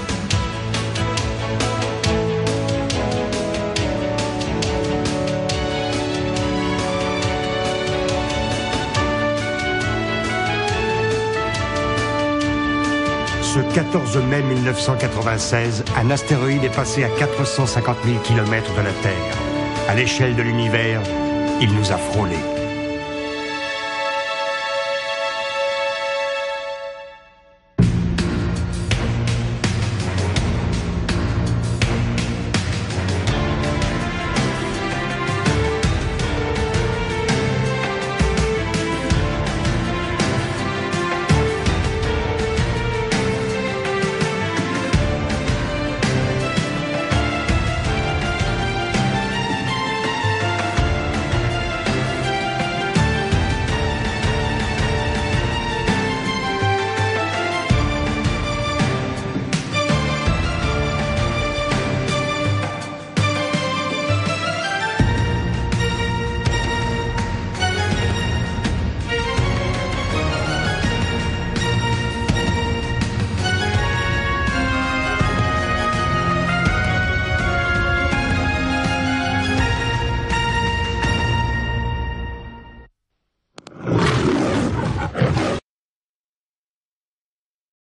Ce 14 mai 1996, un astéroïde est passé à 450 000 km de la Terre. À l'échelle de l'univers, il nous a frôlés.